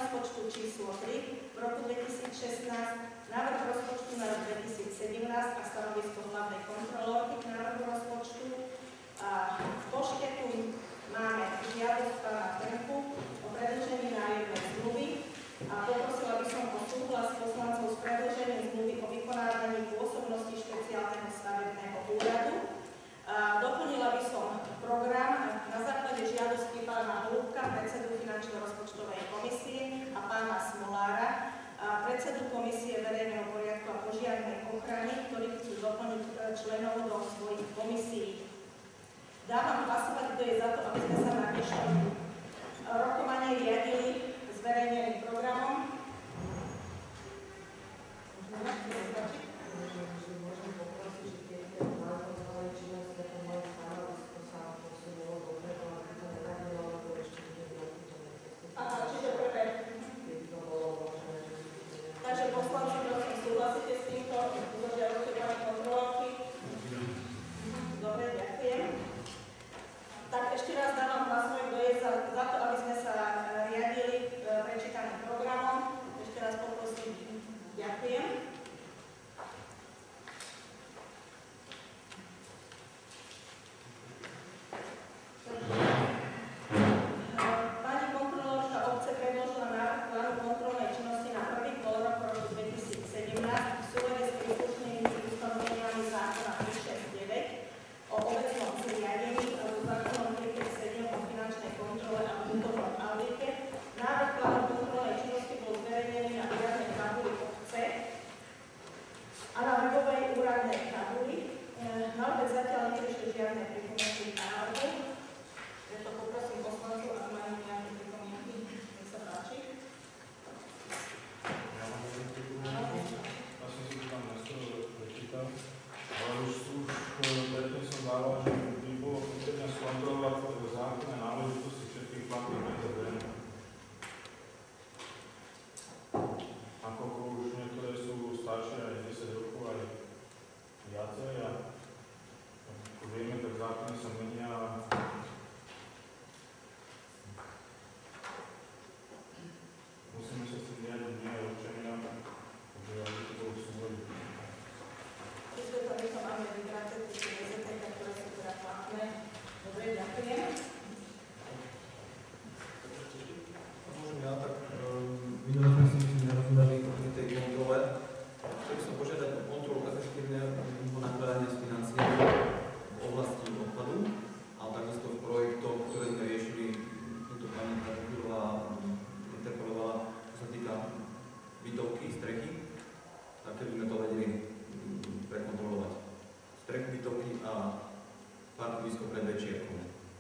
rozpočtu číslo 3 v roku 2016, návrh rozpočtu na rok 2017 a stanovisko hlavnej kontrolórky k návrhu rozpočtu. V pošte tu máme žiadosť pána Trnku o predĺžení nájomnej zmluvy a poprosila by som o súhlas poslancov s predĺžením zmluvy o vykonávaní pôsobnosti špeciálneho stavebného úradu. Doplnila by som program na základe žiadosti pána Holúbka, predsedu finančno-rozpočtovej komisie, a pána Smolára, predsedu komisie verejného poriadku a požiarnej ochrany, ktorí chcú doplniť členov do svojich komisií. Dávam hlasovať, kto je za to, aby sme sa na dnešnom rokovanie riadili zverejneným programom. Takže poslanci, prosím, súhlasíte s týmto? Žiadosťou pani kontrolórky? Dobre, ďakujem. Tak ešte raz dávam hlasovať, kto je za to, aby sme sa riadili prečítaným programom. Ešte raz poprosím. Ďakujem. Pani kontrolórka obce predložila návrh plánu kontrolnej činnosti na prvý polrok roku 2017 v súlade s príslušnými ustanoveniami zákona 369 o obecnom zriadení a so zákonom 357 o finančnej kontrole a vnútornom audite. Návrh plánu kontrolnej činnosti bol zverejnený na úradnej tabuli obce a na webovej úradnej tabuli. Na obec zatiaľ neprišli žiadne pripomienky k návrhu. Preto poprosím poslancov, ak majú nejaké pripomienky. Nech sa páči. Ja som si to tam prečítal, ale už predtým som dával, že by bolo potrebné skontrolovať zákonné náležitosti všetkých platných metod. Nakoľko už niektoré sú staršie aj 10 rokov, aj viacej, a ako vieme, tak zákony sa menia. Musíme sa s tým riadiť nie aj občania, takže aby to bolo v súlade. Čiže to by som máme vyvrátiť tie VZTK, ktoré sú teda platné. Dobre, ďakujem. Môžem ja, tak minulé sme si myslím nerozumeli pri tej kontrole. Chcel by som požiadať o kontrolu efektívneho nakladania s financiami v oblasti odpadu, ale takisto v projektoch, ktoré sme riešili, túto pani Kategorová interpelovala, čo sa týka bytovky, strechy, tak keby sme to vedeli prekontrolovať. Strechu, bytovky a parkovisko pred večierkom.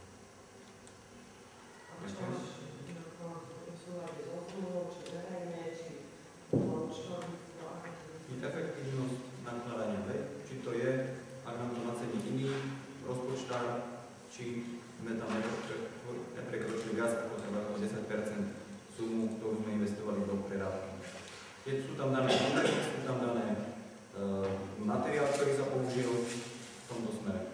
Efektívnosť nakladania, či to je, ak nám to nacení iný rozpočtár, či sme tam neprekročili viac ako 10% sumu, ktorú sme investovali do prerádky. Keď sú tam dané materiál, ktorý sa použil v tomto smere.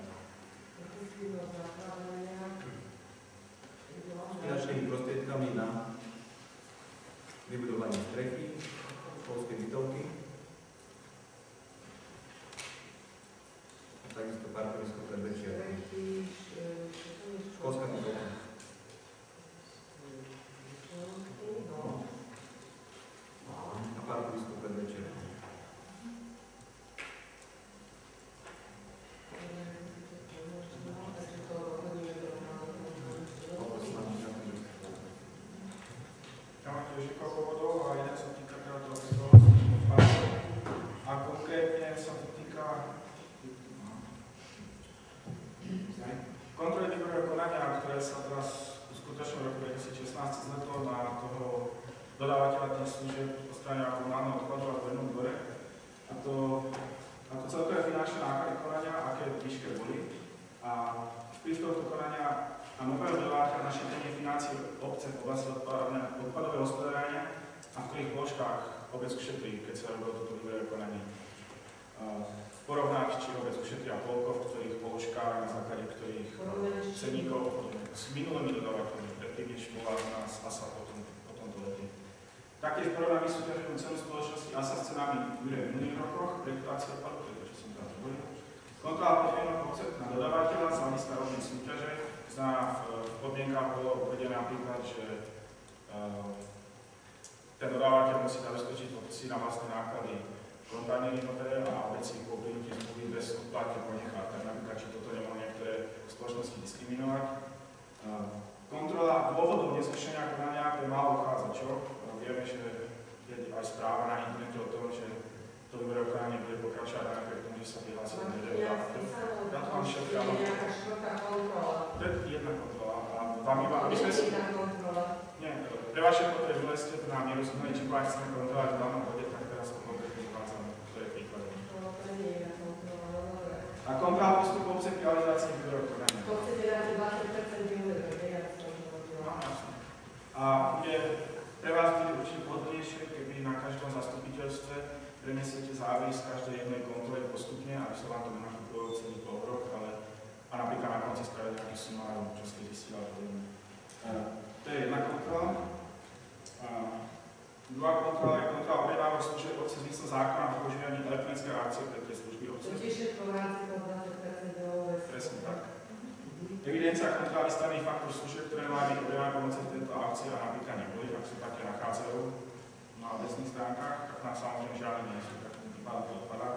S finančnými prostriedkami na vybudovanie strechy, školskej bytovky, a takisto parkovisko pred večierkom. Školská bytovka. A parkovisko pred večierkom. Ja mám tiež niekoľko bodov a jeden sa týka teda toho odpadu. A konkrétne sa to týka kontroly výberového konania, ktoré sa teraz uskutočnilo v roku 2016 vzhľadom na toho dodávateľa tých služieb odstraňovania komunálneho odpadu a zbernom dvore. A to celkové finančné náklady konania, aké výške boli. A vplyv tohto konania na nového dodávateľa na šetrenie financií obce v oblasti odpadového hospodárenia a v ktorých položkách obec ušetrí, keď sa robilo toto výberové konanie. Porovnať, či obec ušetria toľko, v ktorých položkách, na základe ktorých ceníkov s minulými dodávateľmi, predtým, než bola z nás ASA po tomto lete. Taktiež porovná vysúťaženú cenu spoločnosti ASA s cenami v minulých rokoch, reputácia odpadu, to je to, čo som tam hovoril. Kontrola podmienok na dodávateľa z hľadiska rovnej súťaže, v podmienkách bolo uvedené napríklad, že ten dodávateľ musí zabezpečiť si na vlastné náklady kontajnery nové a obec si po uplynutí zmluvy bez odplatky ponechá. Tak napríklad, či toto nemohlo niektoré spoločnosti diskriminovať. Kontrola dôvodov nezrušenia konania pre malých uchádzačov. Vieme, že je aj správa na internete o tom, že to výberové konanie bude pokračovať napriek tomu, že sa prihlásili ľudia. Ja to mám všetko. Je nejaká štvrtá kontrola. To je jedna kontrola. A vám iba, aby sme si... Nie, pre vaše potreby ste na mieru zhodnili, či povedať chceme kontrolovať v danom bode, tak teraz to konkrétne ukážem, to je príkladom. A kontrola postupu obce pri realizácii výberového konania. To chcete dať 20% výberu, nie ja som hovorila. Jasne. A bude pre vás bude určite pohodlnejšie, keby na každom zastupiteľstve prenesiete závery z každej jednej kontroly postupne, aby sa vám to nenakúpilo celý pol rok, ale a napríklad na konci spraviť nejaký sumár, čo ste zistili a podobne. To je jedna kontrola. Druhá kontrola je kontrola objednávok služieb obce zmysle zákona o používaní elektronické akcie pre tie služby obce. To tiež je v rámci toho 20% OVS. Presne tak. Evidencia a kontrola vystavených faktor služieb, ktoré majú byť objednané pomocou tejto akcie a napríklad neboli, ak sa také nachádzajú na obecných stránkach, tak nám samozrejme žiadne nie sú, tak tým pádom to odpadá.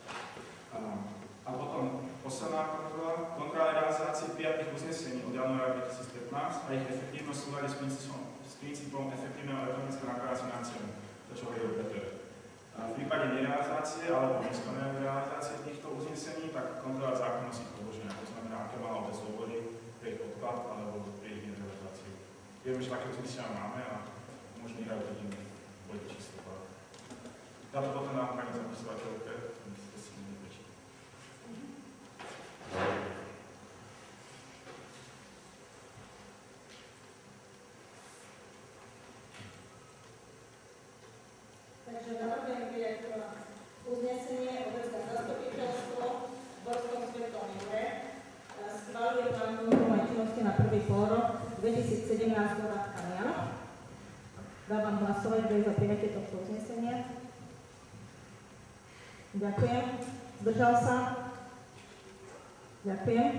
A potom posledná kontrola, kontrola realizácie prijatých uznesení od januára 2015 a ich efektívnosť súlade s princípom efektívneho elektronického nakladania s financiami, to čo hovoril Peter. V prípade nerealizácie alebo nesplnenej realizácie týchto uznesení, tak kontrola zákonnosti položenia, to znamená, aké mala bez dôvody pre ich odklad alebo pre ich nerealizáciu. Vieme, že také uznesenia máme a možno ich aj uvidíme v bode číslo 2. Táto potom nám pani zapisovateľke, myslíte si neprečítať. Takže navrhujem prijať uznesenie obecné zastupiteľstvo v Borskom Svetom Jure schvaľuje plán kontrolnej činnosti na prvý polrok 2017 dodatkami. Áno? Dávam hlasovať, kto je za prijatie tohto uznesenia. Ďakujem. Zdržal sa? Ďakujem.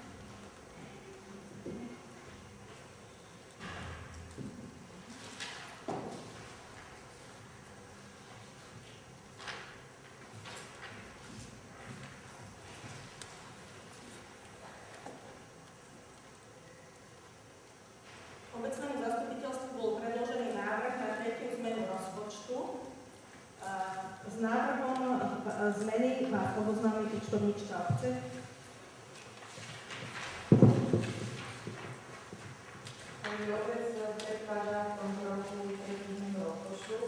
Obecnému zastupiteľstvu bol predložený návrh na tretiu zmenu rozpočtu. S návrhom zmeny má oboznámiť účtovníčka obce. Pani obec predkladá v tomto roku tretiu zmenu rozpočtu.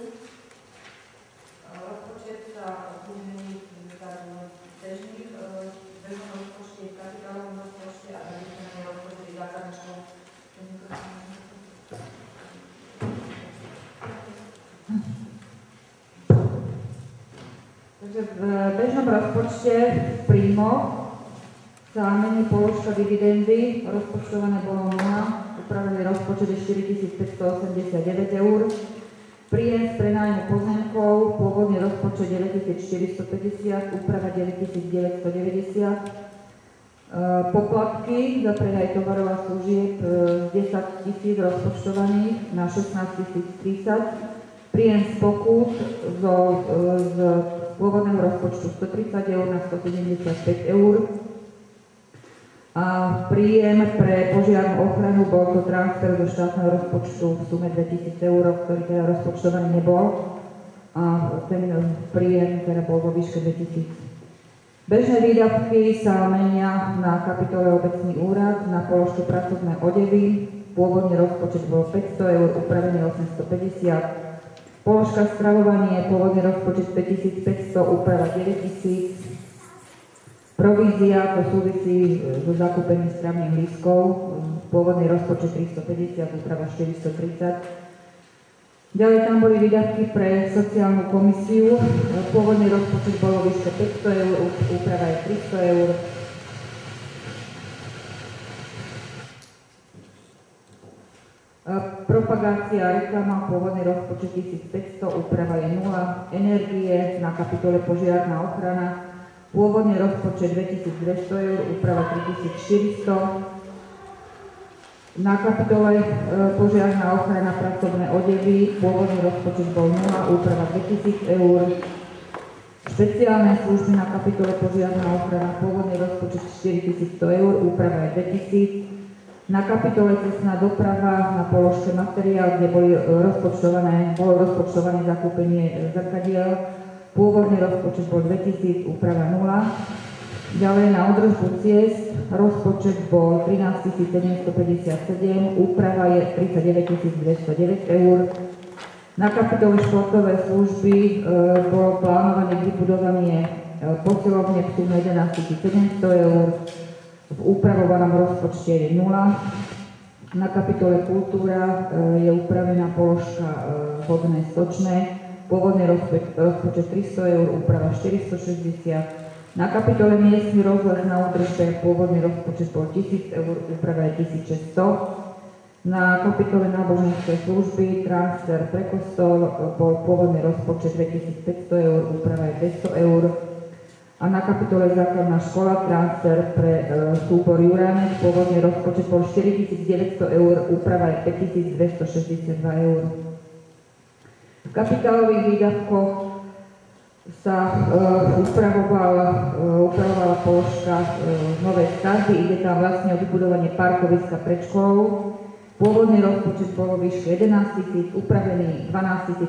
Rozpočet sa bude meniť v bežných bežnom rozpočte, v kapitálovom rozpočte a v rozpočte základných škôl. Takže v bežnom rozpočte v príjmoch sa mení položka dividendy, rozpočtované bolo 0, upravený rozpočet je 4589 eur. Príjem z prenájmu pozemkov, pôvodný rozpočet 9450, úprava 9990. Poplatky za predaj tovarov a služieb z 10 000 rozpočtovaných na 16 030. Príjem z pokút z pôvodného rozpočtu 130 eur na 175 eur. A príjem pre požiarnú ochranu bol to transfer do štátneho rozpočtu v sume 2000 eur, ktorý teda rozpočtovaný nebol. A ten príjem teda bol vo výške 2000. Bežné výdavky sa menia na kapitole obecný úrad, na položku pracovné odevy. Pôvodný rozpočet bol 500 eur, upravený 850. Položka stravovanie, pôvodný rozpočet 5500, úprava 9000. Provízia, to súvisí so zakúpením stravných lístkov, pôvodný rozpočet 350, úprava 430. Ďalej tam boli výdavky pre sociálnu komisiu, pôvodný rozpočet bolo vyššie 500 eur, úprava je 300 eur. propagácia a reklama, pôvodný rozpočet 1500, úprava je 0. Energie na kapitole požiarna ochrana, pôvodný rozpočet 2200 eur, úprava 3400. Na kapitole požiarna ochrana pracovné odevy, pôvodný rozpočet bol 0, úprava 2000 eur. Špeciálne služby na kapitole požiarna ochrana, pôvodný rozpočet 4100 eur, úprava je 2000. Na kapitole cestná doprava na položke materiál, kde bolo rozpočtované zakúpenie zrkadiel, pôvodný rozpočet bol 2000, úprava 0. Ďalej na údržbu ciest rozpočet bol 13 757, úprava je 39 209 eur. Na kapitole športové služby bolo plánované vybudovanie posilovne v sume 11 700 eur, v upravovanom rozpočte je 0. Na kapitole kultúra je upravená položka vodné stočné, pôvodný rozpočet 300 eur, úprava 460. Na kapitole miestny rozhlas na údržbe pôvodný rozpočet bol 1000 eur, úprava je 1600. Na kapitole náboženské služby transfer pre kostol bol pôvodný rozpočet 2500 eur, úprava je 200 eur. A na kapitole základná škola transfer pre súbor Juránec pôvodný rozpočet bol 4900 eur, úprava je 5262 eur. V kapitálových výdavkoch sa upravovala položka novej stavby, ide tam vlastne o vybudovanie parkoviska pred školou. Pôvodný rozpočet bol vo výške 11 000, upravený 12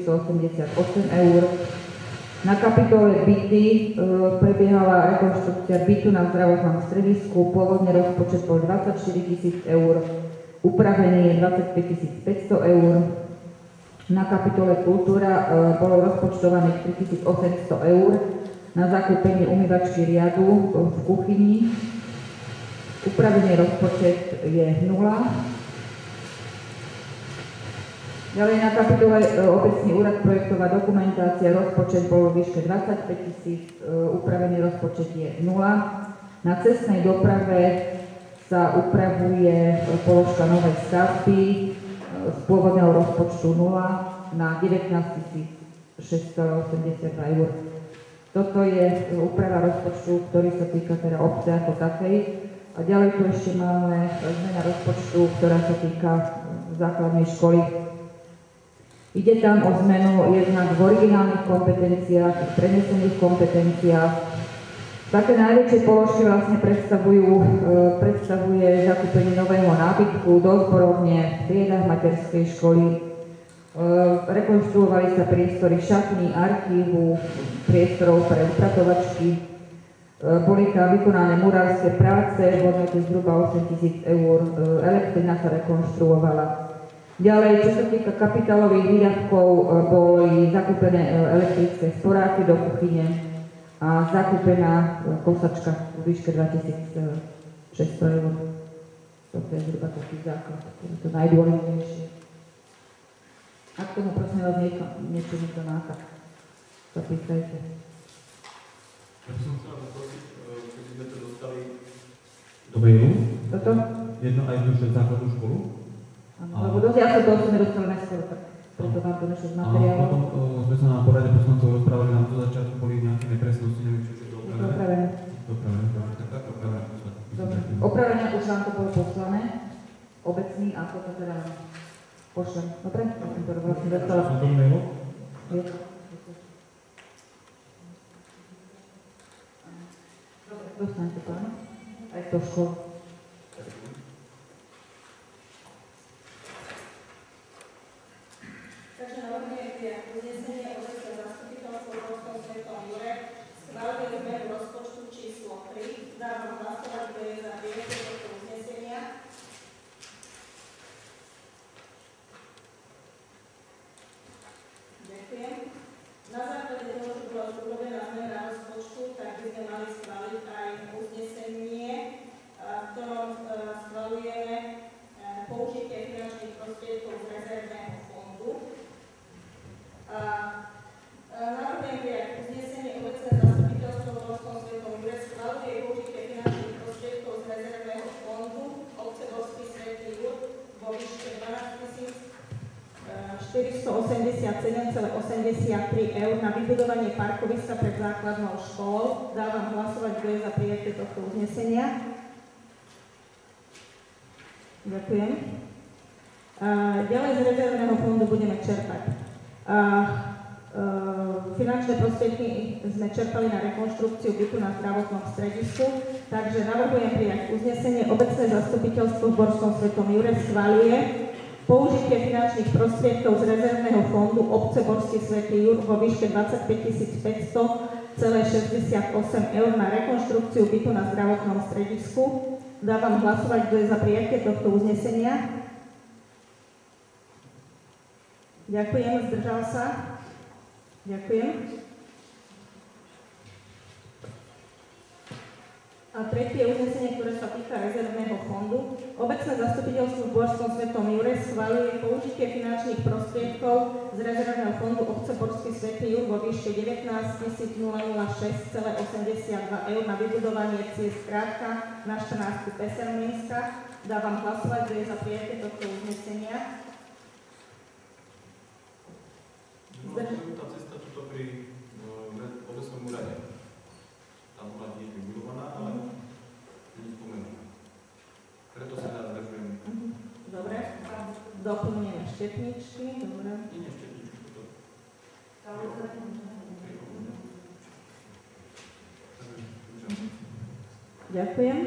488 eur. Na kapitole byty prebiehala rekonštrukcia bytu na zdravotnom stredisku, pôvodný rozpočet bol 24 000 eur, upravený je 25 500 eur. Na kapitole kultúra bolo rozpočtovaných 3800 eur na zakúpenie umývačky riadu v kuchyni. Upravený rozpočet je 0. Ďalej na kapitole obecný úrad projektová dokumentácia rozpočet bol vo výške 25 000, upravený rozpočet je 0. Na cestnej doprave sa upravuje položka novej stavby z pôvodného rozpočtu 0 na 19 682 eur. Toto je úprava rozpočtu, ktorý sa týka teda obce ako takej. A ďalej tu ešte máme zmena rozpočtu, ktorá sa týka základnej školy. Ide tam o zmenu jednak v originálnych kompetenciách, v prenesených kompetenciách. Také najväčšie položky vlastne predstavuje zakúpenie nového nábytku do zborovne v triedách materskej školy. Rekonštruovali sa priestory šatní, archívu, priestorov pre upratovačky. Boli tam vykonané murárske práce v hodnote zhruba 8 000 eur. Elektrina sa rekonštruovala. Ďalej, čo sa týka kapitálových výdavkov, boli zakúpené elektrické sporáky do kuchyne a zakúpená kosačka v výške 2600 eur. Toto je zhruba taký základ, to je to najdôležitejšie. Ak tomu prosím vás niečo má, tak sa pýtajte. Ja by som chcela poprosiť, keď sme to dostali do mailu. Toto? Jedno aj jednu základnú školu. Áno, lebo ja sa to sme dostali neskôr, tak preto vám to našlo z materiálu. A potom sme sa na porade poslancov rozprávali, nám do začiatku boli nejaké nepresnosti, neviem, čo je dopravené. Dopravené, tak opravené. Dobre, opravenia už vám to bolo poslané, obecný, a toto teda pošlem. Dobre? Ja som to vlastne dostala. Som to mailu? Dobre, dostanete to, áno? Aj to školu. Takže navrhujete uznesenie obecné zastupiteľstvo v Európskom svetom Jure, schváluje zmenu rozpočtu číslo 3. Dávam hlasovať, kto je za prijatie tohto uznesenia. Ďakujem. Na základe toho, čo bola urobená zmena rozpočtu, tak by sme mali schváliť aj uznesenie, v ktorom schvaľujeme použitie finančných prostriedkov z rezervného fondu. Navrhujem prijať uznesenie obecné zastupiteľstvo v Európskom svetom Jure schvaľuje použitie finančných 487,83 eur na vybudovanie parkoviska pred základnou školou. Dávam hlasovať, kto je za prijatie tohto uznesenia. Ďakujem. Ďalej z rezervného fondu budeme čerpať. Finančné prostriedky sme čerpali na rekonštrukciu bytu na zdravotnom stredisku, takže navrhujem prijať uznesenie. Obecné zastupiteľstvo v Borskom Svetom Jure schvaľuje použitie finančných prostriedkov z rezervného fondu obce Borský Svätý Jur vo výške 25 500,68 eur na rekonštrukciu bytu na zdravotnom stredisku. Dávam hlasovať, kto je za prijatie tohto uznesenia. Ďakujem, zdržal sa. Ďakujem. A tretie uznesenie, ktoré sa týka rezervného fondu. Obecné zastupiteľstvo v Borskom Svetom Jure schvaľuje použitie finančných prostriedkov z rezervného fondu obce Borský Svätý Jur vo výške 19 006,82 eur na vybudovanie ciest Krátka na 14. Pesermínska. Dávam hlasovať, kto je za prijatie tohto uznesenia. Tá cesta tuto pri obecnom úrade. Tam bola tiež vybudovaná, ale nie spomenutá. Preto sa dá zdržujem. Dobre. Doplníme štepničky. Dobre. Nie štepničky, toto. Ďakujem.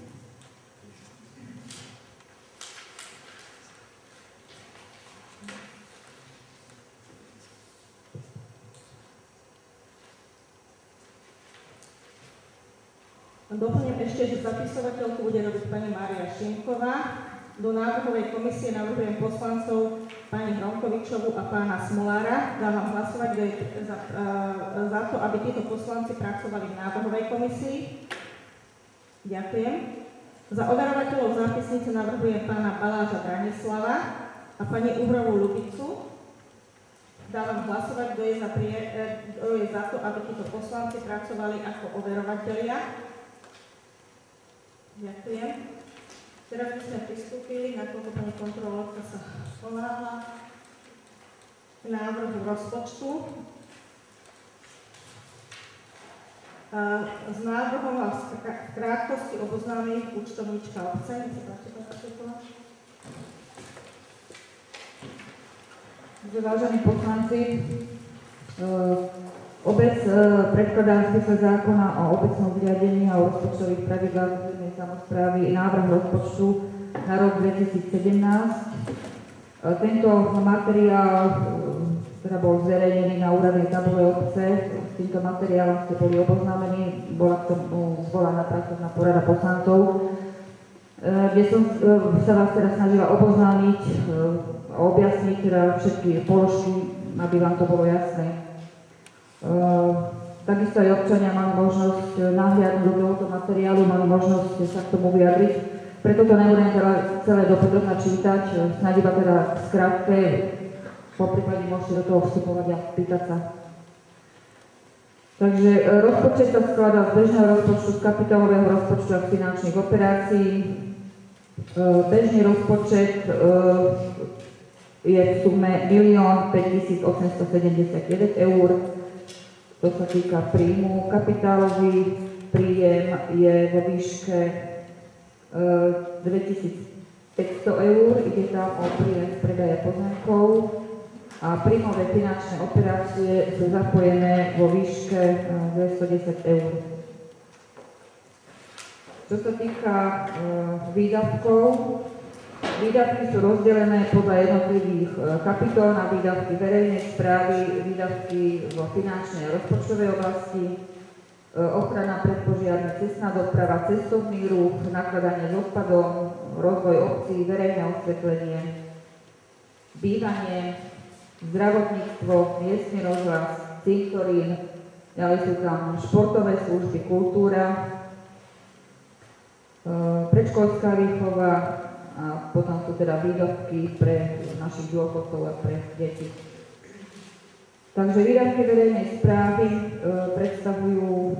Doplním ešte, že zapisovateľku bude robiť pani Mária Šimková. Do návrhovej komisie navrhujem poslancov pani Hromkovičovú a pána Smolára. Dávam hlasovať za to, aby títo poslanci pracovali v návrhovej komisii. Ďakujem. Za overovateľov zápisnice navrhujem pána Baláža Branislava a pani Uhrovú Ľubicu. Dávam hlasovať, kto je za to, aby títo poslanci pracovali ako overovatelia. Ďakujem. Teraz by sme pristúpili, nakoľko pani kontrolórka sa ponáhla, k návrhu rozpočtu. S návrhom vás v krátkosti oboznámi účtovníčka obce. Vážení poslanci, obec predkladá v zmysle zákona o obecnom zriadení a o rozpočtových pravidlách územnej samosprávy návrh rozpočtu na rok 2017. Tento materiál teda bol zverejnený na úradnej tabule obce. S týmto materiálom ste boli oboznámení, bola k tomu zvolaná pracovná porada poslancov, kde som sa vás teraz snažila oboznámiť a objasniť teda všetky položky, aby vám to bolo jasné. Takisto aj občania mali možnosť nahliadnúť do tohoto materiálu, mali možnosť sa k tomu vyjadriť. Preto to nebudem teda celé dopodrobne čítať, snáď iba teda skrátke, poprípade môžete do toho vstupovať a pýtať sa. Takže rozpočet sa skladá z bežného rozpočtu, z kapitálového rozpočtu a z finančných operácií. Bežný rozpočet je v sume 1 5 871 eur. To sa týka príjmu. Kapitálový príjem je vo výške 2500 eur, ide tam o príjem z predaja pozemkov a príjmové finančné operácie sú zapojené vo výške 210 eur. Čo sa týka výdavkov, výdavky sú rozdelené podľa jednotlivých kapitol na výdavky verejnej správy, výdavky vo finančnej a rozpočtovej oblasti, ochrana predpožiarna, cestná doprava, cestovný ruch, nakladanie s odpadom, rozvoj obcí, verejné osvetlenie, bývanie, zdravotníctvo, miestny rozhlas, cintorín, ďalej sú tam športové služby, kultúra, predškolská výchova a potom sú teda výdavky pre našich dôchodcov a pre deti. Takže výdavky verejnej správy predstavujú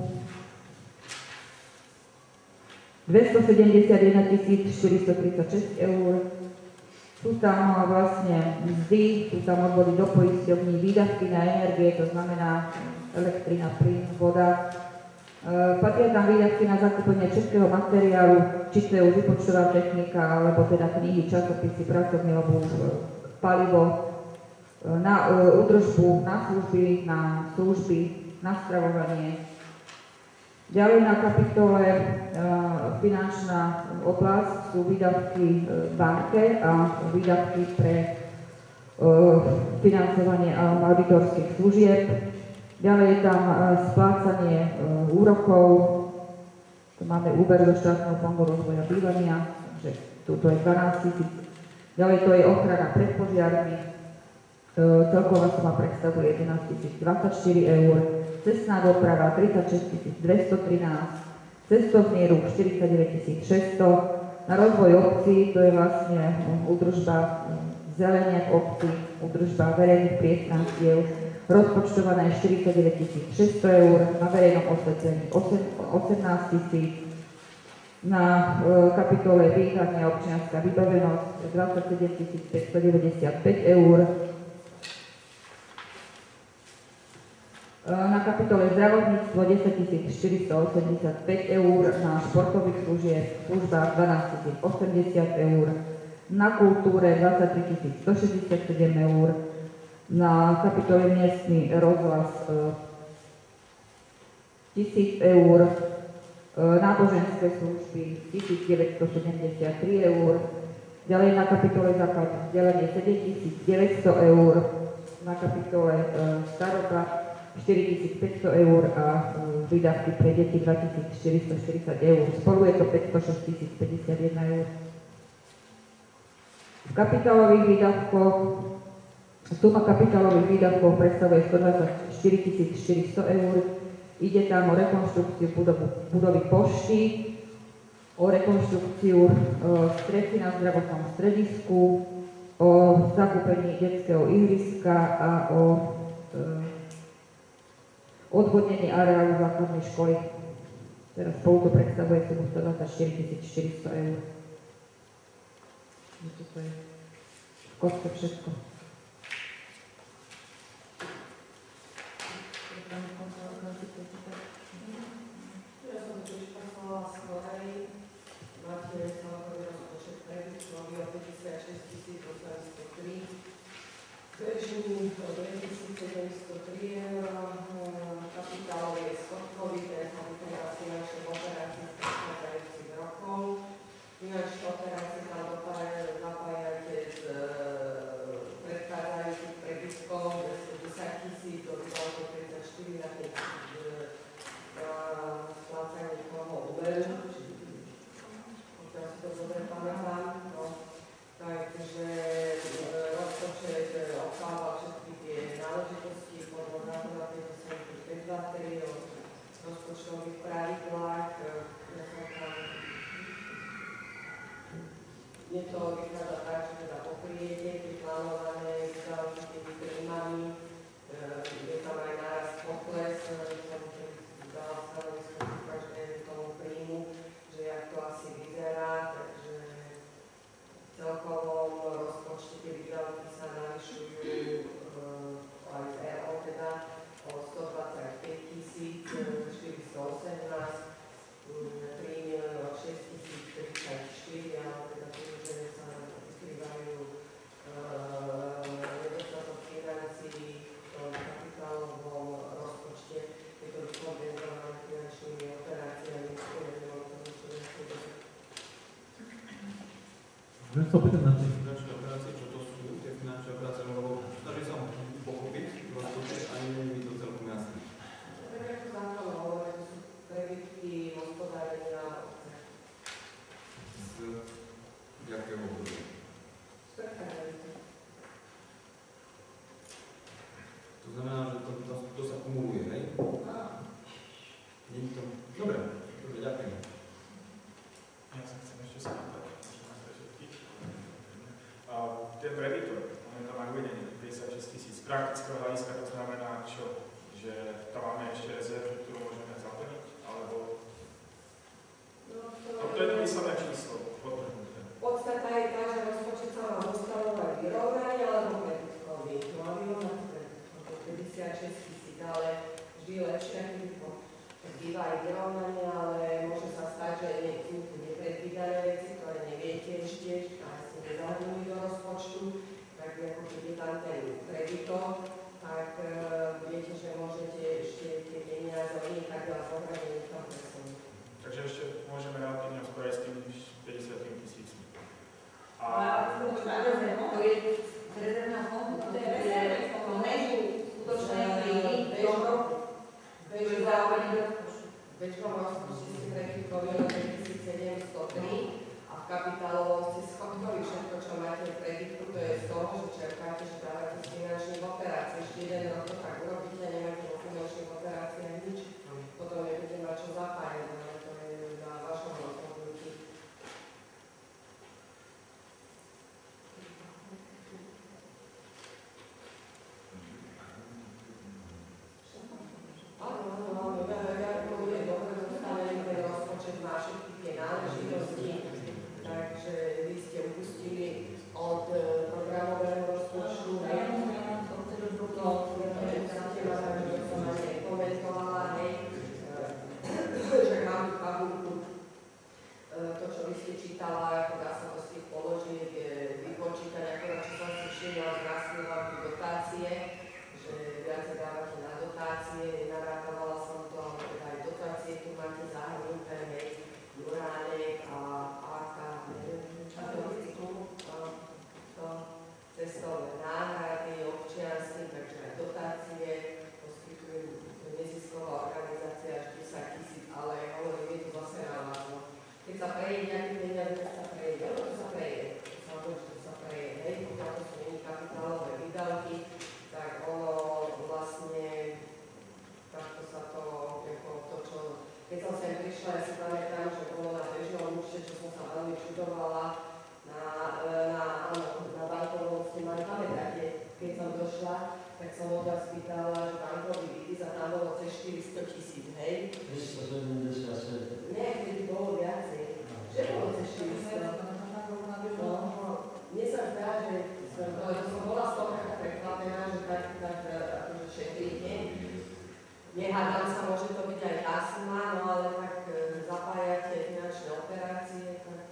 271 436 eur, Sú tam vlastne mzdy, sú tam odvody do poisťovní, výdavky na energie, to znamená elektrina, plyn, voda. Patria tam výdavky na zakúpenie všetkého materiálu, či to je už vypočtová technika, alebo teda knihy, časopisy, pracovný obuv, palivo, na údržbu, na služby, na stravovanie. Ďalej na kapitole finančná oblasť sú výdavky banke a výdavky pre financovanie auditorských služieb. Ďalej je tam splácanie úrokov, tu máme úver do štátneho fondu rozvoja bývania, takže tuto je 12 000. Ďalej to je ochrana pred požiarmi, celková suma predstavuje 11 024 eur. Cestná doprava 36 213, cestovný ruch 49 600, na rozvoj obcí, to je vlastne údržba zelenia v obci, údržba verejných priestranstiev, rozpočtované 49 600 eur, na verejnom osvetlení 18 000, na kapitole výhradne občianska vybavenosť 27 595 eur, na kapitole zdravotníctvo 10 485 eur, na športových službách 12 080 eur, na kultúre 23 167 eur, na kapitole miestny rozhlas 1000 eur, náboženské služby 1973 eur, ďalej na kapitole základ vzdelanie 7900 eur, na kapitole staroba 4500 eur a výdavky pre deti 2440 eur. Spolu je to 506 051 eur. V kapitálových výdavkoch suma kapitálových výdavkov predstavuje 124 400 eur. Ide tam o rekonštrukciu budovy pošty, o rekonštrukciu strechy na zdravotnom stredisku, o zakúpení detského ihriska a o odvodnenie areálu základnej školy. Teraz spolu to predstavuje sumu 124 400 eur. Toto je v kostke všetko. Ja som to už poslala skorej. Máte celkový rozpočet prebytkový o 56 803. Bežný o 2703 eur. Kapitálové je schodkový, to je samozrejme finančných operácií z predchádzajúcich rokov. Finančné operácie tam zapájate z predchádzajúcich prebytkov, kde sú 10 000, to by malo 34 na tej splácanie toho úveru. Pokiaľ si to dobre pamätám, takže rozpočet obsáhla všetky tie náležitosti podľa zákona 573 o rozpočtových pravidlách. Ja som tam je to vychádza tak, že teda pokriete tie plánované záležitými príjmami. Je tam aj nárast pokles, som dala stanovisko ku každému tomu príjmu, že jak to asi vyzerá, takže v celkovom rozpočte tie výdavky sa navyšujú aj z EO teda o 125 418, 3 6 034, ale teda tým, že sa vykrývajú nedostatok financií v kapitálovom rozpočte, je to vykompenzované finančnými operáciami, ktoré nemám to nič neschopné. Môžem sa opýtať na tie finančné operácie, čo to sú tie finančné operácie, lebo snažím sa pochopiť rozpočet a nie je mi to celkom jasné. Tak ako zákon hovorí, to sú prebytky hospodárenia obce. Z jakého obdobia? Z predchádzajúcich. To znamená, že to sa kumuluje, hej? Nie je to... Dobre, ďakujem. Ja sa chcem ešte spýtať, možno na všetky. Ten prebytok, máme tam aj uvedenie 56 000. Z praktického hľadiska to znamená čo? Že tam máme ešte rezervu, ktorú môžeme zaplniť? Alebo... To je to písané číslo, podtrhnuté. Podstata je tá, že rozpočet sa vám dostal prišla, ja si pamätám, že bolo na bežnom účte, čo som sa veľmi čudovala, na bankovom ste mali, pamätáte, keď som došla, tak som od vás pýtala, že bankový výpis a tam bolo cez 400 000, hej? 377. Nie, vtedy bolo viacej. Že bolo cez 400? Mne sa zdá, že som bola z toho taká prekvapená, že tak akože šetríte. Nehádam sa, môže to byť aj tá suma, no ale tak zapájate finančné operácie, tak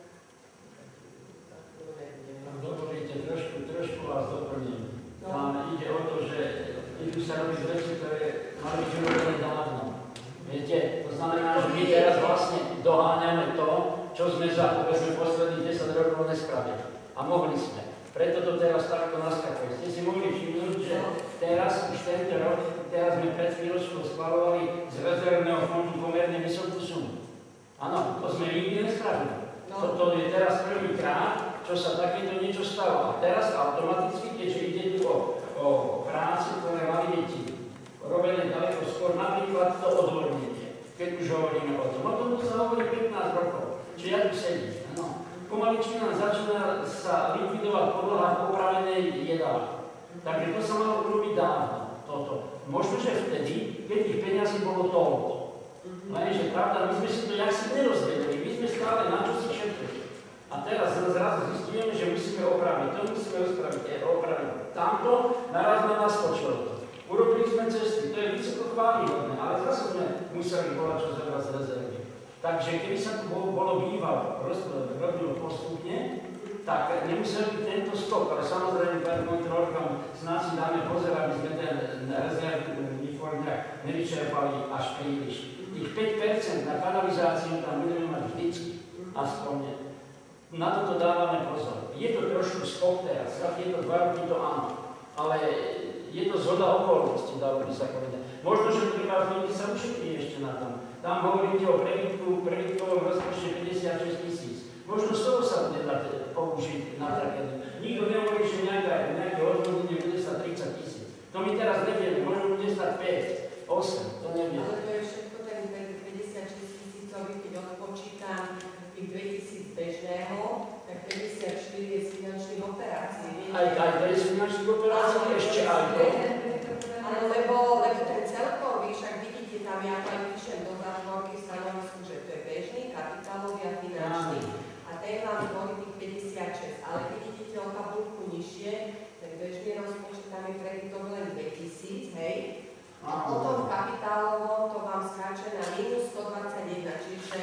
to nebudem. Ak dovolíte, trošku vás doplním. Tam ide o to, že idú sa robiť veci, ktoré mali byť urobené dávno. Viete, to znamená, že my teraz vlastne doháňame to, čo sme za povedzme posledných 10 rokov nespravili. A mohli sme. Preto to teraz takto naskakuje. Ste si mohli všimnúť, že teraz, už tento rok, teraz sme pred chvíľočkou schvaľovali z rezervného fondu pomerne vysokú sumu. Áno, to sme nikdy nespravili. Toto je teraz prvýkrát, čo sa takéto niečo stalo. A teraz automaticky, keďže ide tu o práce, ktoré mali byť robené ďaleko skôr, napríklad to odbornenie, keď už hovoríme o tom. O tom sa hovorí 15 rokov, či ja tu sedím. No. Pomaličky nám začína sa likvidovať podlaha popravenej jedálky. Takže to sa malo urobiť dávno, toto. Možno, že vtedy, keď tých peniazí bolo toľko. Lenže pravda, my sme si to jaksi nerozvedeli, my sme stále na čo si šetrili. A teraz zrazu zistujeme, že musíme opraviť, to musíme opraviť. Tamto naraz na nás skočilo. Urobili sme cesty, to je vysoko chválihodné, ale zase sme museli volať čo zobrať z rezervy. Takže keby sa tu bolo bývalo, robilo postupne, tak nemusel byť tento skok, ale samozrejme pani kontrolorkom snáď si dáme pozor, aby sme ten rezervný fond nevyčerpali až príliš. Tých 5% na kanalizáciu tam budeme mať vždycky, aspoň. Na toto dávame pozor. Je to trošku skok teraz, za tieto 2 roky to áno, ale je to zhoda okolností, dalo by sa povedať. Možno, že treba ľudí sa ušetrí ešte na tom. Tam hovoríte o prebytkovom rozpočte 56 000. Možno z toho sa bude dať použiť na tragédiu. Nikto nehovorí, že nejaké odvodenie bude stať 30 000. To my teraz nevieme, možno bude stať 5, 8, to nevieme. Ale to je všetko ten 56 000, keď odpočítam tých 2000 bežného, tak 54 je z finančných operácií. Aj to je z finančných operácií, ešte aj to. Áno, lebo ten celkový, však vidíte tam, ja tam píšem do zátvorky stanovisku, že to je bežný, kapitálový a finančný. A ten vám tvorí tých 56, ale keď idete o tabulku nižšie, ten bežný rozpočet tam je kreditov len 2000, hej? A potom kapitálovo to vám skáče na minus 121, čiže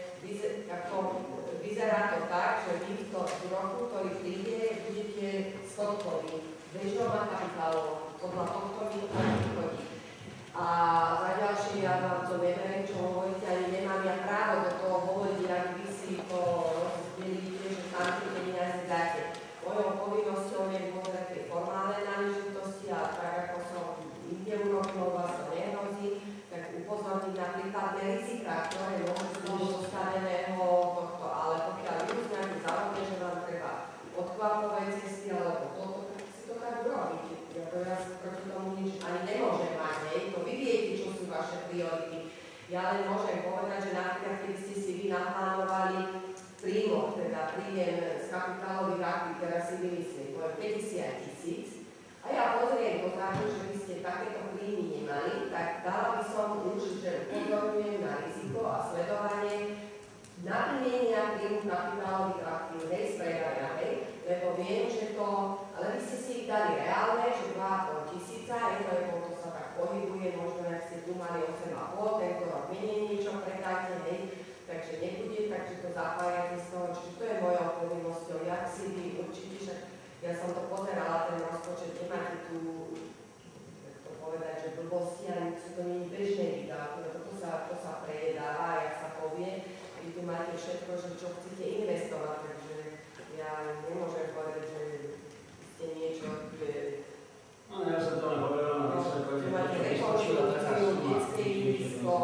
vyzerá to tak, že vy v roku, ktorý príde, budete schodkoví. Bežno má kapitálovo, podľa tohto mi to chodí. A za ďalšie, ja vám to neviem, čo hovoríte, ani nemám ja právo do toho hovoriť, ak vy si to rozdelíte, že tam tie peniaze dáte. Mojou povinnosťou je pozrieť tie formálne náležitosti a tak, ako som inde urobil, vás to nehrozí, tak upozorniť na prípadné rizika, ktoré môžu z toho zostaveného tohto, ale pokiaľ vy už nejaké závodne, že vám treba odkvapové cesty, alebo toto, tak si to tak urobíte. Ja proti tomu nič ani nemôžem mať, hej, to vy viete, čo sú vaše priority. Ja len môžem povedať, že napríklad, keď ste si vy naplánovali príjmov, teda príjem z kapitálových aktív, teraz si vymyslím, to je 50 000, a ja pozriem do základu, že by ste takéto príjmy nemali, tak dala by som už, že upozorňujem na riziko a sledovanie naplnenia príjmu kapitálových aktív, hej, z predaja, hej, lebo viem, že to, ale vy ste si ich dali reálne, že 2,5 tisíca, lebo to sa tak pohybuje, možno ak ste tu mali 8,5, tento rok menej niečo predáte, hej, takže nebude, takže to zapájate z toho, čiže to je mojou povinnosťou. Ja si vy určite, že ja som to pozerala, ten rozpočet, nemáte tu, to povedať, že blbosti, ale sú to nie bežné výdavky, lebo to sa prejedáva, jak sa povie, vy tu máte všetko, že čo chcete investovať, takže ja nemôžem povedať, že ste niečo, No ja som to len hovorila na výsledku, že máte rekonštrukciu, detské ihrisko,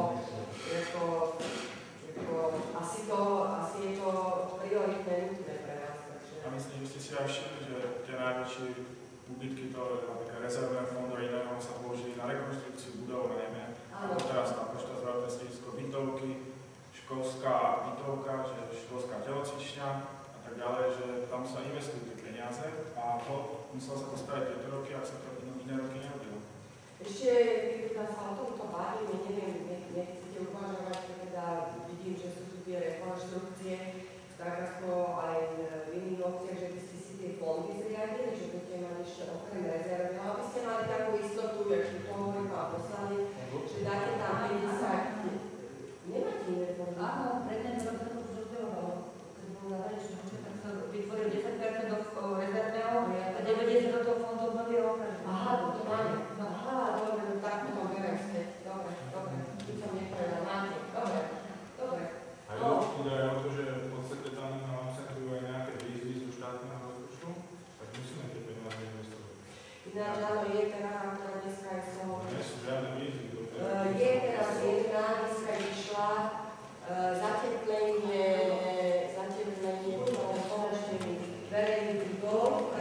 asi je to prioritné nutné pre vás. A myslím, že ste si aj všimli, že tie najväčšie úbytky toho napríklad rezervného fondu a iného sa použili na rekonštrukciu budov, najmä teraz na pošta zdravotné stredisko, bytovky, školská bytovka, že školská telocvičňa a tak ďalej, že tam sa investujú tie peniaze a muselo sa to spraviť tieto roky, ak sa to iné roky nerobilo. Ešte, keď sa o tomto bavíme, neviem, nechcete uvažovať, teda vidím, že sú tu tie rekonštrukcie, tak ako aj v iných obciach, že by ste si tie fondy zriadili, že budete mať ešte okrem rezervy, ale aby ste mali takú istotu, jak tu to hovorí pán poslanec, že dáte tam 50, nemáte iné fondy? Áno, predtým sa to už rozdelovalo. Keď bol záverečný účet, tak sa vytvoril 10% do rezervného a 90% do toho fondu obnovy opravy. Aha, to máme. Aha, dobre, tak potom berem späť. Dobre, keď som nepovedal, máte. Dobre. A ide aj o to, že v podstate tam obsahujú aj nejaké výzvy zo štátneho rozpočtu, tak musíme tie peniaze investovať. Ináč, áno, je teda, ktorá dneska je som... Nie sú žiadne výzvy. Je teraz jedna, dneska vyšla zateplenie verejných budov.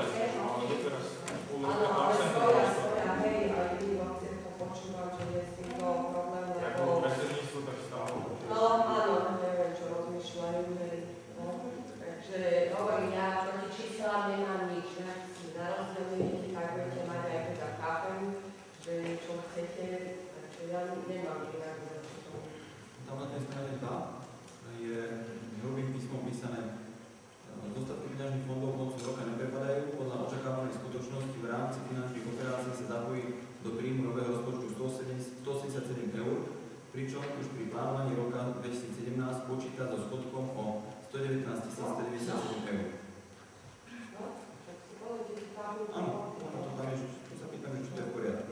Áno, ale stoja, hej, aj v iných obciach to počúvam, že je s týmto problém, lebo... Predsedníctvo tak stále. No, áno, neviem, čo rozmýšľajú, takže hovorím, ja proti číslám nemám nič, ak si narozdelujete, tak budete mať aj teda chápem, že čo chcete, takže ja nemám inak za to. Tam na tej strane 2 je hrubým písmom písané: dostatky finančných fondov koncom roka neprepadajú, podľa očakávanej skutočnosti v rámci finančných operácií sa zapojí do príjmu nového rozpočtu 187 eur, pričom už pri plánovaní roka 2017 počíta so schodkom o 119 197 eur. No, tak si povedete, tam... Áno, to tam je, tu sa pýtam, či to je v poriadku.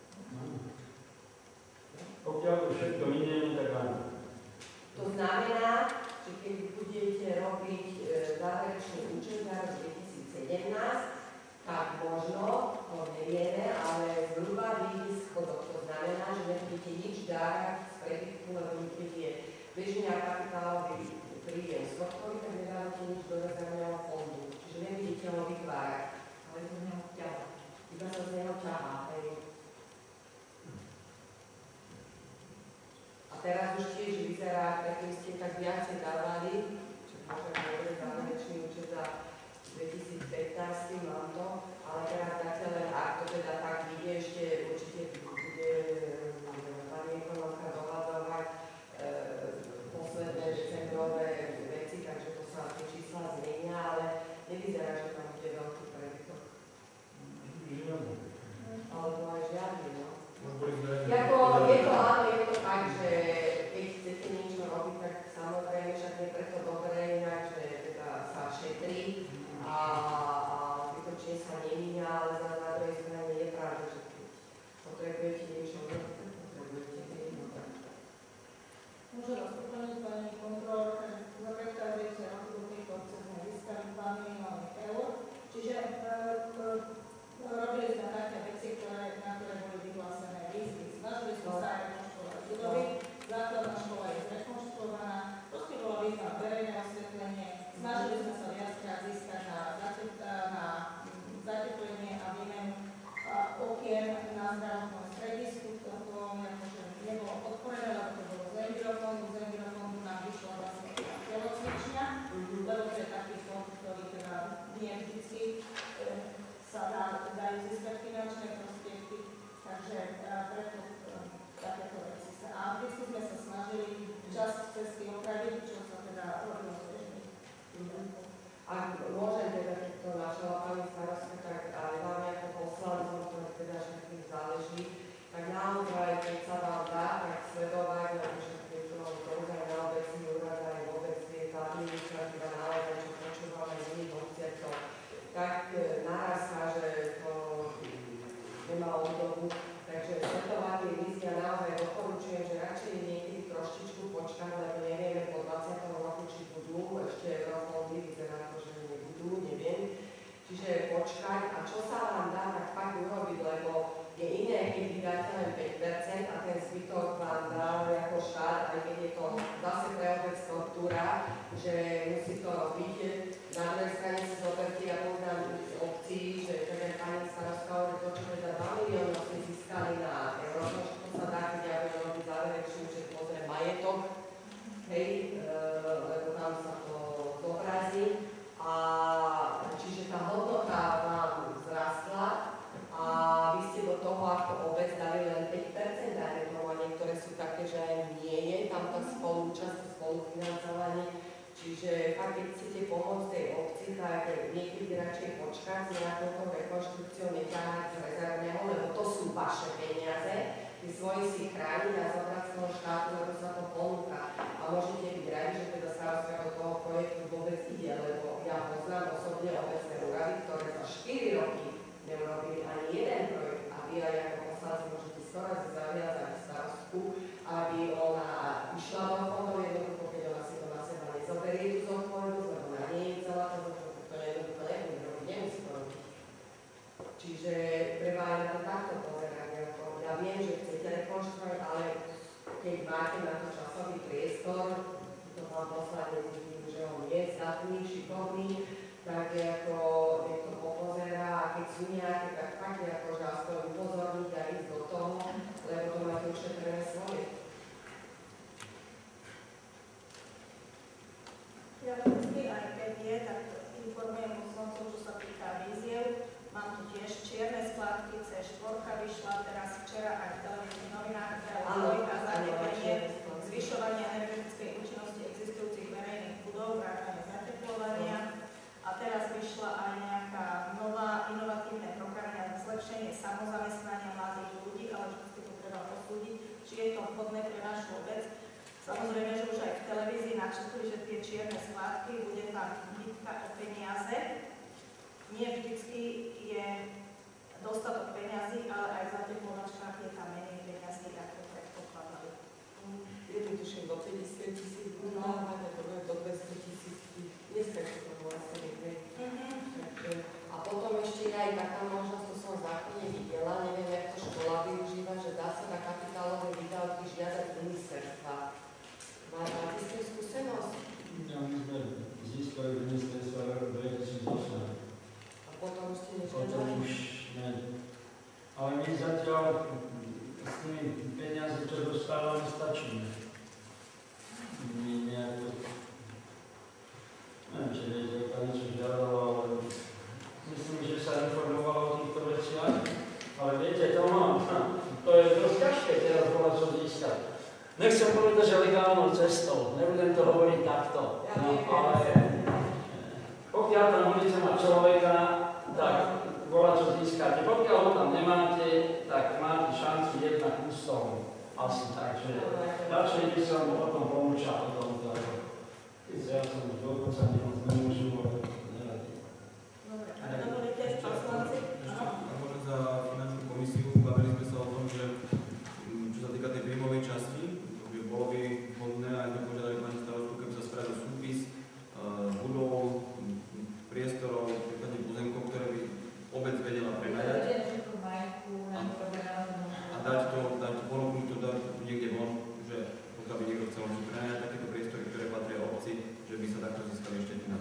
Pokiaľ to všetko ide, tak áno. To znamená, že keď budete robiť záverečný účet za rok 2017, tak možno, to nevieme, ale zhruba vyjde schodok. To znamená, že nebudete nič dávať z prebytku, lebo keď je bežný kapitálový príjem schodkový, tak nedávate nič do rezervného fondu. Čiže nebudete ho vytvárať, ale z neho ťahá. Iba sa z neho ťahá. A teraz už tiež vyzerá, keby ste tak viacej dávali, čo môžem povedať záverečný účet za 2015, mám to, ale teraz zatiaľ len, ak to teda tak vyjde, ešte určite bude pani ekonomka dohľadovať posledné decembrové veci, takže to sa tie čísla zmenia, ale nevyzerá, že tam bude veľký prebytok. Alebo aj žiadny, no. Jako, je to áno, je to tak, že keď chcete niečo robiť, tak samozrejme však je preto dobré inak, že teda sa šetrí a zbytočne sa nemíňa, ale na druhej strane je pravda, že keď potrebujete niečo robiť, tak potrebujete niečo. Môže vás doplniť pani kontrolórka, že za predchádzajúce roky do tejto obce sme získali 2 milióny eur, čiže robili sme také veci, na ktoré boli vyhlásené výzvy. Snažili sme sa aj rekonštruovať budovy, základná škola je zrekonštruovaná, proste bola výzva verejné osvetlenie, snažili sme sa viackrát získať na zateplenie a výmenu okien na zdravotnom stredisku, to nebolo podporené, lebo to bolo z Envirofondu nám vyšlo vlastne telocvičňa, lebo to je taký fond, ktorý teda nie vždycky sa dajú získať finančné prostriedky, takže preto takéto veci sa. A vždy sme sa snažili časť cesty opraviť, čo sa teda robilo z bežných výdavkov. Ak môžem teda, keď to načala pani starostka, tak aj vám ako poslancom, ktorý teda všetkým záleží, tak naozaj, keď sa vám dá, tak sledovať, lebo všetky to naozaj na obecný úrad aj vôbec je tá administratíva naozaj, čo počúvame z iných obciach, tak narastá, že to nemá obdobu. Takže sledovať tie výzvy a naozaj doporučujem, že radšej niekedy trošičku počkať, lebo nevieme po 20. roku, či budú ešte eurofondy, vyzerá to, že nebudú, neviem. Čiže počkať a čo sa vám dá, tak fakt urobiť, lebo je iné, keď vydáte len 5% a ten zbytok vám dá ako štát, aj keď je to zase pre obec tortúra, že musí to robiť. Na druhej strane sa zoberte, ja poznám z obcí, že teda pani starostka hovorí to, čo teda 2 milióny ste získali na Európe, že to sa dá, keď ja budem robiť záverečný, že pozriem majetok, hej, lebo tam sa to zobrazí. A čiže tá hodnota vám vzrastla a vy ste do toho ako obec dali len 5%, dajme tomu, a niektoré sú také, že aj nie je tam tá spolúčasť, spolufinancovanie. Čiže fakt, keď chcete pomôcť tej obci, tak niekedy radšej počkať s nejakou rekonštrukciou, neťahať z rezervného, lebo to sú vaše peniaze. Vy svoji si chrániť a zobrať z toho štátu, lebo sa to ponúka. A môžete byť radi, že teda starostka do toho projektu vôbec ide, lebo ja poznám osobne obecné úrady, ktoré za 4 roky neurobili ani jeden projekt a vy aj ako poslanci môžete skoro zaviazať starostku, aby ona išla do fondov jednoducho, keď ona si to na seba nezoberie tú zodpovednosť, lebo na nie je celá tá zodpovednosť, to jednoducho nebude robiť, nemusí to robiť. Čiže treba aj na to takto pozerať. Ja viem, že chcete rekonštruovať, ale keď máte na to časový priestor, to pán poslanec vidím, že on je zdatný, šikovný, tak ako niekto popozerá a keď sú nejaké, tak fakt akože aspoň upozorniť a ísť do toho, lebo to máte ušetrené svoje. Ja vždy, aj keď je, tak informujem poslancov, čo sa týka víziev. Mám tu tiež čierne skladky, C4 vyšla teraz včera aj v televíznych novinách, dvojka zateplenie, zvyšovanie energetickej účinnosti existujúcich verejných budov, vrátane zateplovania. A teraz vyšla aj nejaká nová inovatívne programy na zlepšenie samozamestnania mladých ľudí, ale vždy to treba posúdiť, či je to vhodné pre našu obec. Samozrejme, že už aj v televízii načetli, že tie čierne skladky, bude tam bitka o peniaze. Nie vždycky je dostatok peňazí, ale aj v zateplovačkách je tam menej peňazí, ako predpokladali. Jedný tuším do 50 000, no, do 200 000, dneska je to vlastne niekde. A potom ešte je aj taká možnosť, to som v zákone videla, neviem, jak to škola využíva, že dá sa na kapitálové výdavky žiadať z ministerstva. Máte s tým skúsenosť? Ja, my sme získali ministerstva v roku 2008. Potom už ste Potom nežiadali? už ne. Ale my zatiaľ s tými peniazy, čo dostávame, stačíme. My nejako... Neviem, či viete, ako niečo žiadalo, ale myslím, že sa informovalo o týchto veciach. Ale viete, to je dosť ťažké teraz volať, čo získať. Nechcem povedať, že legálnou cestou, nebudem to hovoriť takto. No, ale pokiaľ tam budete mať človeka, tak volá, čo získate. Pokiaľ ho tam nemáte, tak máte šancu jednak ústom. Asi tak, že radšej by som o tom pomúčal, o tomto. Ja som už dokonca nemôžu, ale nevadí. Dobre, ak dovolíte, poslanci? A možno za finančnú komisiu bavili sme sa o tom, že čo sa týka tej príjmovej časti, že bolo by vhodné, aj sme požiadali pani starostku, keby sa spravil súpis budov, priestorov, prípadne pozemkov, ktoré by obec vedela prenajať. A dať to, ponúknuť to dať niekde von, že pokiaľ by niekto chcel prenajať takéto priestory, ktoré patria obci, že by sa takto získali ešte finančné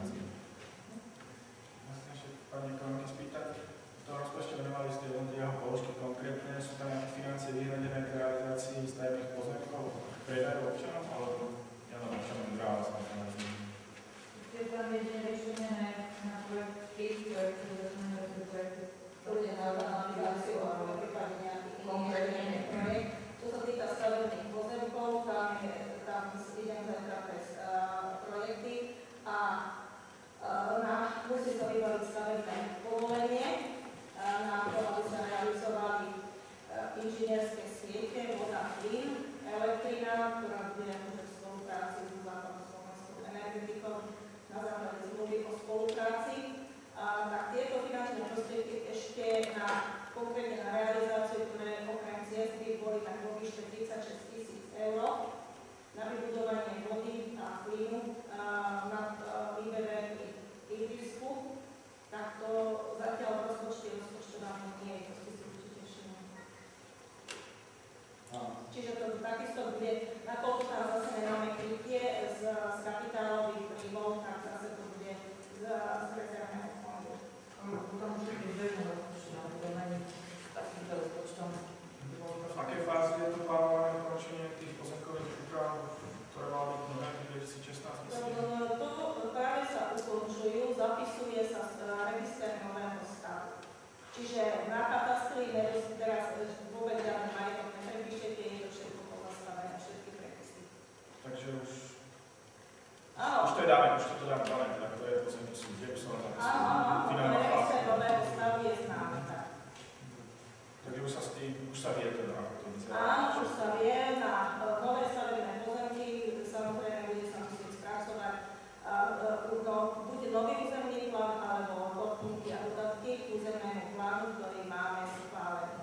zapisuje sa register nového stavu. Čiže na katastri teraz vôbec žiadny majetok neprepíšete, je to všetko pozastavené, všetky prepisy. Takže už Áno. to dáme, tak to je v podstate sú, kde by som Áno, finálna register fáza. nového stavu je známy, tak. Takže už sa vie teda, ako to vyzerá. Áno, už sa vie, na nové stavebné pozemky, samozrejme bude sa musieť spracovať buď nový územný plán, alebo podmienky a dodatky k územnému plánu, ktorý máme schválený.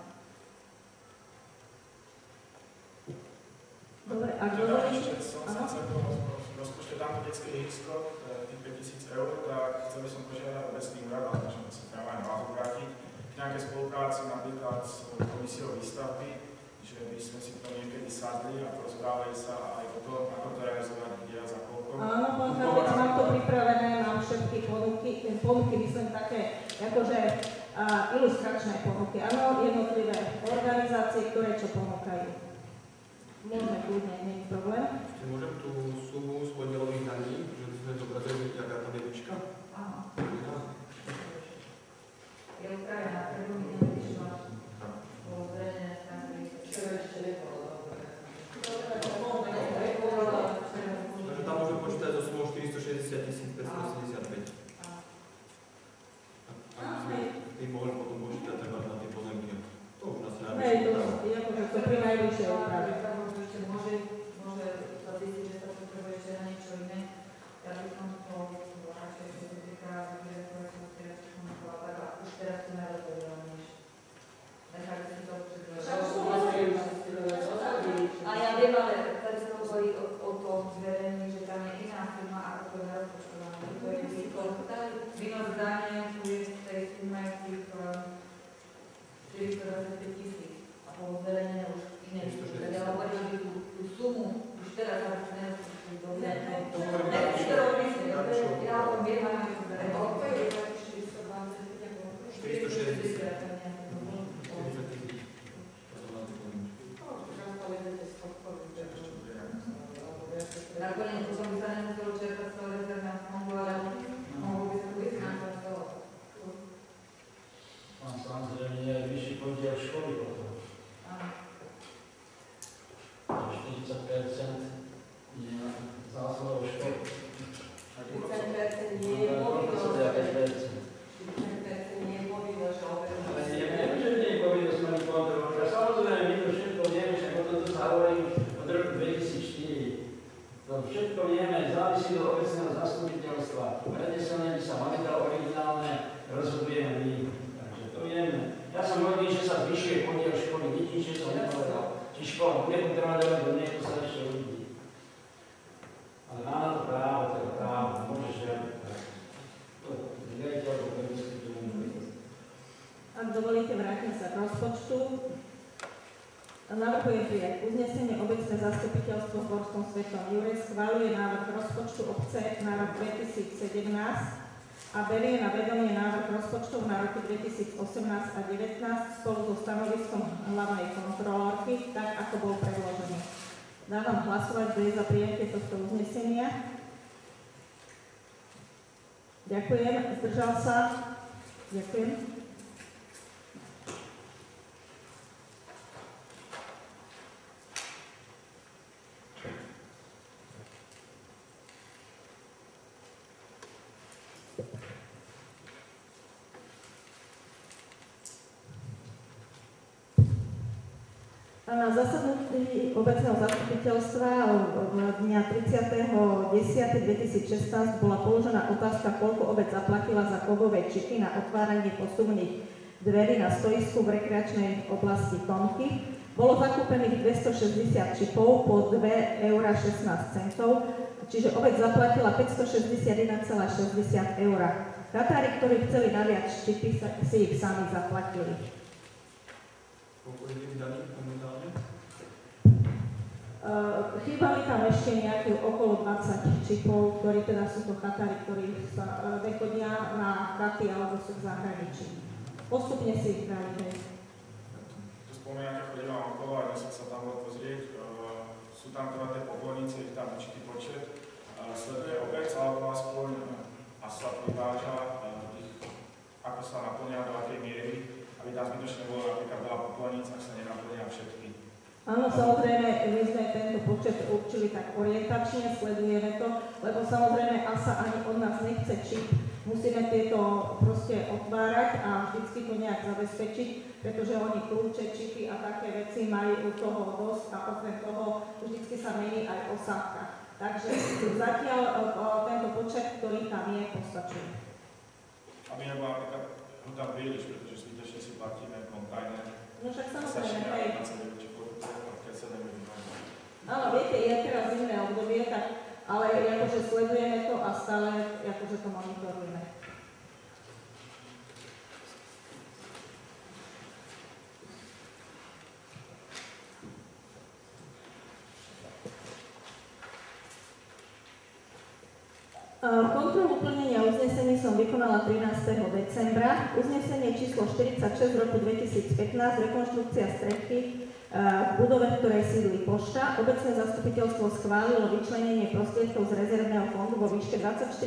Dobre, ak Teda dovolíte, ešte som sa chcel v rozpočte dám to detské ihrisko, tých 5 000 eur, tak chcel by som požiadať obecný úrad, ale možno sa treba aj na vás obrátiť, k nejakej spolupráci napríklad s komisiou výstavby, že by sme si to niekedy sadli a porozprávali sa aj o tom, ako to realizovať, kde a za koľko. Áno, pán Kravec, mám to pripravené, mám všetky ponuky myslím také, akože ilustračné ponuky. Áno, jednotlivé organizácie, ktoré čo ponúkajú. Môžeme kľudne, nie je problém. Môžem tú sumu z podielových daní, že sme zobrazili, aká tam je výška? Áno. Je upravená, preto mi nevyšla. Bolo zverejnené v stránke. Čo ešte nebolo dobre. Takže tam môžem počítať so sumou 460 575. Ak by sme tým mohli potom počítať treba na tie pozemky. To už nás Hej, to je akože to pri najvyššej oprave. Môže sa zistiť, že sa potrebuje ešte na niečo iné. Ja by som to radšej, čo sa týka výrezkovej sústreďa, tak už teraz to najrozhodovanejšie. Nechali si to a ja viem, ale tady sa hovorí o tom zverejní, že tam je iná firma, ako to je narozhodované. To je výnos dane, tu je v tej sume tých 425 000 a po zverejnenie už iné. Ja hovorím, že tú sumu už teraz sa nerozhodí do nechci to robiť, ja o tom viem, ale to zverejní. 460. Nakoniec potom by sa nemuselo čerpať z toho rezervného fondu, ale mohlo by sa to vyfinancovať z toho. Mám samozrejme aj vyšší podiel školy potom. Áno. 40% je na zásluhou školy. 30% nie je povinnosť. 40% nie je povinnosť, Ale neviem, že nie je povinnosť mať kontrolu. Samozrejme, my to všetko vieme, že o tomto sa hovorí od roku 2004. To všetko vieme, závisí do obecného zastupiteľstva. Prenesené by sa majetá originálne, rozhodujeme my. Takže to vieme. Ja som hodný, že sa zvyšuje podiel školy, nič, že som nepovedal. Či škola bude kontrolovať, do nej to sa ešte uvidí. Ale má na to právo, teda právo, môžeš žiadať. To riaditeľ, to diskutujeme. Ak dovolíte, vrátim sa k rozpočtu. Navrhujem prijať uznesenie. Obecné zastupiteľstvo v Borskom Svetom Jure schvaľuje návrh rozpočtu obce na rok 2017 a berie na vedomie návrh rozpočtov na roky 2018 a 2019 spolu so stanoviskom hlavnej kontrolórky, tak ako bol predložený. Dávam hlasovať, kto je za prijatie tohto uznesenia. Ďakujem. Zdržal sa? Ďakujem. Na zasadnutí obecného zastupiteľstva dňa 30.10.2016 bola položená otázka, koľko obec zaplatila za kovové čiky na otváranie posuvných dverí na stoisku v rekreačnej oblasti Tomky. Bolo zakúpených 260 čipov po 2,16 €, čiže obec zaplatila 561,60 €. Katári, ktorí chceli naviac čipy, si ich sami zaplatili. Chýbali tam ešte nejakých okolo 20 čipov, ktorí teda sú to chatári, ktorí sa nechodia na chaty alebo sú v zahraničí. Postupne si ich dali, hej. Tu spomínate, chodila okolo a dnes sa tam bol pozrieť. Sú tam teda tie popolnice, ich tam určitý počet. Sleduje obec alebo aspoň asfaltný váža počet určili tak orientačne, sledujeme to, lebo samozrejme ASA ani od nás nechce čip. Musíme tieto proste otvárať a vždycky to nejak zabezpečiť, pretože oni kľúče, čipy a také veci majú toho dosť a okrem toho vždycky sa mení aj osádka. Takže zatiaľ tento počet, ktorý tam je, postačuje. Aby nebola napríklad ho tam príliš, pretože zbytečne si platíme kontajner. No však samozrejme, hej. Áno, Áno, viete, je teraz zimné obdobie, tak, ale akože sledujeme to a stále akože to monitorujeme. Kontrolu plnenia uznesení som vykonala 13. decembra. Uznesenie číslo 46 roku 2015, rekonštrukcia strechy v budove, v ktorej sídli pošta. Obecné zastupiteľstvo schválilo vyčlenenie prostriedkov z rezervného fondu vo výške 24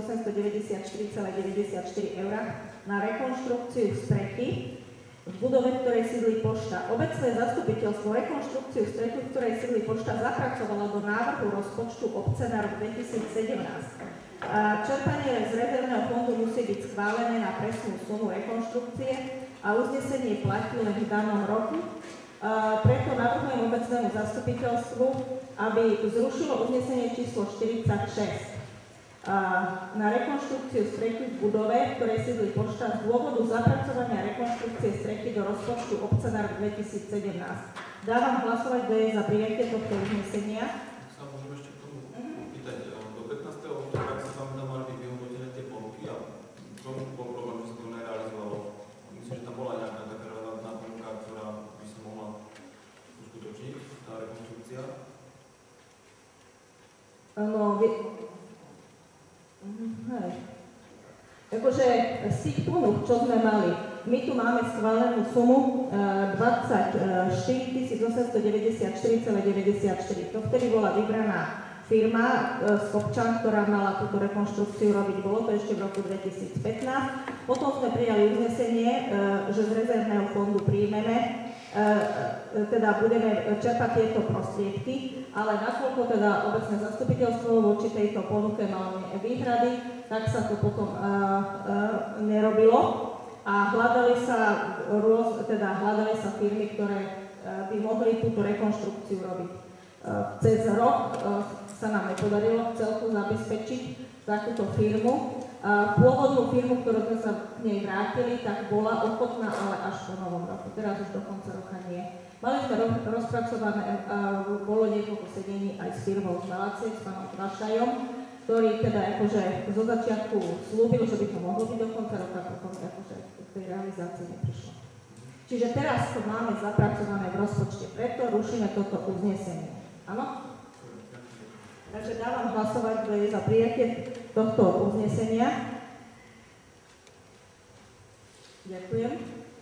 894,94 eur na rekonštrukciu strechy v budove, v ktorej sídli pošta. Obecné zastupiteľstvo rekonštrukciu strechy, v ktorej sídli pošta, zapracovalo do návrhu rozpočtu obce na rok 2017. Čerpanie z rezervného fondu musí byť schválené na presnú sumu rekonštrukcie a uznesenie platí len v danom roku. Preto navrhujem obecnému zastupiteľstvu, aby zrušilo uznesenie číslo 46 na rekonštrukciu strechy v budove, v ktorej sídli pošta z dôvodu zapracovania rekonštrukcie strechy do rozpočtu obce na rok 2017. Dávam hlasovať, kto je za prijatie tohto uznesenia. Sa môžeme ešte k tomu pýtať. Do 15. oktobra sa tam mali byť vyhodnotené tie ponuky a tomu bol problém, že sa to nerealizovalo. Myslím, že tam bola nejaká taká relevantná ponuka, ktorá by sa mohla uskutočniť, tá rekonštrukcia. No, hej. Akože z tých ponúk, čo sme mali, my tu máme schválenú sumu 24 894,94. To vtedy bola vybraná firma Skopčan, ktorá mala túto rekonštrukciu robiť. Bolo to ešte v roku 2015. Potom sme prijali uznesenie, že z rezervného fondu príjmeme, teda budeme čerpať tieto prostriedky, ale nakoľko teda obecné zastupiteľstvo voči tejto ponuke malo výhrady, tak sa to potom nerobilo a hľadali sa firmy, ktoré by mohli túto rekonštrukciu robiť. Cez rok sa nám nepodarilo celku zabezpečiť takúto firmu. Pôvodnú firmu, ktorú sme sa k nej vrátili, tak bola ochotná, ale až po novom roku. Teraz už do konca roka nie. Mali sme rozpracované, bolo niekoľko sedení aj s firmou z Malacie, s pánom Krašajom, ktorý teda akože zo začiatku slúbil, že by to mohlo byť do konca roka, potom akože k tej realizácii neprišlo. Čiže teraz to máme zapracované v rozpočte, preto rušíme toto uznesenie. Áno? Takže dávam hlasovať, kto je za prijatie tohto uznesenia. Ďakujem.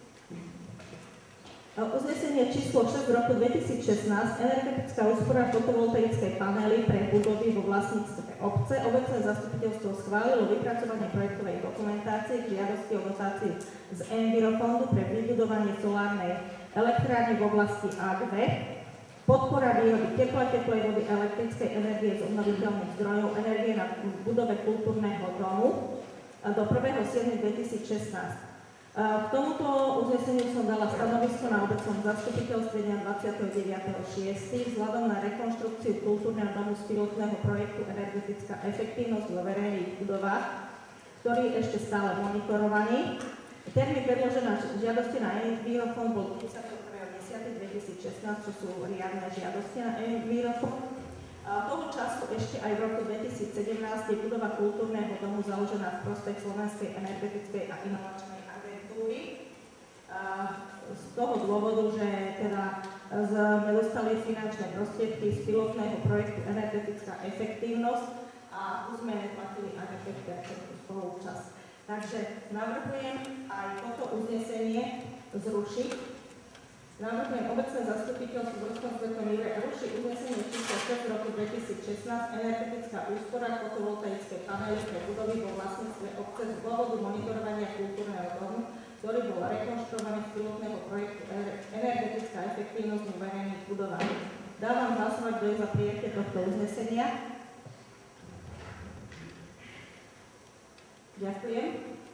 Uznesenie číslo 6 roku 2016, energetická úspora fotovoltaickej panely pre budovy vo vlastníctve obce. Obecné zastupiteľstvo schválilo vypracovanie projektovej dokumentácie k žiadosti o dotáciu z Envirofondu pre vybudovanie solárnej elektrárne v oblasti A2. Podpora výroby tepla, teplej vody a elektrickej energie z obnoviteľných zdrojov energie na budove kultúrneho domu do 1.7.2016. K tomuto uzneseniu som dala stanovisko na obecnom zastupiteľstve dňa 29.6. vzhľadom na rekonštrukciu kultúrneho domu z pilotného projektu Energetická efektívnosť vo verejných budovách, ktorý je ešte stále monitorovaný. Termín predložená žiadosti na Envirofond bol 10.2016, čo sú riadne žiadosti na Envirofond. Toho času ešte aj v roku 2017 je budova kultúrneho domu založená v prospech Slovenskej energetickej a inovačnej agentúry. Z toho dôvodu, že teda sme dostali finančné prostriedky z pilotného projektu Energetická efektívnosť a už sme neplatili ani 5% spoluúčasť. Takže navrhujem aj toto uznesenie zrušiť. Navrhujem obecné zastupiteľstvo v Rozpočtovom Jure ruší uznesenie číslo 6 roku 2016 energetická úspora fotovoltaickej panely pre budovy vo vlastníctve obce z dôvodu monitorovania kultúrneho domu, ktorý bol rekonštruovaný z pilotného projektu Energetická efektívnosť v verejných budovách. Dávam hlasovať, kto je za prijatie tohto uznesenia. Ďakujem.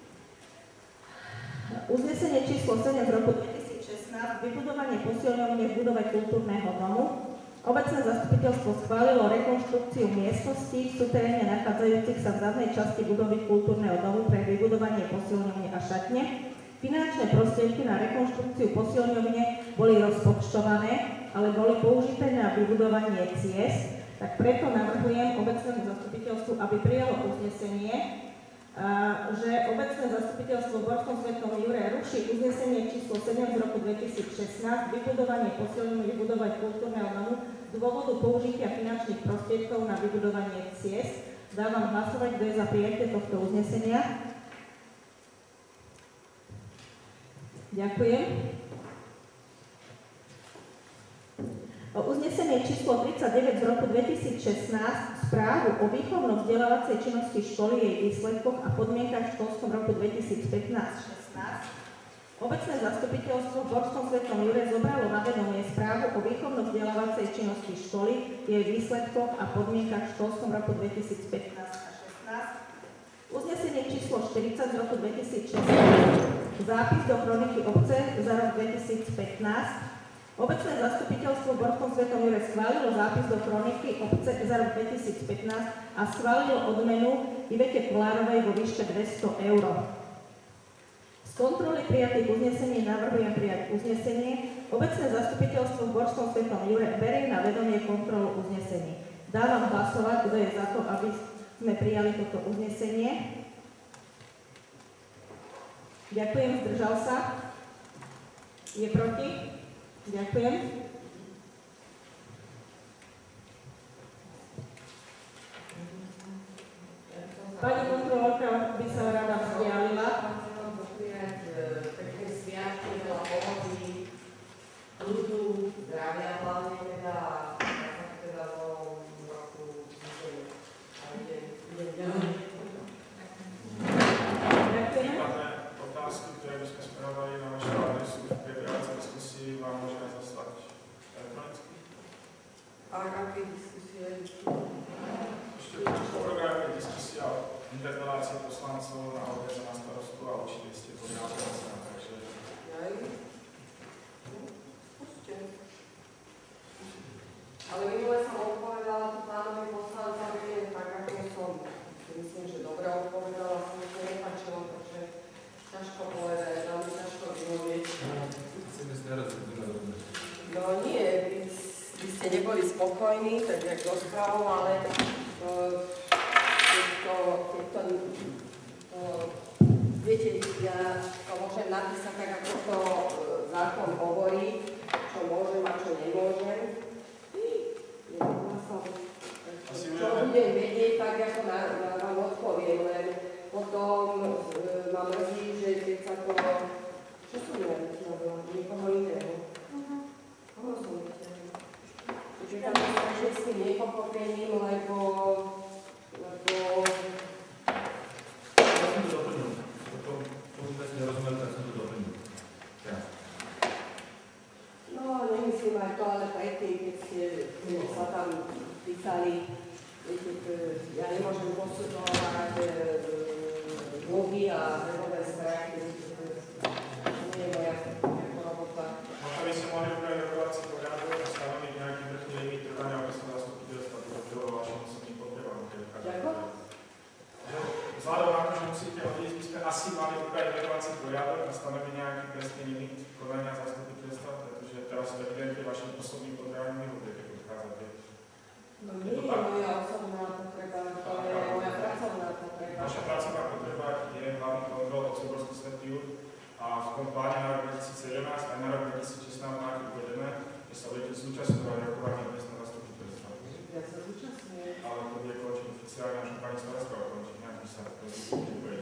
Uznesenie číslo 7 z roku 2016, vybudovanie posilňovne v budove kultúrneho domu. Obecné zastupiteľstvo schválilo rekonštrukciu miestností v suteréne nachádzajúcich sa v zadnej časti budovy kultúrneho domu pre vybudovanie posilňovne a šatne. Finančné prostriedky na rekonštrukciu posilňovne boli rozpočtované, ale boli použité na vybudovanie ciest, tak preto navrhujem obecnému zastupiteľstvu, aby prijalo uznesenie, že obecné zastupiteľstvo v Borskom Svetom Jure ruší uznesenie číslo 7 z roku 2016, vybudovanie posilňovne vybudovať kultúrneho domu z dôvodu použitia finančných prostriedkov na vybudovanie ciest. Dávam hlasovať, kto je za prijatie tohto uznesenia. Ďakujem. Uznesenie číslo 39 z roku 2016, správu o výchovno-vzdelávacej činnosti školy, jej výsledkoch a podmienkach v školskom roku 2015-16. Obecné zastupiteľstvo v Borskom Svetom Jure zobralo na vedomie správu o výchovno-vzdelávacej činnosti školy, jej výsledkoch a podmienkach v školskom roku 2015 a 16. Uznesenie číslo 40 z roku 2016, zápis do kroniky obce za rok 2015. Obecné zastupiteľstvo v Borskom Svetom Jure schválilo zápis do kroniky obce za rok 2015 a schválilo odmenu Ivete Kolárovej vo výške 200 €. Z kontroly prijatých uznesení navrhujem prijať uznesenie. Obecné zastupiteľstvo v Borskom Svetom Jure berie na vedomie kontrolu uznesení. Dávam hlasovať, kto je za to, aby sme prijali toto uznesenie. Ďakujem, zdržal sa. Je proti? Ďakujem. Pani kontrolórka by sa rada vzdialila. Pekné sviatky, veľa pohody, ľudu, zdravia hlavne teda v novom roku Ďakujem. Otázky, ktoré by sme spravovali na vašu adresu v prebiehajúcej diskusii, vám môžeme zaslať elektronicky. A aké diskusie? Ešte v programe diskusia o interpelácii poslancov na odvedu na starostu a určite ste podľa takže... Ale minule som odpovedala tu pánovi poslancovi, tak ako som, myslím, že dobre odpovedala, som to nepáčilo, pretože ťažko povedať, veľmi ťažko vyhovieť. No nie, vy ste neboli spokojní, tak jak rozprávou, ale viete, ja to môžem napísať tak, ako to zákon hovorí, čo môžem a čo nemôžem. Čo budem vedieť, tak ako vám odpoviem, len potom ma mrzí, že keď sa to... Čo som nevedela? Nikoho iného. Koho som nevedela? Čiže tam je s tým nepochopením, lebo... Ja som to doplnil. Tomu si nerozumiem, tak som to doplnil. No, nemyslím aj to, ale predtým, keď ste sa tam pýtali, viete, ja nemôžem posudzovať blogy a webové stránky, nie je moja robota. Možno by sme mohli upraviť rokovací poriadok a stanoviť nejaký vrchný limit trvania obecného zastupiteľstva, ktoré bylo vašim osobným potrebám. Ďakujem. Vzhľadom na to, že musíte odísť, by sme asi mali upraviť rokovací poriadok a stanoviť nejaký presný limit konania zastupiteľstva, pretože teraz evidentne vašim osobným potrebám vyhovuje, keď odchádzate. No nie je moja osobná potreba, to je moja pracovná potreba. Naša pracovná potreba je hlavný kontrol obce Borský Svätý Jur a v tom pláne na rok 2017 aj na rok 2016 máte uvedené, že sa budete zúčastňovať rokovania miestneho zastupiteľstva. Ja sa zúčastňujem. Ale to bude končiť oficiálne, až pani starostka končiť, nejaký sa to nebude.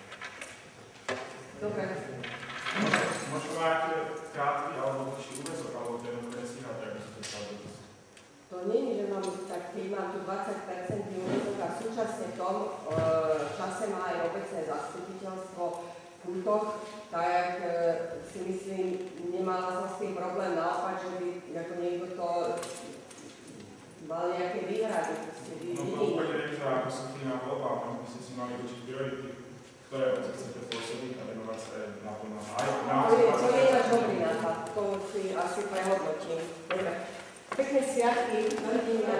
Dobre. Možno máte krátky alebo dlhší úväzok, alebo ten presíhať, ak by ste sa dodať. To nie je, že mám tak, keď mám tu 20% úväzok a súčasne v tom čase má aj obecné zastupiteľstvo v Kultoch, tak si myslím, nemala som s tým problém, naopak, že by ako niekto to Mal nejaké výhrady, ste No v videli. prípade revizora, ako sú na voľbách, by ste si mali určiť priority, ktoré obce chcete pôsobiť a venovať sa naplno aj na To je náš dobrý nápad, to si asi prehodnotím. Dobre. Pekné sviatky, dovidenia.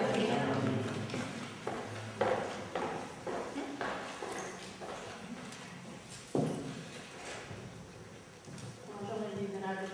Môžeme vyhrať.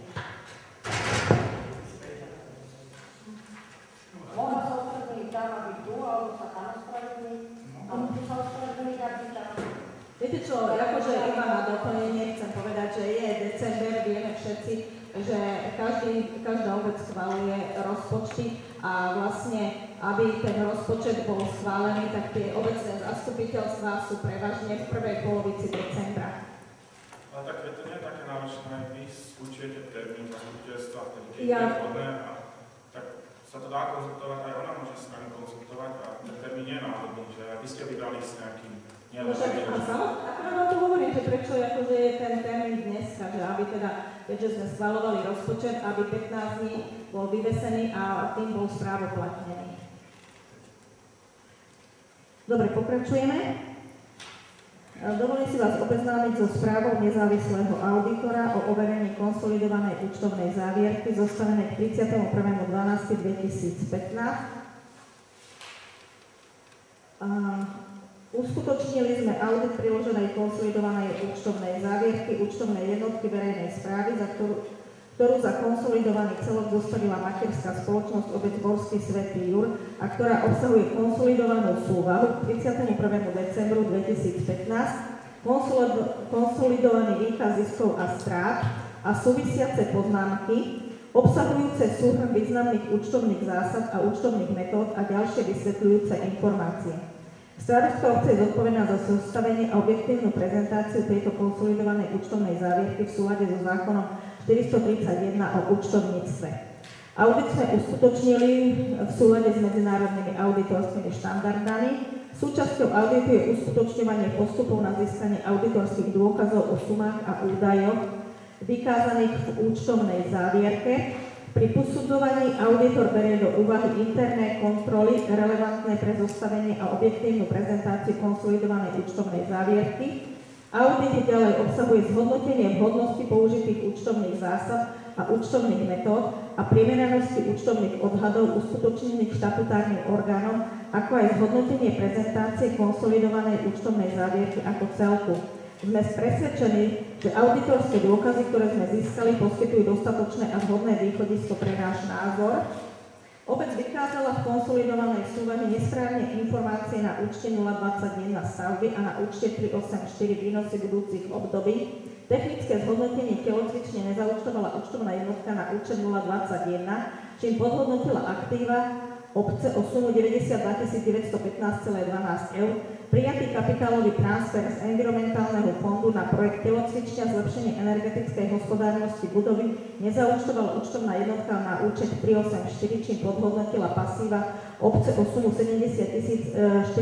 Mohla sa ospravedlniť tam, aby tu, alebo sa tam ospravedlniť. A tu sa ospravedlniť, aby tam. Viete čo, akože iba na doplnenie chcem povedať, že je december, vieme všetci, že každá obec schváluje rozpočty a vlastne, aby ten rozpočet bol schválený, tak tie obecné zastupiteľstvá sú prevažne v prvej polovici decembra. Ale tak je to nie také náročné, vy určujete termín zastupiteľstva, ktorý keď Ja- je vhodné a tak sa to dá konzultovať, aj ona môže s nami konzultovať a ten termín nie je náhodný, že vy ste vybrali s nejakým No však, akorát vám to hovorím, že prečo akože je ten termín dneska, že aby teda, keďže sme schvaľovali rozpočet, aby 15 dní bol vyvesený a tým bol správoplatnený. Dobre, pokračujeme. Dovolím si vás obeznámiť so správou nezávislého auditora o overení konsolidovanej účtovnej závierky zostavenej k 31.12.2015. Uskutočnili sme audit priloženej konsolidovanej účtovnej závierky účtovnej jednotky verejnej správy, ktorú za konsolidovaný celok zostavila materská spoločnosť Obec Borský Svätý Jur a ktorá obsahuje konsolidovanú súvahu k 31. decembru 2015, konsolidovaný výkaz ziskov a strát a súvisiace poznámky, obsahujúce súhrn významných účtovných zásad a účtovných metód a ďalšie vysvetľujúce informácie. Starostka obce je zodpovedná za zostavenie a objektívnu prezentáciu tejto konsolidovanej účtovnej závierky v súlade so zákonom 431 o účtovníctve. Audit sme uskutočnili v súlade s medzinárodnými auditorskými štandardami. Súčasťou auditu je uskutočňovanie postupov na získanie auditorských dôkazov o sumách a údajoch vykázaných v účtovnej závierke. Pri posudzovaní auditor berie do úvahy interné kontroly relevantné pre zostavenie a objektívnu prezentáciu konsolidovanej účtovnej závierky. Audit ďalej obsahuje zhodnotenie vhodnosti použitých účtovných zásad a účtovných metód a primeranosti účtovných odhadov uskutočnených štatutárnym orgánom, ako aj zhodnotenie prezentácie konsolidovanej účtovnej závierky ako celku. Sme presvedčení, že auditorské dôkazy, ktoré sme získali, poskytujú dostatočné a vhodné východisko pre náš názor. Obec vykázala v konsolidovanej súvahe nesprávne informácie na účte 021 stavby a na účte 384 výnosy budúcich období. Technické zhodnotenie telocvične nezaúčtovala účtovná jednotka na účet 021, čím podhodnotila aktíva obce o sumu 92 915,12 eur. Prijatý kapitálový transfer z environmentálneho fondu na projekt telocvičňa zlepšenie energetickej hospodárnosti budovy nezaúčtovala účtovná jednotka na účet 384, čím podhodnotila pasíva obce o sumu 70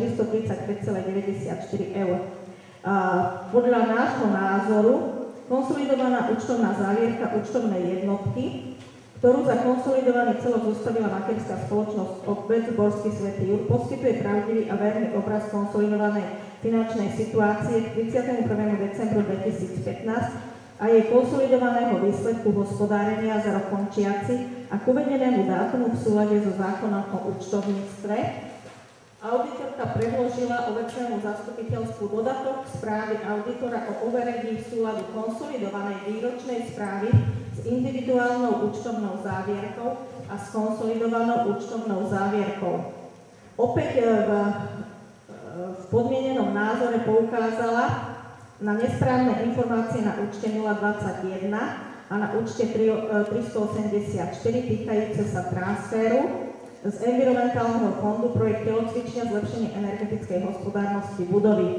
435,94 eur. Podľa nášho názoru konsolidovaná účtovná závierka účtovnej jednotky, ktorú za konsolidovaný celok zostavila materská spoločnosť Obec Borský Svätý Jur, poskytuje pravdivý a verný obraz konsolidovanej finančnej situácie k 31. decembru 2015 a jej konsolidovaného výsledku hospodárenia za rok končiaci a k uvedenému dátumu v súlade so zákonom o účtovníctve. Auditorka predložila obecnému zastupiteľstvu dodatok správy auditora o overení v súladu konsolidovanej výročnej správy s individuálnou účtovnou závierkou a s konsolidovanou účtovnou závierkou. Opäť v podmienenom názore poukázala na nesprávne informácie na účte 021 a na účte 384 týkajúce sa transferu z environmentálneho fondu projekt telocvičňa zlepšenie energetickej hospodárnosti budovy.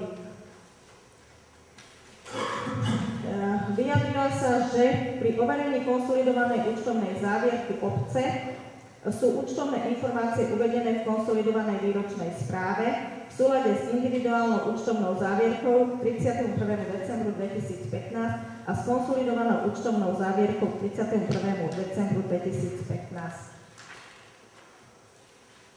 Vyjadrila sa, že pri overení konsolidovanej účtovnej závierky obce sú účtovné informácie uvedené v konsolidovanej výročnej správe v súlade s individuálnou účtovnou závierkou 31. decembru 2015 a s konsolidovanou účtovnou závierkou 31. decembru 2015.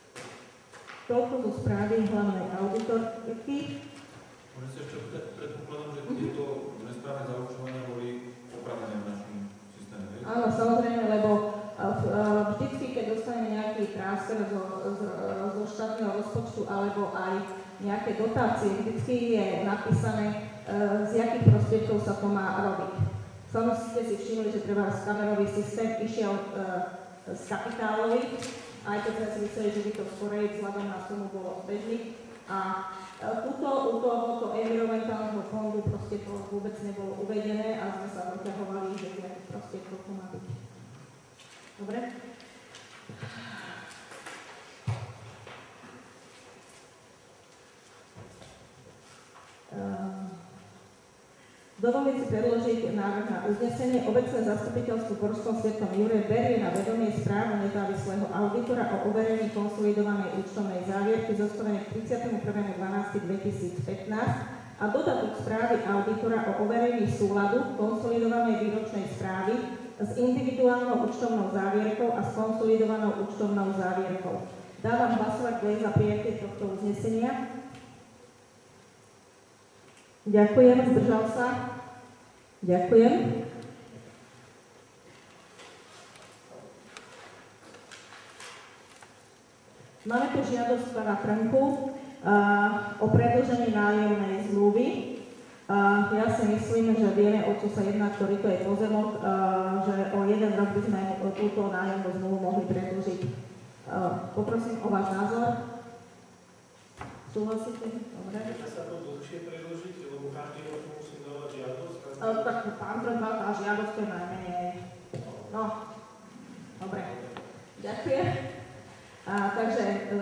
Toľko zo správy hlavnej auditorky. Môžem si ešte predpokladám, že tieto nesprávne zaúčtovania boli opravené v našom systéme, hej? Áno, samozrejme, lebo vždycky, keď dostaneme nejaký transfer zo štátneho rozpočtu alebo aj nejaké dotácie, vždycky je napísané, z jakých prostriedkov sa to má robiť. Samozrejme ste si všimli, že treba kamerový systém išiel z kapitálových, aj keď sme si mysleli, že by to skorej vzhľadom na sumu bolo bežný. A tuto u tohoto environmentálneho fondu proste to vôbec nebolo uvedené a sme sa doťahovali, že z jakých prostriedkov to má byť. Dobre? Dovolím si predložiť návrh na uznesenie. Obecné zastupiteľstvo v Borskom Svetom Jure berie na vedomie správu nezávislého auditora o overení konsolidovanej účtovnej závierky zostavenej k 31.12.2015 a dodatok správy auditora o overení súladu konsolidovanej výročnej správy s individuálnou účtovnou závierkou a s konsolidovanou účtovnou závierkou. Dávam hlasovať, kto je za prijatie tohto uznesenia. Ďakujem, zdržal sa. Ďakujem. Máme tu žiadosť pána Trnku o predĺženie nájomnej zmluvy. Ja si myslím, že vieme, o čo sa jedná, ktorý to je pozemok, že o 1 rok by sme túto nájomnú zmluvu mohli predĺžiť. Poprosím o váš názor. Súhlasíte? Dobre. Môžeme sa to dlhšie predĺžiť, lebo každý rok musím dávať žiadosť. Tak pán Trnka, tá žiadosť je najmenej. No, dobre. Ďakujem. Takže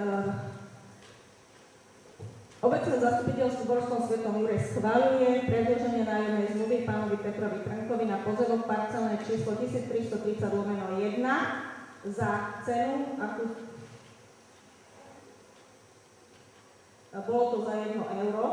obecné zastupiteľstvo v Borskom Svetom Jure schvaľuje predĺženie nájomnej zmluvy pánovi Petrovi Trnkovi na pozemok parcelné číslo 1330/1 za cenu, akú bolo to za 1 euro.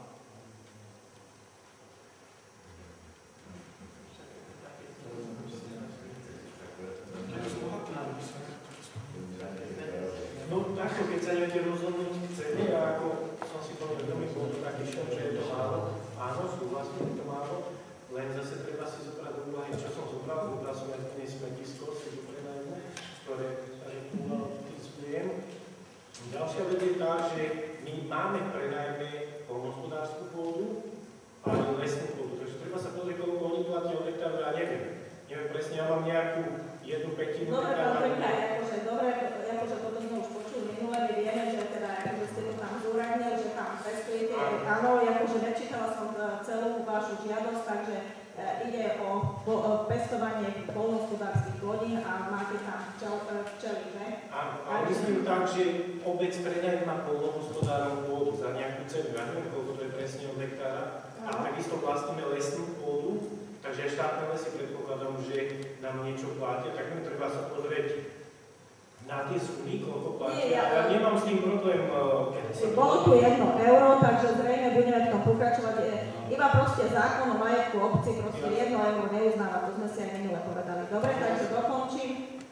No takto, keď sa idete rozhodnúť ceny, a ako som si povedal, bol to taký šok, že je to málo. Áno, súhlasím, je to málo, len zase treba si zobrať do úvahy, čo som zobral som aj dnes smetisko, si to prenajmu, ktoré utilizujem. Ďalšia vec je tá, že my máme v prenajme poľnohospodárskú pôdu a lesnú pôdu, takže treba sa pozrieť, koľko oni platia od hektáru, ja neviem. Neviem presne, ja mám nejakú 1/5 Dobre, hektára. pán Trnka, akože toto sme už počuli minule, my vieme, že teda akože ste to tam zúradnil, že tam pestujete, áno, akože nečítala som celú vašu žiadosť, takže ide o pestovanie poľnohospodárskych plodín a máte tam včely, že? Áno, ale myslím tak, že obec prenajíma poľnohospodárov pôdu za nejakú cenu, ja neviem, koľko to je presne od hektára, a takisto vlastníme lesnú pôdu, takže štátne lesy predpokladám, že nám niečo platia, tak mi treba sa pozrieť na tie sumy, koľko platia, ale nemám s tým problém, keď sa... Bolo tu 1 euro, takže zrejme budeme v tom pokračovať. Iba proste zákon o majetku obci proste 1 euro neuznáva, to sme si aj minule povedali. Dobre, takže dokončím.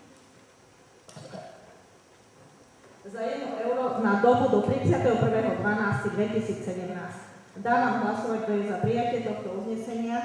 Za 1 euro na dobu do 31.12.2017. Dávam hlasovať, kto je za prijatie tohto uznesenia.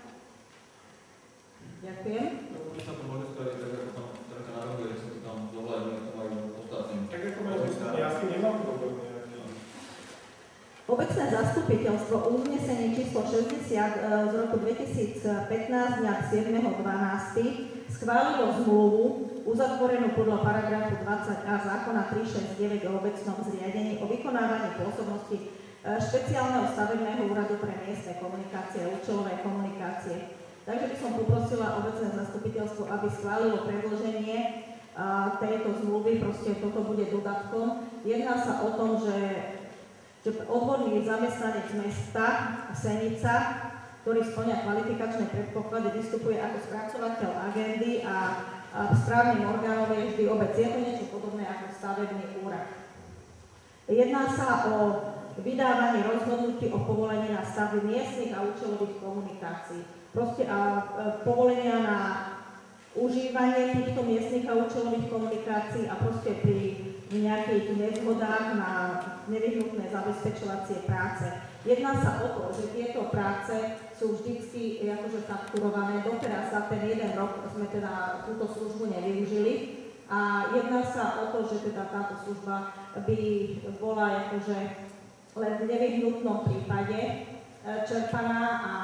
Ďakujem. My sa to môže spraviť tak, ako tam trocha navrhuje, že sa to tam zohľadní, to majú ostatní. Tak ako majú zostať, ja s tým nemám problém nejaký. Obecné zastupiteľstvo uznesenie číslo 60 z roku 2015 dňa 7.12. schválilo zmluvu uzatvorenú podľa paragrafu 20a zákona 369 o obecnom zriadení o vykonávaní pôsobnosti špeciálneho stavebného úradu pre miestne komunikácie a účelové komunikácie. Takže by som poprosila obecné zastupiteľstvo, aby schválilo predĺženie tejto zmluvy, proste toto bude dodatkom. Jedná sa o tom, že odborný zamestnanec mesta Senica, ktorý spĺňa kvalifikačné predpoklady, vystupuje ako spracovateľ agendy a správnym orgánom je vždy obec. Je to niečo podobné ako stavebný úrad. Jedná sa o vydávanie rozhodnutí o povolení na stavby miestnych a účelových komunikácií. Proste povolenia na užívanie týchto miestnych a účelových komunikácií a proste pri v nejakých nezhodách na nevyhnutné zabezpečovacie práce. Jedná sa o to, že tieto práce sú vždycky akože fakturované. Doteraz za ten jeden rok sme teda túto službu nevyužili. A jedná sa o to, že teda táto služba by bola akože len v nevyhnutnom prípade čerpaná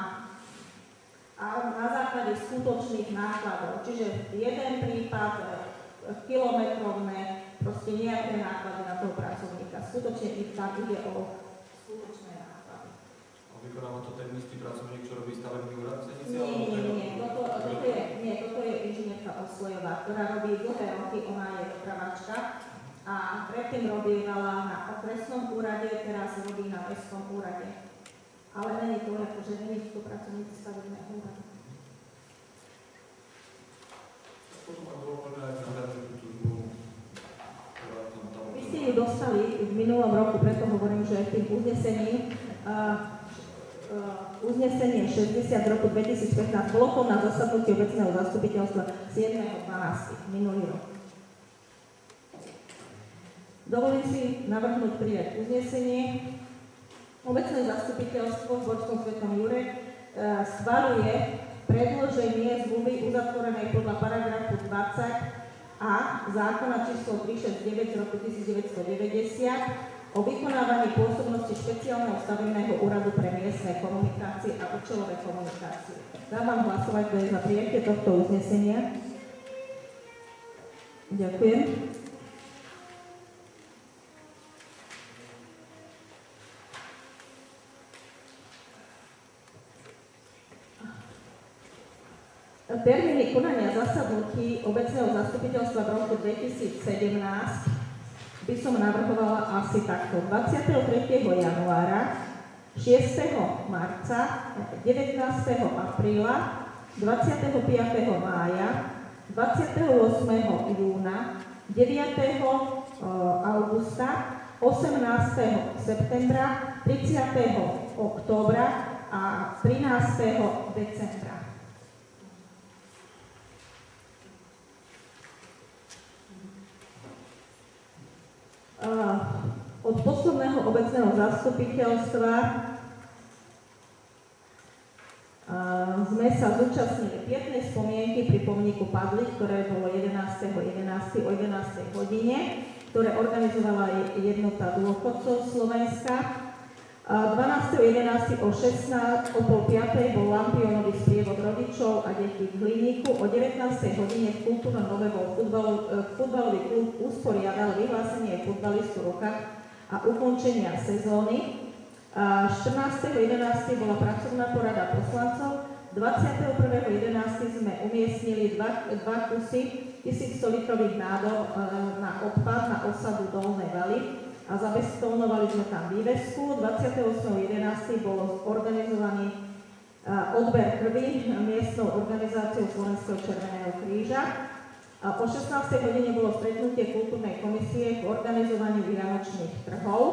a na základe skutočných nákladov. Čiže jeden prípad, kilometrovné, proste nejaké náklady na toho pracovníka. Skutočne ich tak ide o skutočné náklady. A vykonáva to ten istý pracovník, čo robí stavebný úrad v Senici? Nie, toto je inžinierka Oslejová, ktorá robí dlhé roky, ona je dopravačka a predtým robievala na okresnom úrade, teraz robí na mestskom úrade. Ale není to, akože není to pracovníci stavebného úradu. Potom ak bolo možné aj nahradiť tú službu, vy ste ju dostali v minulom roku, preto hovorím, že tým uznesením uznesenie 60 z roku 2015 bolo to na zasadnutí obecného zastupiteľstva 7.12. minulý rok. Dovolím si navrhnúť prijať uznesenie. Obecné zastupiteľstvo v Borskom Svetom Jure schvaľuje predĺženie zmluvy uzatvorenej podľa paragrafu 20a zákona číslo 369 z roku 1990 o vykonávaní pôsobnosti špeciálneho stavebného úradu pre miestne komunikácie a účelové komunikácie. Dávam hlasovať, kto je za prijatie tohto uznesenia. Ďakujem. Termíny konania zasadnutí obecného zastupiteľstva v roku 2017 by som navrhovala asi takto. 23. januára, 6. marca, 19. apríla, 25. mája, 28. júna, 9. augusta, 18. septembra, 30. októbra a 13. decembra. Od posledného obecného zastupiteľstva sme sa zúčastnili pietnej spomienky pri pomníku Padlých, ktoré bolo 11.11. o 11. hodine, ktoré organizovala Jednota dôchodcov Slovenska. 12.11. o 16.30 bol lampiónový sprievod rodičov a detí v Hliníku. O 19. hodine v kultúrno-novému futbalový klub usporiadal vyhlásenie futbalistu roka a ukončenia sezóny. 14.11. bola pracovná porada poslancov. 21.11. sme umiestnili dva kusy 1100 litrových nádob na odpad na osadu Dolné Valy a zabetonovali sme tam vývesku. 28.11. bol organizovaný odber krvi miestnou organizáciou Slovenského Červeného kríža. O 16. hodine bolo stretnutie kultúrnej komisie k organizovaniu vianočných trhov.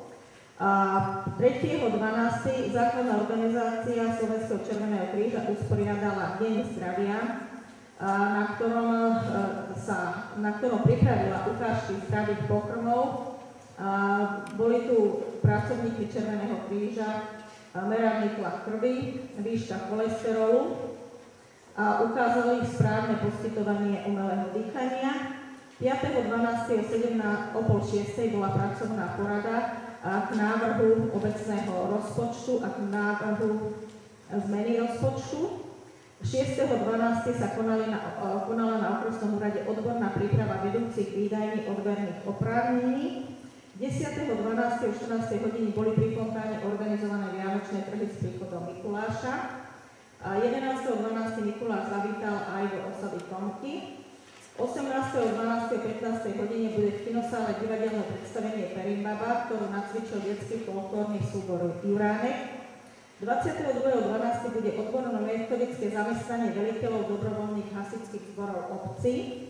3.12. základná organizácia Slovenského Červeného kríža usporiadala Deň zdravia, na ktorom pripravila ukážky zdravých pokrmov. Boli tu pracovníci Červeného kríža, merárny tlak krvi, výška cholesterolu a ukázali správne poskytovanie umelého dýchania. 5.12. o 17.30 bola pracovná porada k návrhu obecného rozpočtu a k návrhu zmeny rozpočtu. 6.12. sa konala na okresnom úrade odborná príprava vedúcich výdajní odberných oprávnení. 10.12. o 14. hodine boli pri fontáne organizované vianočné trhy s príchodom Mikuláša. 11.12. Mikuláš zavítal aj do osady Tomky. 18.12. o 15. hodine bude v kinosále divadelné predstavenie Perimbaba, ktorú nacvičil detský folklórny súbor Juránek. 22.12. bude odborno-metodické zamestnanie veliteľov dobrovoľných hasičských zborov obcí.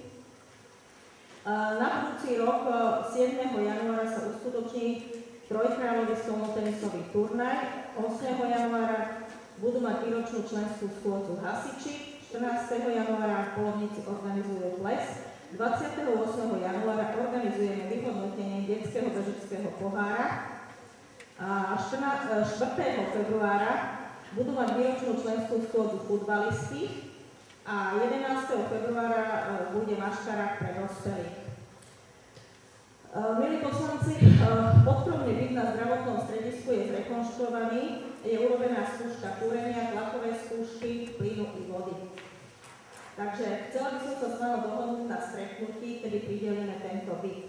Na budúci rok 7. januára sa uskutoční trojkráľový stolnotenisový turnaj. 8. januára budú mať výročnú členskú schôdzu hasiči. 14. januára polovníci organizujú ples. 28. januára organizujeme vyhodnotenie detského bežeckého pohára a 4. februára budú mať výročnú členskú schôdzu futbalisti a 11. februára bude maškarák pre dospelých. Milí poslanci, podporný byt na zdravotnom stredisku je zrekonštruovaný, je urobená skúška kúrenia, tlakové skúšky, plynu i vody. Takže chcela by som sa s vami dohodnúť na stretnutí, kedy pridelíme tento byt.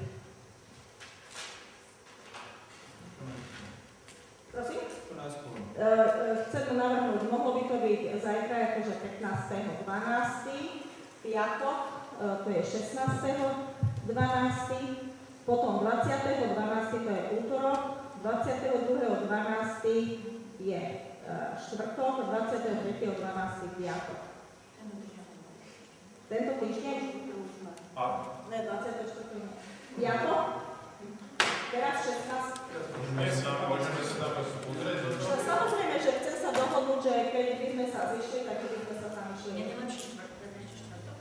Prosím? Chcem navrhnúť, mohlo by to byť zajtra akože 15.12., piatok, to je 16.12., potom 20.12. to je útorok, 22.12. je štvrtok, 23.12. piatok. Tento týždeň? Ne, 24. nie. Piatok? Teraz 16. Môžeme sa tam pozrieť? Samozrejme, že chcem sa dohodnúť, že keď by sme sa zišli, tak by sme sa tam išli. Ja nemám štvrtok.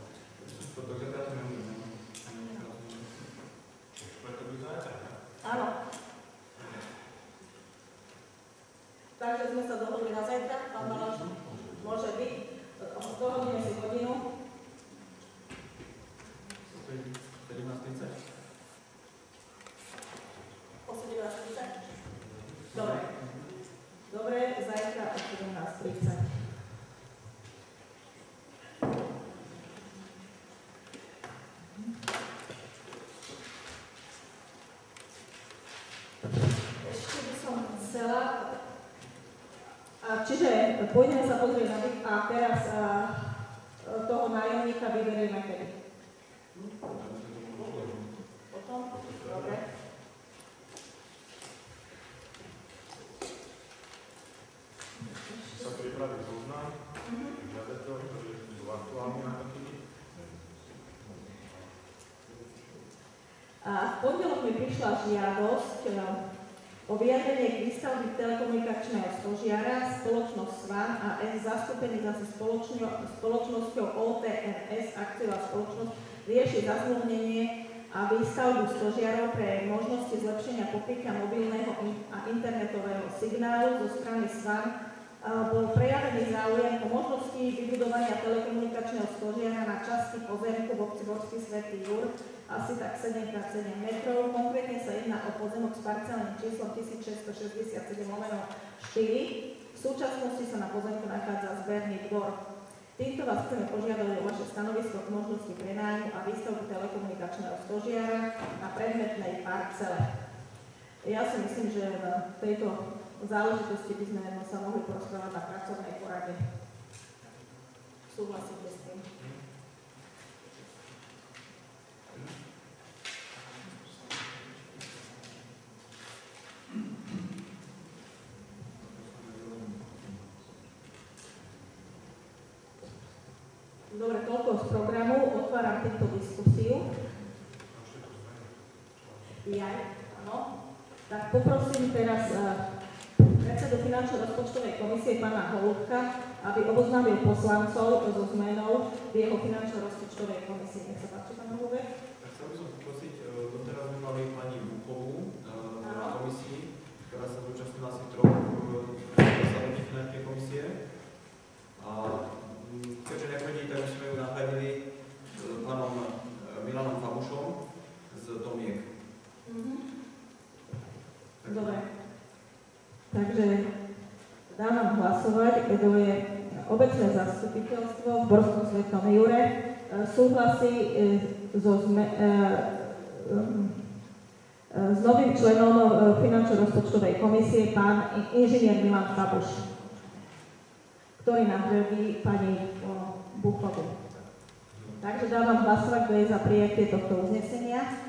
Áno. Takže sme sa dohodli na zajtra, pán Balaš, môže byť. Dohodneme si hodinu. 17:30. O 17:30? Dobre. Dobre, zajtra o 17:30. Ešte by som chcela... Čiže pôjdeme sa pozrieť na byt a teraz toho nájomníka vyberieme kedy. Potom? Dobre. Sa pripraví zoznam, žiadateľ, ktorý sú aktuálne na taký. A v pondelok mi prišla žiadosť o vyjadrenie k výstavbe telekomunikačného stožiara spoločnosť SVAN AS zastúpený zase spoločnosťou OTRS akciová spoločnosť rieši zazmluvnenie a výstavbu stožiarov pre možnosti zlepšenia pokrytia mobilného a internetového signálu zo strany SVAN. Bol prejavený záujem o možnosti vybudovania telekomunikačného stožiara na časti pozemku v obci Gorský Svätý Jur, asi tak 7x7 metrov. Konkrétne sa jedná o pozemok s parcelným číslom 1667/4. V súčasnosti sa na pozemku nachádza zberný dvor. Týmto vás chceme požiadať o vaše stanovisko k možnosti prenájmu a výstavbu telekomunikačného stožiara na predmetnej parcele. Ja si myslím, že v tejto záležitosti by sme sa mohli porozprávať na pracovnej porade. Súhlasíte s tým? Dobre, toľko z programu. Otváram týmto diskusiu. Áno. Tak poprosím teraz predsedu finančno-rozpočtovej komisie pána Holubka, aby oboznámil poslancov so zmenou v jeho finančno-rozpočtovej komisii. Nech sa páči, pán Holubek. Chcel by som poprosiť, doteraz sme mali pani Bukovú na komisii, ktorá sa zúčastnila asi troch zasadnutí finančnej komisie. A keďže nechodí, tak sme ju nahradili pánom Milanom Fabušom z Domiek. Dobre. Takže dávam hlasovať, kto je obecné zastupiteľstvo v Borskom Svätom Jure súhlasí s novým členom finančno-rozpočtovej komisie pán inžinier Milan Fabuš, ktorý nahradí pani Buchovú. Takže dávam hlasovať, kto je za prijatie tohto uznesenia.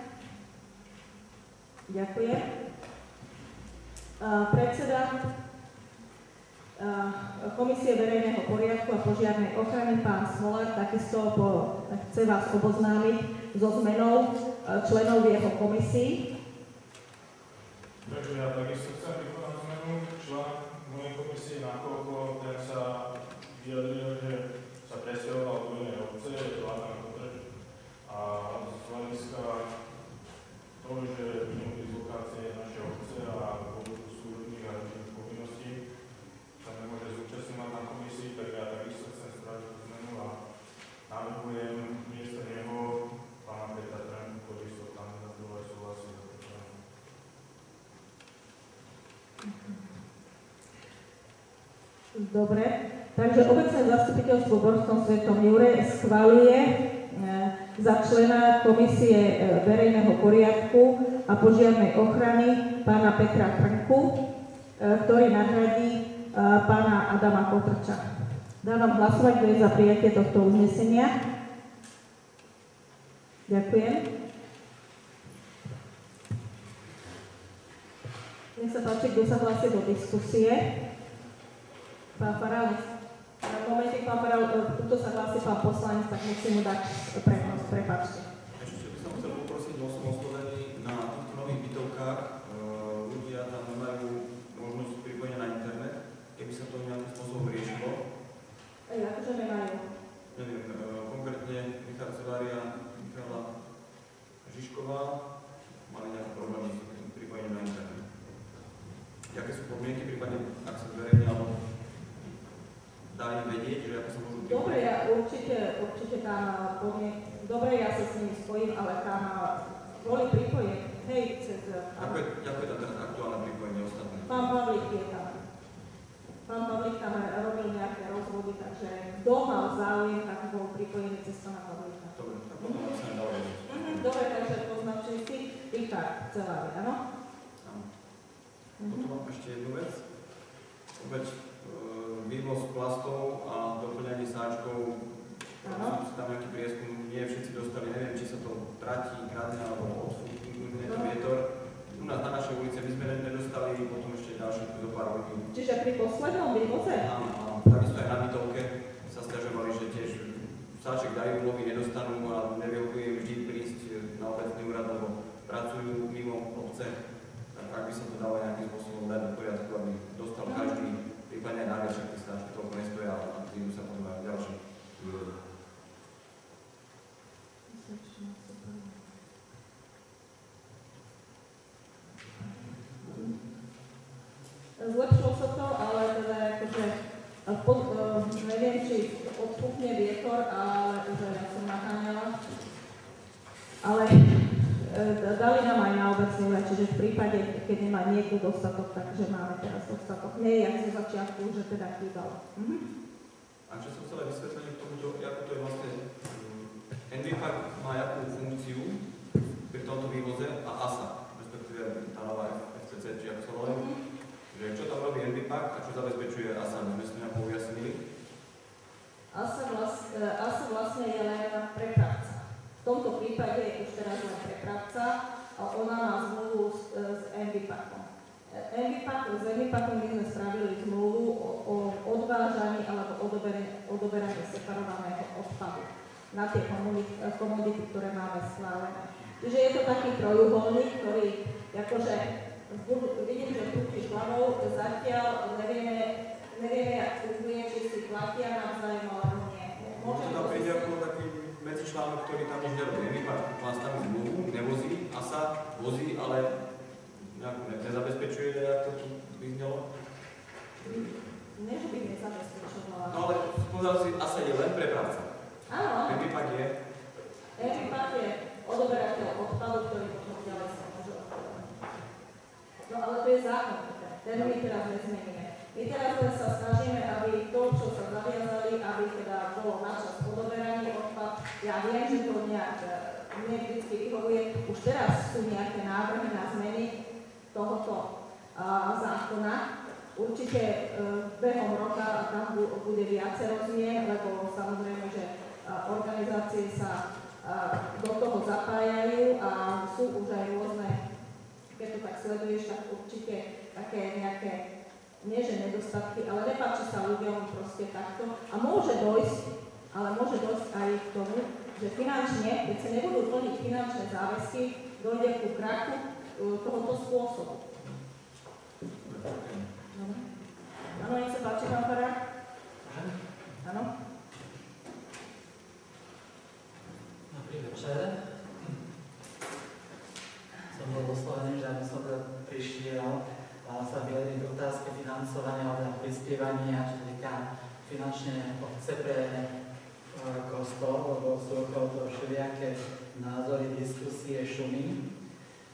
Ďakujem. Predseda Komisie verejného poriadku a požiarnej ochrany pán Smolár takisto chce vás oboznámiť so zmenou členov v jeho komisii. Takže ja takisto chcem vykonať zmenu člen mojej komisie, nakoľko ten sa vyjadril, že sa presťahoval do inej obce, je to Adam Kotrč a Dobre, takže obecné zastupiteľstvo v Borskom Svetom Jure schvaľuje za člena komisie verejného poriadku a požiarnej ochrany pána Petra Trnku, ktorý nahradí pána Adama Kotrča. Dávam hlasovať, kto je za prijatie tohto uznesenia. Ďakujem. Nech sa páči, kto sa hlási do diskusie. Pán Faral, v momente, pán Faral, tuto sa hlási pán poslanec, tak musím mu dať prednosť, prepáčte. Ešte by som chcel poprosiť o oslovení na týchto nových bytovkách. Ľudia tam nemajú možnosť pripojenia na internet. Keby sa to nejakým spôsobom riešilo. Akože nemajú. Neviem, konkrétne Michal Celária, Michala Žižková mali nejaké problémy s pripojením na internet. Jaké sú podmienky, prípadne, ak sa zverejnia, alebo dá im vedieť, že ako sa môžu pripojiť? Dobre, ja určite tam dobre, ja sa s nimi spojím, ale tam boli pripojení, hej, cez... Ako je tam teraz aktuálne pripojenie ostatné? Pán Pavlík je tam. Pán Pavlík tam robil nejaké rozvody, takže kto mal záujem, tak bol pripojený cez pána Pavlíka. Dobre, tak potom sa nedalo vedieť. Dobre, takže poznačili si Richard Celári, áno? Áno. Potom mám ešte jednu vec. Opäť vývoz plastov a doplňanie sáčkov. Som si tam nejaký prieskum, nie všetci dostali, neviem, či sa to tratí, kradne alebo odfúkne to vietor. U nás na našej ulici my sme nedostali, potom ešte ďalšie zo pár ľudí. Čiže pri poslednom vývoze? Áno, takisto aj na bytovke sa sťažovali, že tiež sáček dajú, noví nedostanú a nevyhovuje vždy prísť na obecný úrad, lebo pracujú mimo obce. Tak ak by sa to dalo nejakým spôsobom dať do poriadku, aby dostal každý, prípadne aj na večer, tie sáčky toľko nestoja, ale na týmu sa potom aj ďalší. Zlepšilo sa to, ale teda akože neviem, či odpukne vietor, ale že ja som naháňala. Ale dali nám aj na obecný úrad, čiže v prípade, keď nemá niekto dostatok, takže máme teraz dostatok. Nie, jak zo začiatku, že teda chýbalo. A čo som chcela vysvetliť k tomuto, ako to je vlastne, NVPAC má jakú funkciu pri tomto vývoze a ASA, respektíve tá nová FCC, či ako sa volajú. Že čo tam robí NVPAC a čo zabezpečuje ASA, my sme si nejako ujasnili? ASA vlastne je len prepravca. V tomto prípade je už teraz len prepravca a ona má zmluvu s NVPACom. S NVPACom my sme spravili zmluvu o odvážaní alebo odoberaní separovaného odpadu na tie komodity, ktoré máme schválené. Čiže je to taký trojuholník, ktorý akože vidím, že krútiš hlavou, zatiaľ nevieme, jak funguje, či si platia navzájom alebo nie. Môže tam príde ako taký medzičlánok, ktorý tam už nerobí. NVPAC má stavú zmluvu, nevozí, ASA vozí, ale nejako nezabezpečuje, jak to tu vyznelo? Nie, že by nezabezpečovala. No ale povedal si, ASA je len prepravca. Áno. NVPAC je? NVPAC je odoberateľ odpadu, ktorý potom ďalej sa môže odpadať. No ale to je zákon, ten my teraz nezmeníme. My teraz len sa snažíme, aby to, čo sa zaviazali, aby teda bolo načas odoberaný odpad. Ja viem, že to nejak vždycky vyhovuje. Už teraz sú nejaké návrhy na zmeny tohoto zákona. Určite behom roka tam bude viacero zmien, lebo samozrejme, že organizácie sa do toho zapájajú a sú už aj rôzne, keď to tak sleduješ, tak určite také nejaké, nie že nedostatky, ale nepáči sa ľuďom proste takto. A môže dojsť aj k tomu, že finančne, keď sa nebudú plniť finančné záväzky, dojde ku krachu tohoto spôsobu. Áno, nech sa páči, pán Farák. Áno. Dobrý večer. Som bol oslovený, že aby som prišiel a sa vyjadriť k otázke financovania alebo prispievania, čo týka finančne obce pre kostol, lebo sú okolo toho všelijaké názory, diskusie, šumy.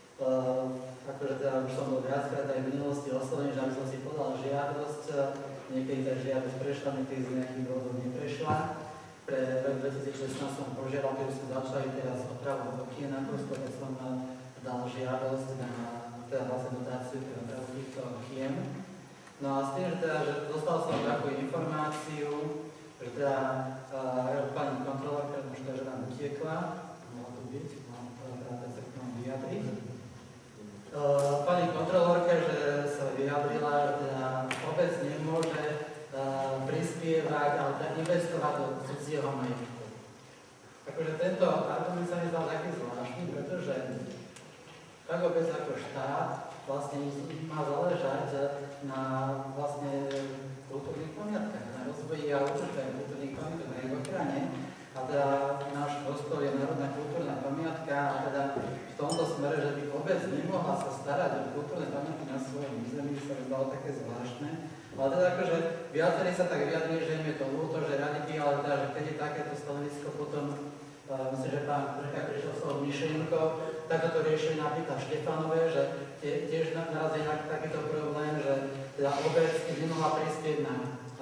Akože teda už som bol viackrát aj v minulosti oslovený, že aby som si podal žiadosť niekedy tá žiadosť prešla, niekedy z nejakých dôvodov neprešla. Pre rok 2016 som požiadal, keď sme začali teraz opravu okien na kostole, tak som dal žiadosť na teda vlastne dotáciu pre opravu týchto okien. No a s tým, že dostal som takú informáciu, že teda pani kontrolórka, už to, že nám utiekla, mohla tu byť, práve sa k tomu vyjadriť. Pani kontrolórka, že sa vyjadrila, že teda obec nemôže prispievať, ale tak investovať do cudzieho majetku. Takže tento argument sa mi zdal taký zvláštny, pretože tak obec ako štát vlastne má záležať na vlastne kultúrnych pamiatkách, na rozvoji a účastách kultúrnych pamiatok, na ich ochrane. A teda náš kostol je národná kultúrna pamiatka a teda v tomto smere, že by obec nemohla sa starať o kultúrne pamiatky na svojom území, sa mi zdalo také zvláštne. Ale teda akože viacerí sa tak vyjadrili, že im je to ľúto, že radi by, ale teda, že keď je takéto stanovisko potom, myslím, že pán Prcha prišiel s tou myšlienkou, tak to riešili napríklad Štefanové, že tiež narazí na takýto problém, že teda obec nemohla prispieť na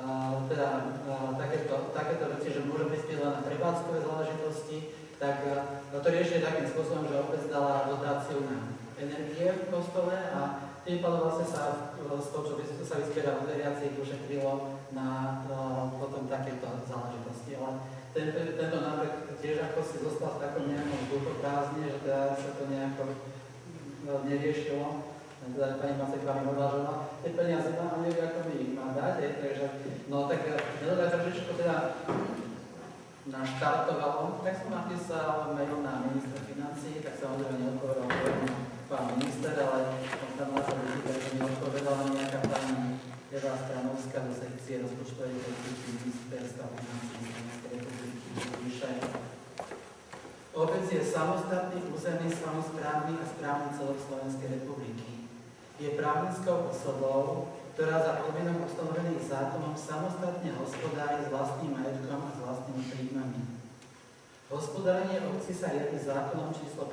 takéto veci, že môže prispieť len na prevádzkové záležitosti, tak to riešili takým spôsobom, že obec dala dotáciu na energie v kostole a tým pádom vlastne sa z toho, čo sa vyspiera od veriacich, ušetrilo na potom takéto záležitosti. Ale tento návrh tiež ako si zostal v takom nejakom vzduchoprázdne, že teda sa to nejako neriešilo. Teda pani Macejková mi hovorila, že tie peniaze má a nevie, ako mi ich má dať, takže no tak nedodaj trošičku teda naštartovalo, tak som napísal mail na ministra financií, tak samozrejme neodpovedal pán minister, ale on tam na to vyzýva, že neodpovedala nejaká pani Eva Stranovská do sekcie rozpočtovej politiky ministerstva financií Slovenskej republiky. Píše: obec je samostatný územný samosprávny a správny celok Slovenskej republiky. Je právnickou osobou, ktorá za podmienok ustanovených zákonom samostatne hospodári s vlastným majetkom a s vlastnými príjmami. Hospodárenie obci sa riadi zákonom číslo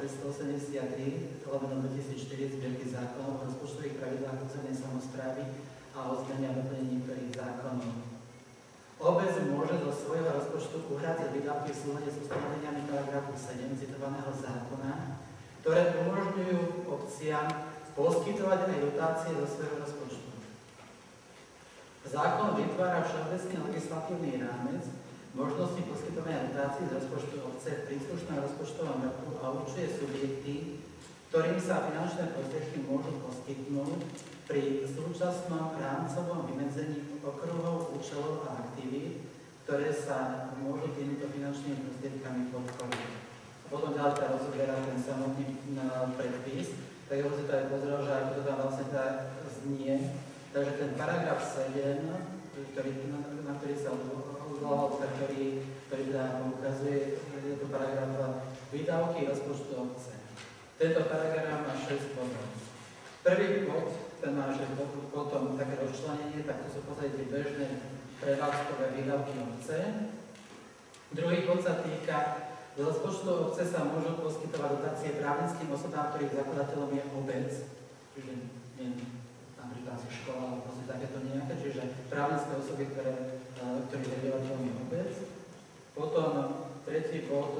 583/2004 zbierky zákonov o rozpočtových pravidlách územnej samosprávy a o zmene a doplnení niektorých zákonov. Obec môže zo svojho rozpočtu uhrádzať výdavky v súlade s ustanoveniami paragrafu 7 citovaného zákona, ktoré umožňujú obciam poskytovať aj dotácie zo svojho rozpočtu. Zákon vytvára všeobecný legislatívny rámec možnosti poskytovania dotácií z rozpočtu obce v príslušnom rozpočtovom roku a určuje subjekty, ktorým sa finančné prostriedky môžu poskytnúť pri súčasnom rámcovom vymedzení okruhov, účelov a aktivít, ktoré sa môžu týmito finančnými prostriedkami podporiť. Potom ďalej sa rozoberá ten samotný predpis, tak ja som si to aj pozrel, že ako to tam vlastne tak znie. Takže ten paragraf 7, na ktorý sa odvolal, ktorý teda ukazuje, je to paragraf výdavky rozpočtu obce. Tento paragraf má 6 bodov. Prvý bod, ten má, že potom také rozčlenenie, tak to sú v podstate bežné prevádzkové výdavky obce. Druhý bod sa týka, z rozpočtu obce sa môžu poskytovať dotácie právnickým osobám, ktorých zakladateľom je obec, čiže nie napríklad škola, alebo proste takéto nejaké, čiže právnické osoby, ktorých riaditeľom je obec. Potom tretí bod,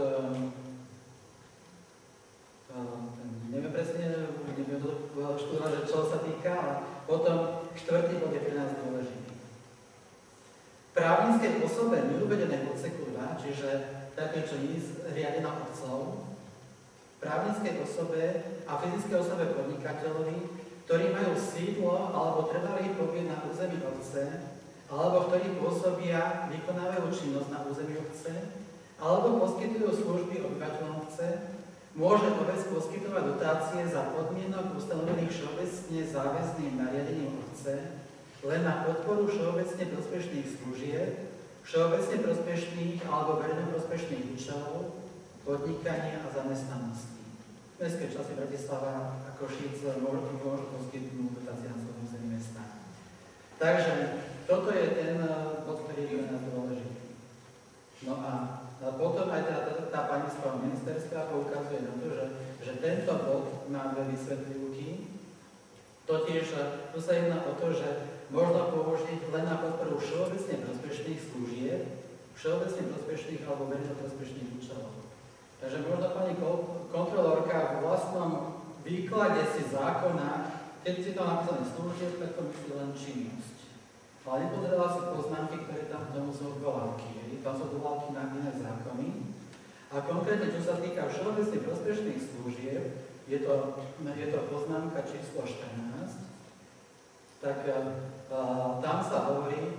neviem presne, neviem štúra, že čo sa týka, a potom štvrtý bod je pre nás dôležitý. Právnickej osobe neuvedenej odseku 2, čiže také, čo nie je riadená obcov, právnickej osobe a fyzickej osobe podnikateľovi, ktorí majú sídlo alebo trvalý pobyt na území obce, alebo ktorí pôsobia, vykonávajú činnosť na území obce, alebo poskytujú služby obyvateľom obce, môže obec poskytovať dotácie za podmienok ustanovených všeobecne záväzným nariadením obce len na podporu všeobecne prospešných služieb, všeobecne prospešných alebo verejne prospešných účelov, podnikania a zamestnanosti. Mestské časti Bratislava a Košíc môžu poskytnúť dotácie na svojom území mesta. Takže toto je ten bod, ktorý je pre nás dôležitý. No a potom aj tá pani z toho ministerstva poukazuje na to, že tento bod má dve vysvetlivky. Totiž tu sa jedná o to, že možno použiť len na podporu názov všeobecne prospešných služieb, všeobecne prospešných alebo verejnoprospešných účelov. Takže možno pani kontrolórka v vlastnom výklade si zákona, keď si to napísané služieb, tak to myslí len činnosť. Ale nepozerala si poznámky, ktoré tam k tomu sú odvolávky. Tam sú odvolávky na iné zákony. A konkrétne, čo sa týka všeobecne prospešných služieb, je to poznámka číslo 14, tak tam sa hovorí,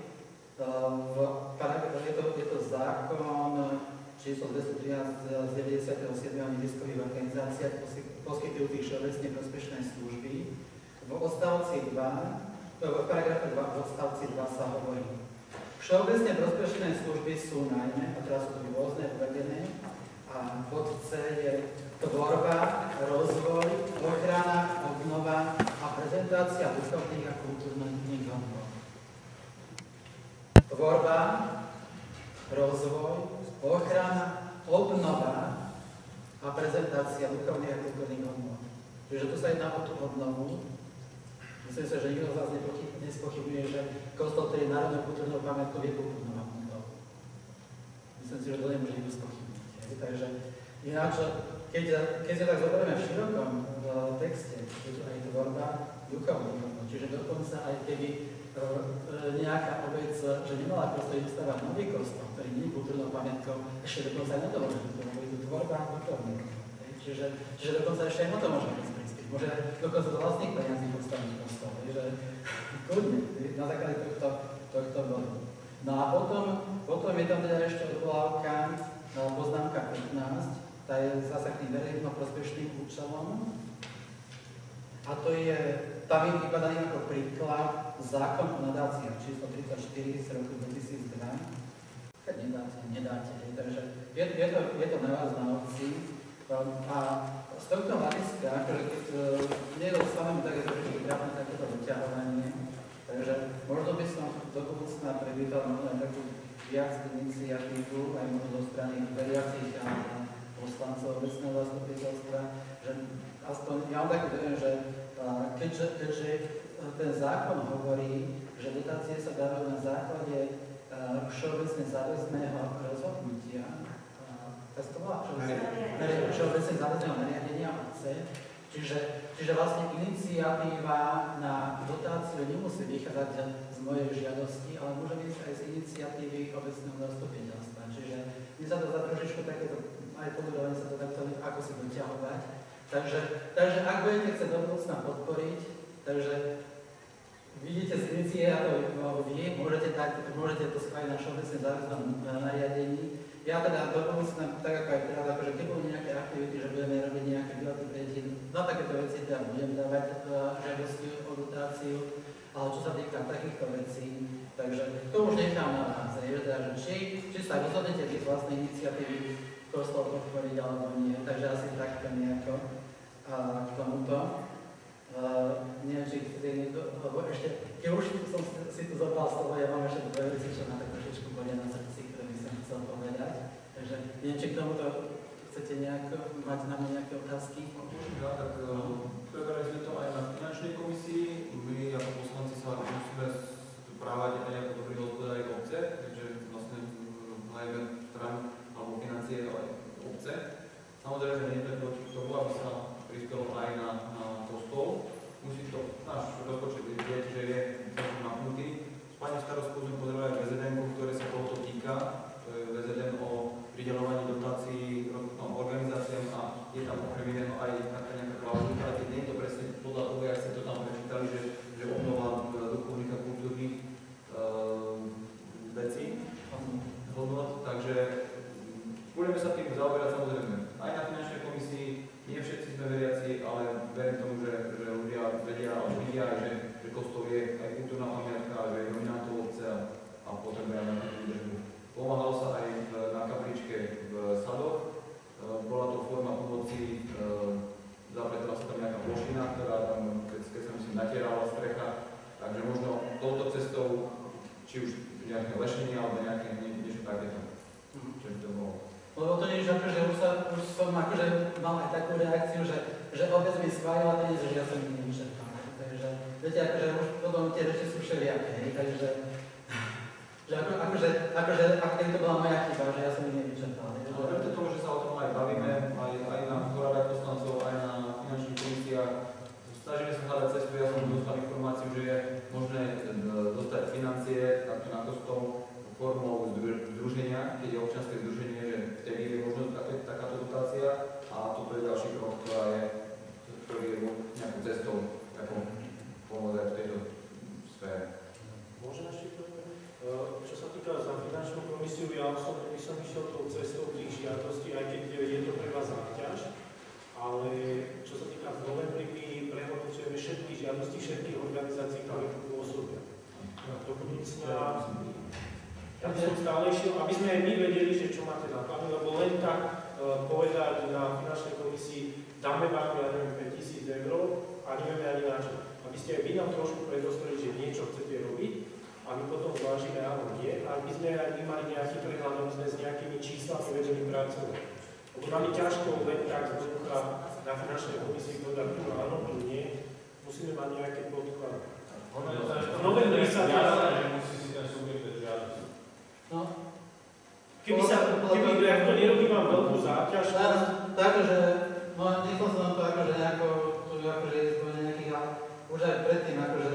je to zákon číslo 213 z 97. neziskových organizáciách poskytujúcich všeobecne prospešné služby. V odstavci 2, v paragrafe 2 v odstavci 2 sa hovorí: všeobecne prospešné služby sú najmä, a teraz sú tu rôzne uvedené, a bod C je tvorba, rozvoj, ochrana, obnova a prezentácia duchovných a kultúrnych hodnôt. Tvorba, rozvoj, ochrana, obnova a prezentácia duchovných a kultúrnych hodnôt. Čiže tu sa jedná o tú obnovu. Myslím si, že nikto z vás nespochybňuje, že kostol, ktorý je národnou kultúrnou pamiatkou, je kultúrnou pamiatkou. Myslím si, že to nemôže nikto spochybniť. Takže ináč, keď sa tak zoberieme v širokom texte, je tu aj tvorba duchovných hodnôt. Čiže dokonca aj keby nejaká obec, že nemala proste vystavať nový kostol, ktorý nie je kultúrnou pamiatkou, ešte dokonca aj na to môže byť, lebo je tu tvorba duchovných hodnôt. Čiže dokonca ešte aj na to môže byť. Môže dokonca do vlastných peniazí postaviť kostol, že kľudne, na základe tohto bodu. No a potom je tam teda ešte odvolávka, poznámka 15, tá je zasa k tým verejnoprospešným účelom. A to je, tam je vypadaný ako príklad zákon o nadáciách číslo 34 z roku 2002. Keď nedáte, takže je to na vás na obci. A z tohto hľadiska, akože keď nie je dostanem, tak je to trošku trápne takéto vyťahovanie. Takže možno by som do budúcna privítal možno takú viac iniciatívu, aj možno zo strany veriacich a poslancov obecného zastupiteľstva, že aspoň ja mám taký dojem, že keďže ten zákon hovorí, že dotácie sa dávajú na základe všeobecne záväzného rozhodnutia, všeobecne záväzného nariadenia obce, čiže vlastne iniciatíva na dotáciu nemusí vychádzať z mojej žiadosti, ale môže ísť aj z iniciatívy obecného zastupiteľstva. Čiže mi sa to za trošičku takéto, aj podľa sa to takto ako si doťahovať. Takže ak budete chcieť do budúcna podporiť, takže vidíte z iniciatívou vy, môžete to schváliť na všeobecne záväznom nariadení. Ja teda do budúcna, tak ako aj teraz, akože keď budú nejaké aktivity, že budeme robiť nejaké bilaterálne, na takéto veci teda budem dávať žiadosti o dotáciu, ale čo sa týka takýchto vecí, takže to už nechám na vás, že či sa rozhodnete z vlastnej iniciatívy kostol podporiť alebo nie, takže asi takto nejako k tomuto. Neviem, či chcete niekto, lebo ešte, keď už som si tu zobral slovo, ja mám ešte dve veci, čo ma tak trošičku bolia na srdci, ktoré by som chcel povedať. Takže neviem, či k tomuto chcete mať na mňa nejaké otázky? Ja, tak preberali sme to aj na finančnej komisii. My ako poslanci sa musíme správať aj ako dobrý hospodári obce, takže vlastne hľadíme stranu alebo financie aj obce. Samozrejme, nie je to tomu, aby sa prispelo aj na kostol. Musí to náš rozpočet vidieť, že je napnutý. S pani starostkou sme pozerali aj VZN, ktoré sa tohoto týka. To je VZN o prideľovaní dotácií organizáciám a je tam okrem iného aj nejaká klauzulka, ale keď nie je to presne podľa toho, jak ste to tam prečítali, že obnova duchovných a kultúrnych vecí, hodnot, takže budeme sa tým zaoberať samozrejme aj na finančnej komisii. Nie všetci sme veriaci, ale verím tomu, že ľudia vedia a vidia, že kostol je aj kultúrna pamiatka, že je nominantou obce a potrebuje aj na tú údržbu. Pomáhalo sa aj na kapličke v Sadoch. Bola to forma pomoci, zapletala sa tam nejaká plošina, ktorá tam, keď sa myslím, natierala strecha. Takže možno touto cestou, či už nejaké lešenie alebo nejaké niečo takéto. Čo by to bolo? Lebo to nie je že už som akože mal aj takú reakciu, že obec mi schválila peniaze, že ja som ich nevyčerpal. Takže viete, akože už potom tie reči sú všelijaké, takže akože, ako keby to bola moja chyba, že ja som ich nevyčerpal. Ale verte tomu, že sa o tom aj bavíme, aj na poradách poslancov, aj na finančných komisiách. Snažíme sa hľadať cestu, ja som dostal informáciu, že je možné dostať financie na kostol formou združenia, keď je občianske združenie, že vtedy je možno takáto dotácia a toto je ďalší krok, ktorý je nejakou cestou pomôcť aj v tejto sfére. Môžem ešte to? Čo sa týka za finančnú komisiu, ja osobne by som išiel tou cestou tých žiadostí, aj keď je to pre vás záťaž, ale čo sa týka v novembri, my prehodnocujeme všetky žiadosti všetkých organizácií, ktoré tu pôsobia. Do budúcna, ja by som stále išiel, aby sme aj my vedeli, že čo máte na pláne, lebo len tak povedať na finančnej komisii, dáme vám, ja neviem, 5 000 eur a nevieme ani na čo. Aby ste aj vy nám trošku predostreli, že niečo chcete robiť, a my potom zvážime áno, nie, a aby sme aj my mali nejaký prehľad, aby sme s nejakými číslami vedeli pracovať. Lebo nám je ťažko len tak zvuka na finančnej komisii povedať, tu áno, tu nie, musíme mať nejaké podklady. V novembri sa že musí si ten subjekt žiadať. No. Keby ja to nerobí vám veľkú záťaž, Takže, no nechal som to akože nejako, akože nejakých, už aj predtým, akože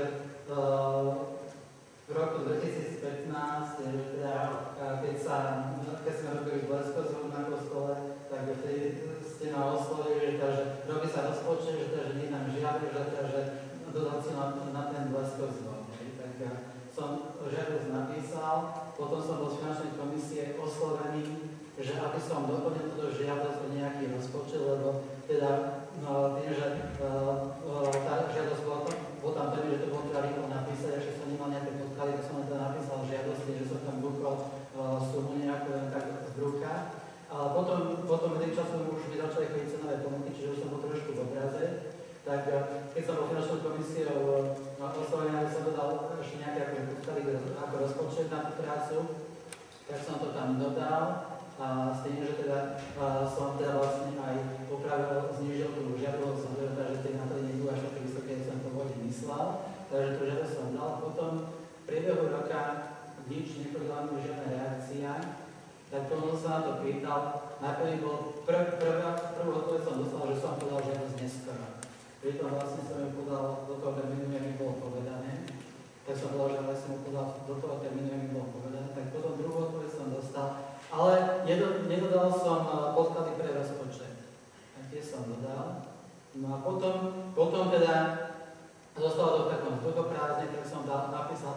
v roku 2015, keď sme robili bleskozvod na kostole, tak vtedy ste ma oslovili, že robí sa rozpočet, že nie nám žiadne, že dodáciu na ten bleskozvod. Tak som žiadosť napísal, potom som bol z finančnej komisie oslovený, že aby som doplnil túto žiadosť o nejaký rozpočet, lebo teda tým, že tá žiadosť bol tam termín, že to bolo treba rýchlo napísať, ešte som nemal nejaké podklady, tak som len teda napísal žiadosti, že som tam bukol sumu nejakú len tak z brucha. Ale potom tým časom už mi začali chodiť cenové ponuky, čiže už som bol trošku v obraze. Tak keď som bol finančnou komisiou oslovený, aby som dodal ešte nejaké podklady ako rozpočet na tú prácu, tak som to tam dodal. A s tým, že teda som teda vlastne aj upravil, znížil tú žiadosť, takže tie náklady nebudú až také vysoké, ako som pôvodne myslel. Takže tú žiadosť som dal. Potom v priebehu roka nič, nechodila mi žiadna reakcia. Tak potom som sa na to pýtal. Najprv bol prvú odpoveď som dostal, že som podal žiadosť neskoro. Pritom vlastne som ju podal do toho termínu, jak mi bolo povedané. Tak som podal, že som ju podal do toho termínu, jak mi bolo povedané. Tak potom druhú odpoveď som dostal. Ale nedodal som podklady pre rozpočet. A tie som dodal. No a potom teda zostalo to v takom vzduchoprázdne, tak som napísal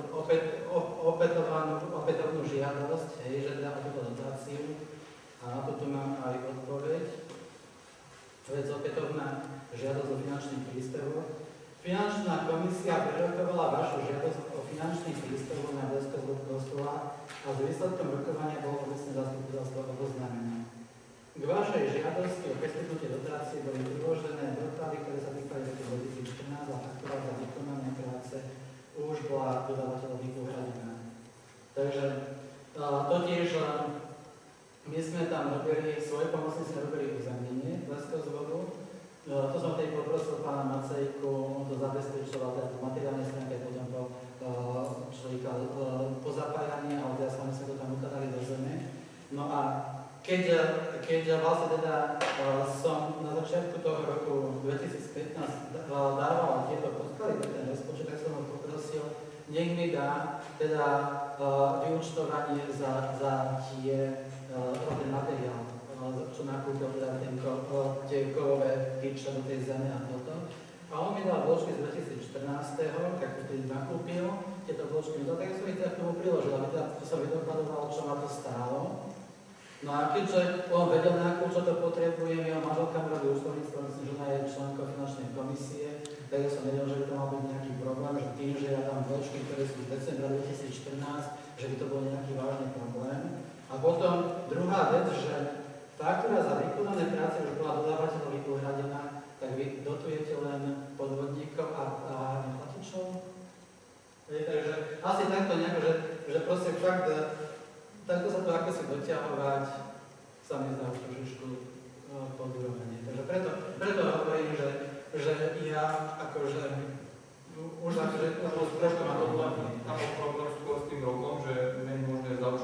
opätovnú žiadosť, že teda o túto dotáciu. A na to tu mám aj odpoveď. To je opätovná žiadosť o finančný príspevok. Finančná komisia prerokovala vašu žiadosť o finančný príspevok na bleskozvod kostola a s výsledkom rokovania bolo obecné zastupiteľstvo oboznámené. K vašej žiadosti o poskytnutie dotácie boli priložené doklady, ktoré sa týkali roku 2014 a faktúra za vykonanie práce už bola dodávateľovi uhradená. Takže totiž my sme tam robili, svoje pomocníci sme robili uzemnenie bleskozvodu. To som tej poprosil pána Macejku, on to zabezpečoval teda po materiálnej stránke, potom človeka po zapájaní, ale teda sami sme to tam ukladali do zeme. No a keď vlastne teda som na začiatku toho roku 2015 dával tieto podklady pre ten rozpočet, tak som ho poprosil, nech mi dá teda vyúčtovanie za ten materiál, čo nakúpil teda tie kovové tyče do tej zeme a toto. A on mi dal vločky z 2014, tak to tedy nakúpil, tieto vločky mi dal, tak som ich teda k tomu priložil, aby teda som vydokladoval, čo ma to stálo. No a keďže on vedel nejakú, čo to potrebujem, jeho manželka mu robí účtovníctvo, myslím, že ona je členkou finančnej komisie, tak ja som vedel, že by to mal byť nejaký problém, že tým, že ja dám vločky, ktoré sú z decembra 2014, že by to bol nejaký vážny problém. A potom druhá vec, že faktúra za vykonané práce už bola dodávateľovi uhradená, tak vy dotujete len podvodníkov a neplatičov. Takže asi takto nejako, že proste fakt, takto sa to ako si doťahovať, sa mi zdá už trošičku podúrovanie. Takže preto hovorím, že ja akože už akože trošku ma to tam bol problém skôr s tým rokom, že nie je možné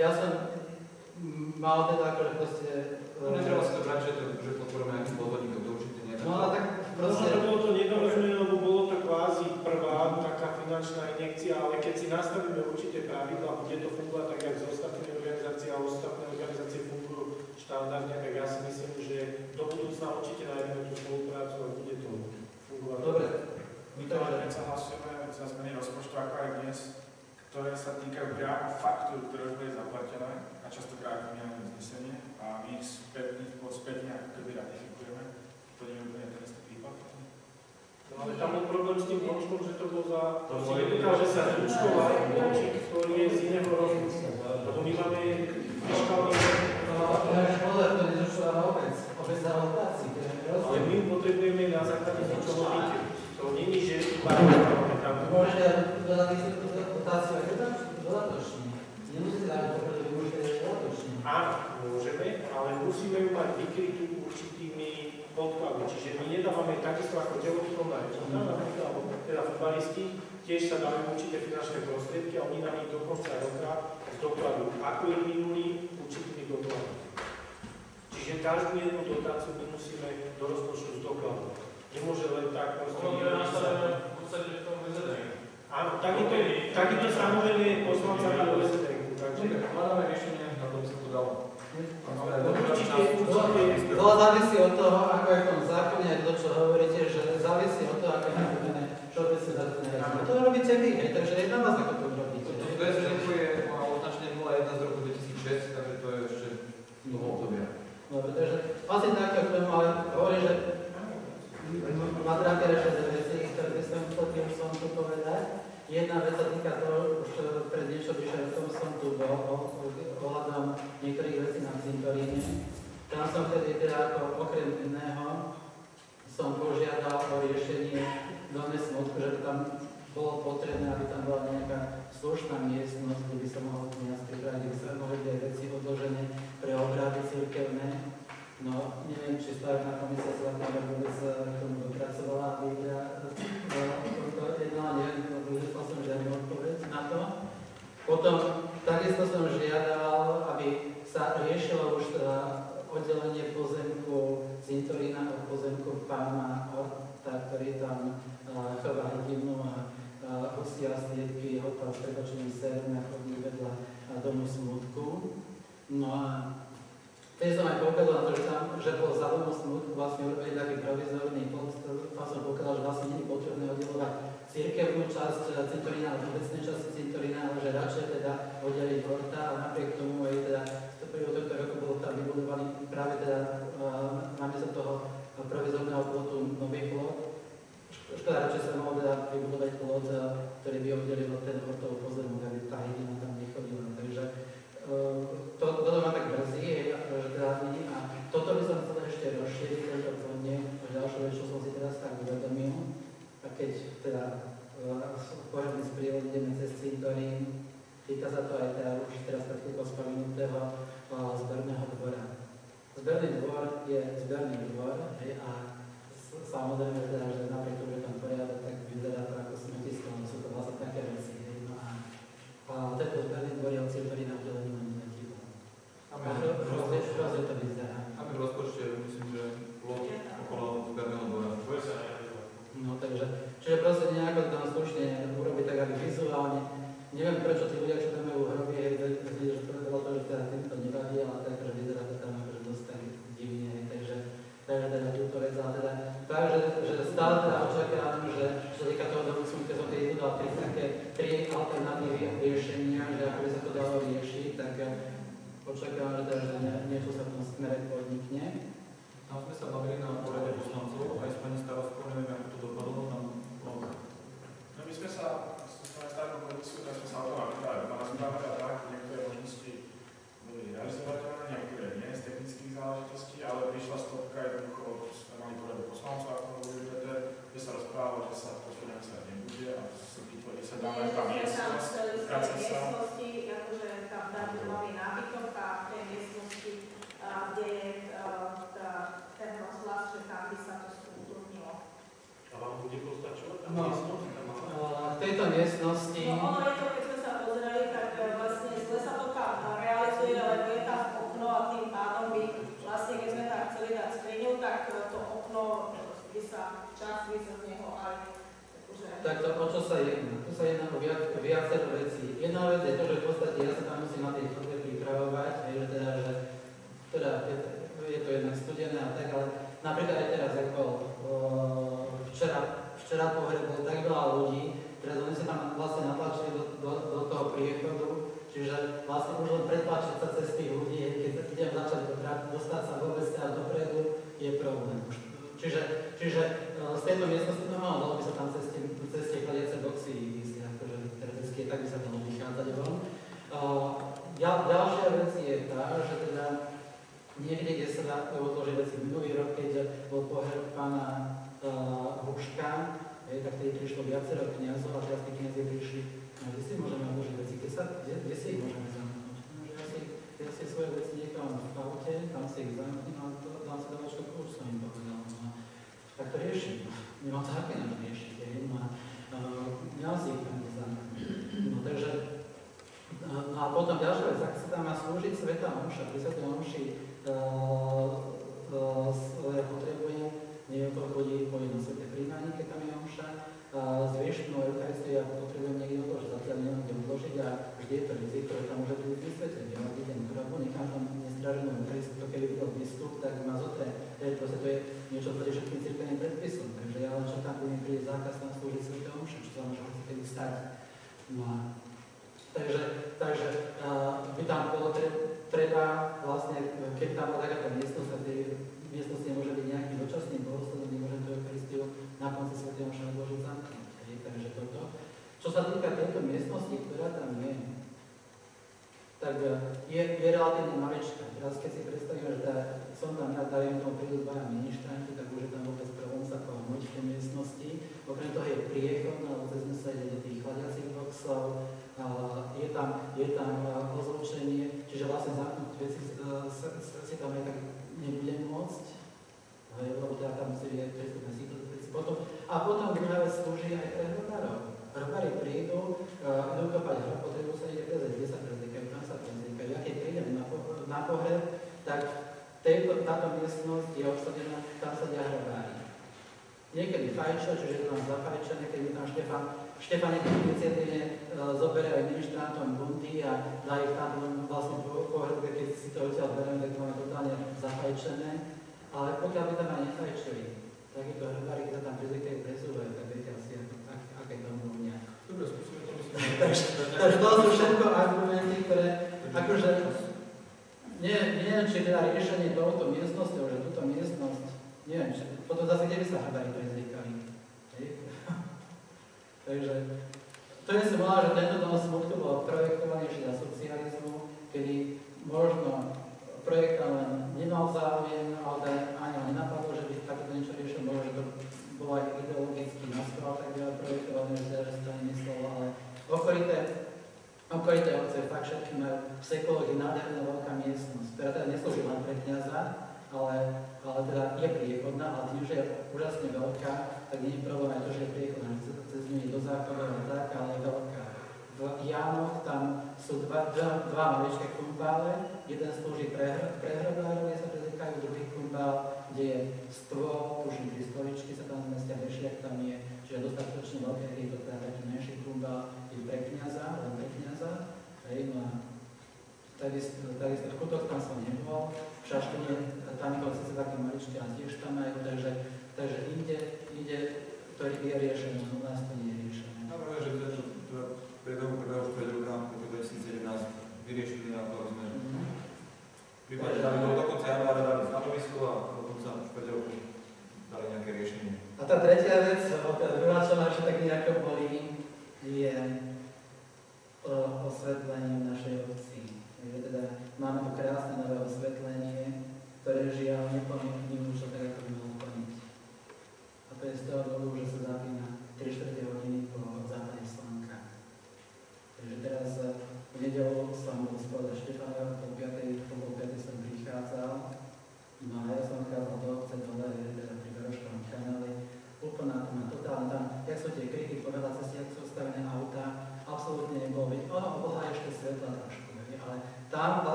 ja som mal teda akože proste... Netreba si to brať, že podporujeme nejakým podvodníkom, to určite nie. No ale tak proste... Možno bolo to nedorozumené, lebo bolo to kvázi prvá taká finančná injekcia, ale keď si nastavíme určité pravidlá, bude to fungovať tak, jak z ostatných organizácií a ostatné organizácie fungujú štandardne, tak ja si myslím, že do budúcna určite nájdeme tú spoluprácu a bude to fungovať. Dobre. My to ale keď sa hlasujeme za zmeny rozpočtu, ako aj dnes, ktoré sa týkajú priamo faktúr, ktoré už boli zaplatené a častokrát vymiename vznesenie a my ich spätne ako keby ratifikujeme. To nie je úplne ten istý prípad. No ale tam bol problém s tým počtom, že to bol za... To si nedokáže sa zúčtovať počet, ktorý je z iného rozpočtu. Lebo my máme fiskálny... Pozor, to nezúčtova vôbec. Obec za rotácií. Ale my potrebujeme na základe niečoho vidieť. To není, že iba tam... Môžete dodať istú dotáciu aj dodatočne. Nemusíte dať to, pretože vy môžete dodatočne. Áno, môžeme, ale musíme ju mať vykrytú určitými podkladmi. Čiže my nedávame takisto ako telefónna reklama, alebo teda futbalisti, tiež sa dáme určité finančné prostriedky a oni nám ich do konca roka dokladujú. Ako im minuli určitými dokladmi. Čiže každú jednu dotáciu my musíme do rozpočtu zdokladovať. Nemôže len tak proste... Ono je nastavené v podstate v tom VZDN. Áno, takýto samozrejme poslanca na VZDN. Takže hľadáme riešenie, na to by sa to dalo. To závisí od toho, ako je v tom zákone, aj to, čo hovoríte, že závisí od toho, ako je napovedené, čo by sa zaznamená. To robíte vy, hej, takže je na vás, ako to robíte. To VZDN je označenie 01 z roku 2006, takže to je ešte dlho obdobia. No, pretože vlastne tak, ako tomu ale hovorí, že Madrake reše veci, ktoré by som tu povedať. Jedna vec sa týka toho, už pred niečo vyššie rokom som tu bol ohľadom niektorých vecí na cintoríne. Tam som vtedy teda ako okrem iného som požiadal o riešenie veľmi smutku, že tam bolo potrebné, aby tam bola nejaká slušná miestnosť, kde by sa mohol kniaz pripraviť, kde by sa mohli byť jedeci odložené pre obrady cirkevné. No, neviem, či stavebná komisia sa tam vôbec k tomu dopracovala, aby to jednala, neviem, dostal som žiadny odpoveď na to. Potom takisto som žiadal, aby sa riešilo už teda oddelenie pozemku cintorína od pozemku pána Orta, ktorý tam chová hydinu a usia sliepky, jeho s prebačeným sérom a chodí vedľa domu smutku. No a teď som aj poukázal na to, že bol za domu smutku vlastne urobiť taký provizorný post, tam som poukázal, že vlastne nie je potrebné oddelovať cirkevnú časť cintorína, ale obecné časti cintorína, ale že radšej teda oddeliť Orta a napriek tomu aj teda v priebehu tohto roku bol tam vybudovaný práve teda namiesto toho provizorného plotu nový plot. Škoda, radšej sa mohol teda vybudovať plot, ktorý by oddelil ten Ortov pozemok, aby tá hydina tam nechodila. Takže toto ma tak mrzí, že teda nie. A toto by som chcel ešte rozšíriť, tento plne, ďalšiu vec, čo som si teraz tak uvedomil. A keď teda pojďme sprievodne ideme cez cintorín, týka sa to aj teda už teraz tak týko spomenutého zberného dvora. Zberný dvor je zberný dvor a samozrejme teda, že napriek tomu, že tam poriadok, tak vyzerá to ako smetisko, no sú to vlastne také veci. No a tento zberný dvor je od cintorína oddelení len nedíva. Hrozne to vyzerá. Máme v rozpočte, myslím, že plot okolo zberného dvora. No takže, čiže proste nejako tam slušne urobiť tak, aby vizuálne, neviem prečo tí ľudia, čo tam majú hroby, že to bolo to, že teda týmto nevadí, ale tak, že vyzerá to tam akože dosť tak divne, takže teda túto vec, ale teda tak, že stále teda očakávam, že čo týka toho domu smutku, som tedy dodal tri alternatívy riešenia, že ako by sa to dalo riešiť, tak očakávam, že teda, že niečo sa v tom smere podnikne. Tam sme sa bavili na porade poslancov, aj s pani starostkou, neviem, ako to dopadlo tam. No my sme sa stavebnou komisiu, tak sme sa o tom rozprávali a tak, niektoré možnosti boli realizovateľné, niektoré nie z technických záležitostí, ale prišla stopka jednoducho, sme mali poradu poslancov, ako hovorí Peter, kde sa rozprávalo, že sa posledňovať nebude a sa dáme iba miestnosť, vráca sa. Akože tam mali nábytok a v tej miestnosti, kde je ten rozhlas, že tam by sa to skúturnilo. A vám bude postačovať tá No, miestnosť? v tejto miestnosti... No ono je to, keď sme sa pozreli, tak vlastne zle sa to tam nerealizuje, lebo je tam okno a tým pádom by vlastne, keď sme tam chceli dať skriňu, tak to okno by sa čas z neho aj tak to, o čo sa jedná? Tu sa jedná o viacero vecí. Jedna vec je to, že v podstate ja sa tam musím na tej chodbe pripravovať, že je to jednak studené a tak, ale napríklad aj teraz, ako včera po hre bolo tak veľa ľudí, teraz oni sa tam vlastne natlačili do toho priechodu, čiže vlastne už len pretlačiť sa cez tých ľudí, keď idem začať dostať sa vôbec dopredu, je problém. Čiže z tejto miestnosti dalo by sa tam cez tie chladiace boxy ísť, akože teoreticky tak by sa dalo vychádzať von. Ďalšia vec je tá, že teda niekde, kde sa dá odložiť veci minulý rok, keď bol pohreb pána Huška, tak tedy prišlo viacero kniazov a teraz tí kniazy prišli, kde si môžeme odložiť veci, kde si ich môžeme zamknúť? Ja si svoje veci niekam v aute, tam si ich zamknem a dám si dávať škodu, už som im povedal. Tak to riešim. Nemám to také na to riešiť. Nemám si ich tam zamknúť. No takže, a potom ďalšia vec, ak sa tam má slúžiť Svätá omša, pri Svätej omši ja potrebujem, neviem, to chodí na Sväté príjmanie, keď tam je omša, zvýšenú Eucharistiu ja potrebujem niekde odložiť, zatiaľ neviem, kde odložiť a vždy je to riziko, že tam môže byť vysvetlené. Ja idem k hrobu, nechám tam nestraženú Eucharistiu, keby videl biskup, tak ma zotre. Proste to je niečo proti všetkým cirkevným predpisom, takže ja len čo tam budem príde zákaz tam slúžiť Sväté omše, čo sa môže kedy stať. No a takže by tam bolo treba vlastne, keď tam bola takáto miestnosť, a v tej miestnosti nemôže byť nejaký dočasný bohoslužobný, nemôžem tú Eucharistiu na konci Svätej omše odložiť zamknúť. Takže toto. Čo sa týka tejto miestnosti, ktorá tam je, tak je relatívne maličká. Teraz keď si predstavím, že som tam dajme tomu prídu dvaja ministranti, tak už je tam vôbec problém sa pohľadnúť v tej miestnosti. Okrem toho je priechod, alebo cez sme sa ide do tých chladiacich boxov, je tam rozlučenie, čiže vlastne zamknúť veci si tam aj tak nebudem môcť, lebo teda tam musí byť prestupné si to veci. A potom druhá vec slúži aj pre hrobárov. Hrobári prídu, idú kopať hrob, potrebujú sa ide prezrieť, kde sa prezrieť, tam sa prezrieť. Ja keď prídem na pohreb, tak táto miestnosť je obsadená, tam sa dia hrobári. Niekedy fajčia, čiže je to tam zafajčené, keď mi tam Štefan niekedy iniciatívne zoberie aj ministrantom bundy a dá ich tam vlastne pohrebe, keď si to odtiaľ bereme, tak to máme totálne zafajčené. Ale pokiaľ by tam aj nefajčili, takíto hrobári, keď sa tam prezrieť, prezúvajú, tak viete asi, aké to mluvňa. Dobre, skúsime to myslím. Takže to sú všetko argumenty, ktoré akože neviem, či teda riešenie touto miestnosťou, že túto miestnosť, neviem, či potom zase kde by sa hrabári prezriekali. Takže to je som volal, že tento dom smutku bol projektovaný ešte za socializmu, kedy možno projektant len nemal záujem, ale ani ho nenapadlo, že by takéto niečo riešil, možno, že to bolo aj ideologicky naskôr tak ďalej projektované, že sa nemyslelo, ale okolité obce fakt všetky majú v Sekolách je nádherná veľká miestnosť, ktorá teda neslúži len pre kňaza, ale teda je priechodná, ale tým, že je úžasne veľká, tak nie je problém aj to, že je priechodná, že sa cez ňu do záchodov a tak, ale je veľká. V Jánoch tam sú dva maličké kumbále, jeden slúži pre hrobárov, kde sa prezrekajú, druhý kumbál, kde je stôl, tuším, 3 stoličky sa tam zmestia, vešiak tam je, čiže dostatočne veľké, je to teda taký menší kumbál, je pre kňaza, len pre kňaza. No a takisto v Kutoch tam som nebol, v Šaštine, tam je sice také maličké, a tiež tam majú, takže ide, to je riešené, u nás to nie je riešené. Dobre, že v priebehu prvého štvrťroka roku 2017 vyriešili na to, sme prípadne dali do konca januára dali stanovisko a do konca štvrťroku dali nejaké riešenie. A tá tretia vec, tá druhá, čo ma ešte tak nejako bolí, je osvetlenie v našej obci. Teda máme tu krásne nové osvetlenie, ktoré žiaľ neplní už tak, ako by malo plniť. A to je z toho dôvodu, že sa zapína 3/4 hodiny po západe slnka. Takže teraz v nedeľu som bol spovedať Štefana, po 5. som prichádzal, no a ja som kázal do obce dole, teda pri Veroškovom kanáli, úplná tma, totálne tam, jak sú tie krychy po veľa cestí, jak sú stavené autá,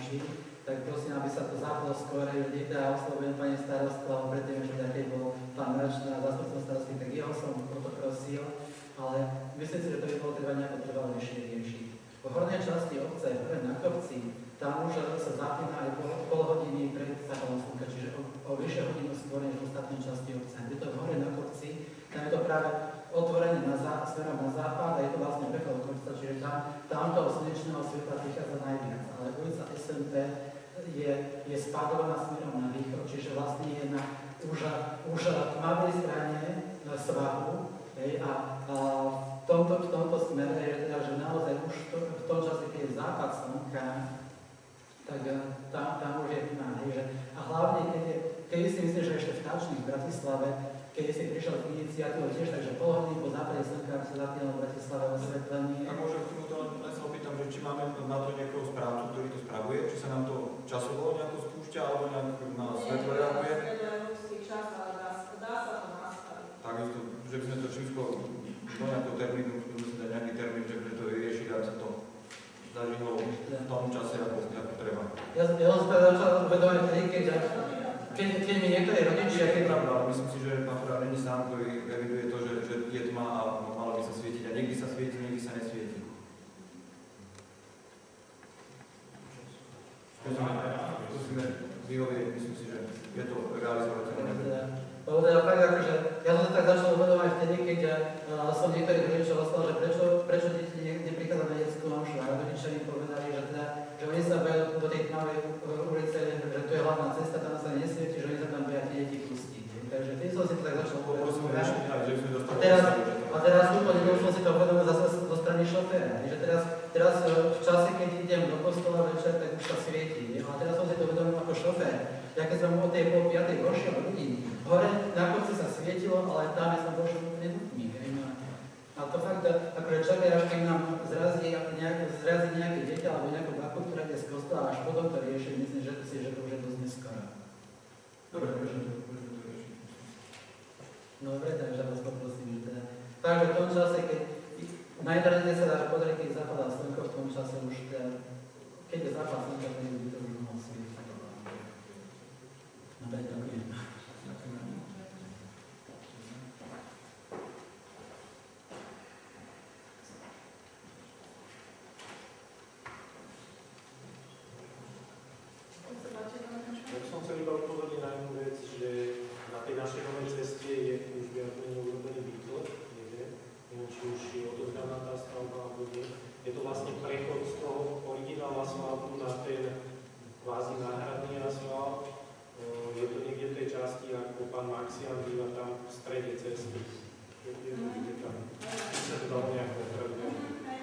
končí, tak prosím, aby sa to zaplo skôr, že niekto ja oslovujem pani starostu, alebo predtým ešte taký bol pán Račná, zástupcom starostky, tak jeho som o to prosil, ale myslím si, že to by bolo treba nejako trvalejšie riešiť. V hornej časti obce, hore na kopci, tam už sa zapína aj pol hodiny pred západom slnka, čiže o vyššie hodinu skôr než v ostatnej časti obce. Je to hore na kopci, tam je to práve otvorenie smerom na západ a je to vlastne prechod kopca, čiže tam toho slnečného svetla prichádza najviac. Ale ulica SMP je spádovaná smerom na východ, čiže vlastne je na už tmavej strane svahu. A v tomto smere je teda, že naozaj už v tom čase, keď je západ slnka, tak tam už je tma. A hlavne, keď si myslím, že ešte v Tačných v Bratislave, keď si prišiel k iniciatívou tiež, takže pol hodiny po západe slnka sa zapínalo v Bratislave osvetlenie. A môžem k tomuto len sa opýtam, že či máme na to nejakého správcu, ktorý to spravuje, či sa nám to časovo nejako spúšťa, alebo nejak na svetlo reaguje? Nie, to je európsky čas, ale dá sa to nastaviť. Takisto, že by sme to čím skôr do nejakého termínu, musíme dať nejaký termín, že by to vyriešiť, aby sa to zažilo v tom čase, ako treba. Ja som sa začal uvedovať vtedy, keď mi niektorí rodičia... Je pravda, ale myslím si, že pán Fura není sám, ktorý eviduje to, že je tma a malo by sa svietiť. A niekdy sa svieti, niekdy sa nesvieti. Musíme vyhovieť, myslím si, že je to realizovateľné. Lebo teda fakt akože, ja som sa tak začal uvedovať vtedy, keď som niektorých rodičov ostal, že prečo deti neprichádzajú na detskú omšu. A rodičia mi povedali, že oni sa boja do tej tmavej ulice, že to je hlavná cesta, tam sa nesvieti, že oni sa tam boja tie deti pustiť. Takže tým som si to tak začal uvedovať. A teraz úplne som si to uvedomil zase zo strany šoféra. Že teraz v čase, keď idem do kostola večer, tak už sa svieti. A teraz som si to uvedomil ako šofér. Ja keď som od tej pol 5. vošiel ľudí, hore na kopci sa svietilo, ale tam som vošiel úplne dutník. A to fakt, akože čakaj, až keď nám zrazí nejaké dieťa alebo nejakú baku, ktorá ide z kostola, až potom to rieši, myslím, že to už je dosť neskoro. Dobre, môžeme to riešiť. Dobre, takže vás poprosím, že teda... Takže v tom čase, keď na internete sa dá pozrieť, keď zapadá slnko, v tom čase už teda, keď je západ slnka, tak by to už mohol svietiť. Dobre, ďakujem. Ja som chcel iba upozorniť na jednu vec, že na tej našej novej ceste je už viac menej urobený výklad, neviem, či už je odovzdaná tá stavba alebo nie. Je to vlastne prechod z toho originálneho asfaltu na ten kvázi náhradný asfalt. Je to niekde v tej časti, ako pán Maxian býva tam v strede cesty. Je to niekde tam. Sa to dalo nejak popraviť.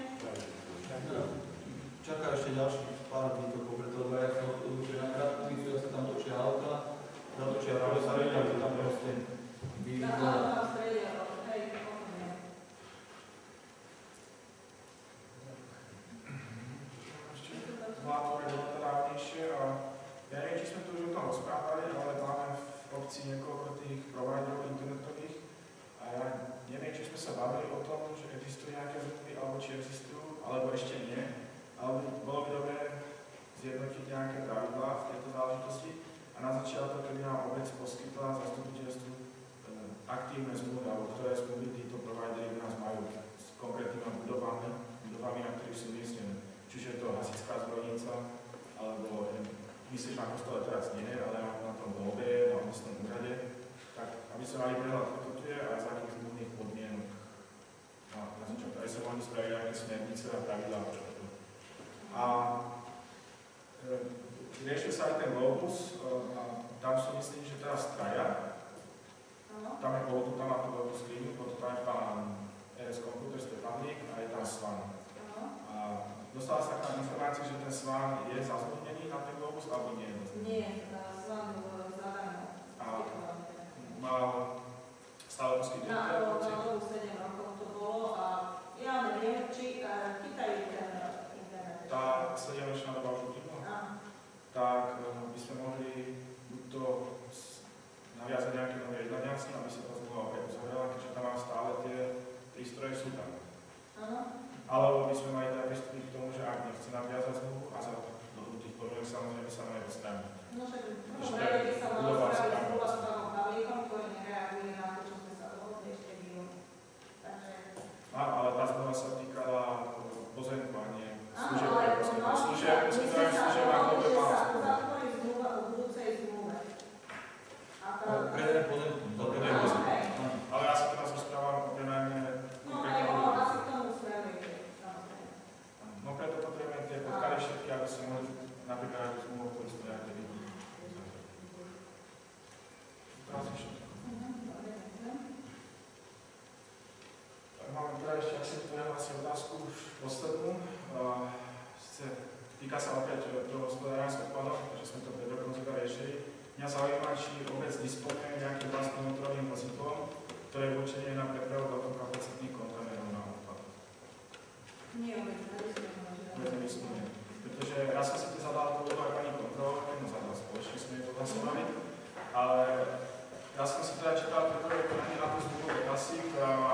Čaká ešte ďalších pár výkokov, preto ja som odlučil na krátku ulicu, ja sa tam točia auta, natočia práve sa rejka, to tam proste vyvíja. Vládne detaľnejšie a ja neviem, či sme tu už o tom rozprávali, ale máme v obci niekoľko tých providerov internetových a ja neviem, či sme sa bavili o tom, že existujú nejaké zmluvy, alebo či existujú, alebo ešte nie. Ale bolo by dobré zjednotiť nejaké pravidlá v tejto záležitosti a na začiatok, keby nám obec poskytla zastupiteľstvu aktívne zmluvy, alebo ktoré zmluvy títo providery u nás majú s konkrétnymi budovami, na ktorých sú umiestnené. Čiže je to hasická zbrojnica, alebo myslím, že na kostole teraz nie, ale na tom voľbe, na obecnom úrade, tak aby sme mali prehľad, kto tu je a za akých zmluvných podmienok. Na začiatok, aj sa mohli spraviť nejaké smernice a pravidlá. A riešil sa aj ten Globus, a tam sú myslím, že teraz traja. Tam je tam má tú veľkú skriňu, potom tam je pán RS Computer Stefaník a je tam Svan. A dostala sa k nám informácia, že ten Svan je zazmluvnený na ten Globus, alebo nie? Nie, Svan zadarmo. A mal stále poskytnuté? Na dobu 7 rokov to bolo a ja neviem, či chytajú ten internet. Tá 7-ročná doba už uplynula? Tak by sme mohli buď to naviazať nejaké nové jednaniaci, aby sa tá zmluva opäť uzavrela, keďže tam mám stále tie prístroje, sú tam. Alebo by sme mali teda pristúpiť k tomu, že ak nechce nadviazať zmluvu a za dohodnutých podmienok sa poslednú. Týka sa opäť toho hospodárenia s odpadom, takže sme to pred rokom riešili. Mňa zaujíma, či obec disponuje nejakým vlastným motorovým vozidlom, ktoré je určené na prepravu veľkokapacitných kontajnerov na odpad. Nie, obec nedisponuje. Pretože raz som si to zadal to aj pani kontrolórke, no zadal spoločne sme to hlasovali, ale ja som si teda čítal preprvé konanie na tú zmluvu otázky, ktorá má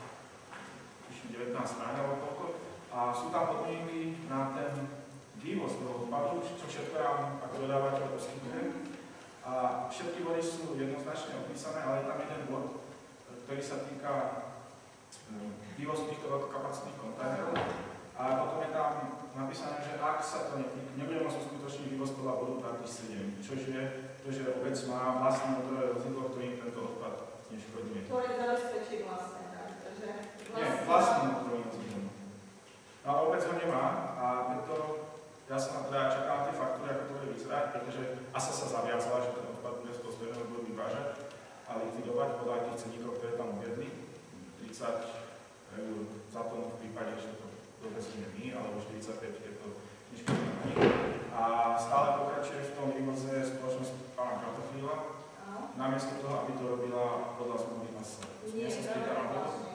19 strán alebo koľko, a sú tam podmienky na ten vývoz toho odpadu, čo všetko nám ako dodávateľ poskytuje. A všetky body sú jednoznačne opísané, ale je tam jeden bod, ktorý sa týka vývozu týchto veľkokapacitných kontajnerov. A potom je tam napísané, že ak sa to nebude môcť uskutočniť vývoz podľa bodu 27, čo je to, že obec má vlastné motorové vozidlo, ktorým tento odpad zneškodňuje. Ktoré zabezpečí vlastne, takže... Nie, vlastný motorový vozidlo. No ale obec ho nemá a preto ja som teda čakal na tie faktúry, ako to bude vyzerať, pretože ASA sa zaviazala, že ten odpad bude z toho zberného budú vyvážať a likvidovať podľa tých ceníkov, ktoré tam uviedli. 30 eur za tonu v prípade, že to dovezíme my, alebo 45 je to niečo iné. A stále pokračuje v tom vývoze spoločnosť pána Kartofíla, namiesto toho, aby to robila podľa zmluvy ASA. Nie, vlastne.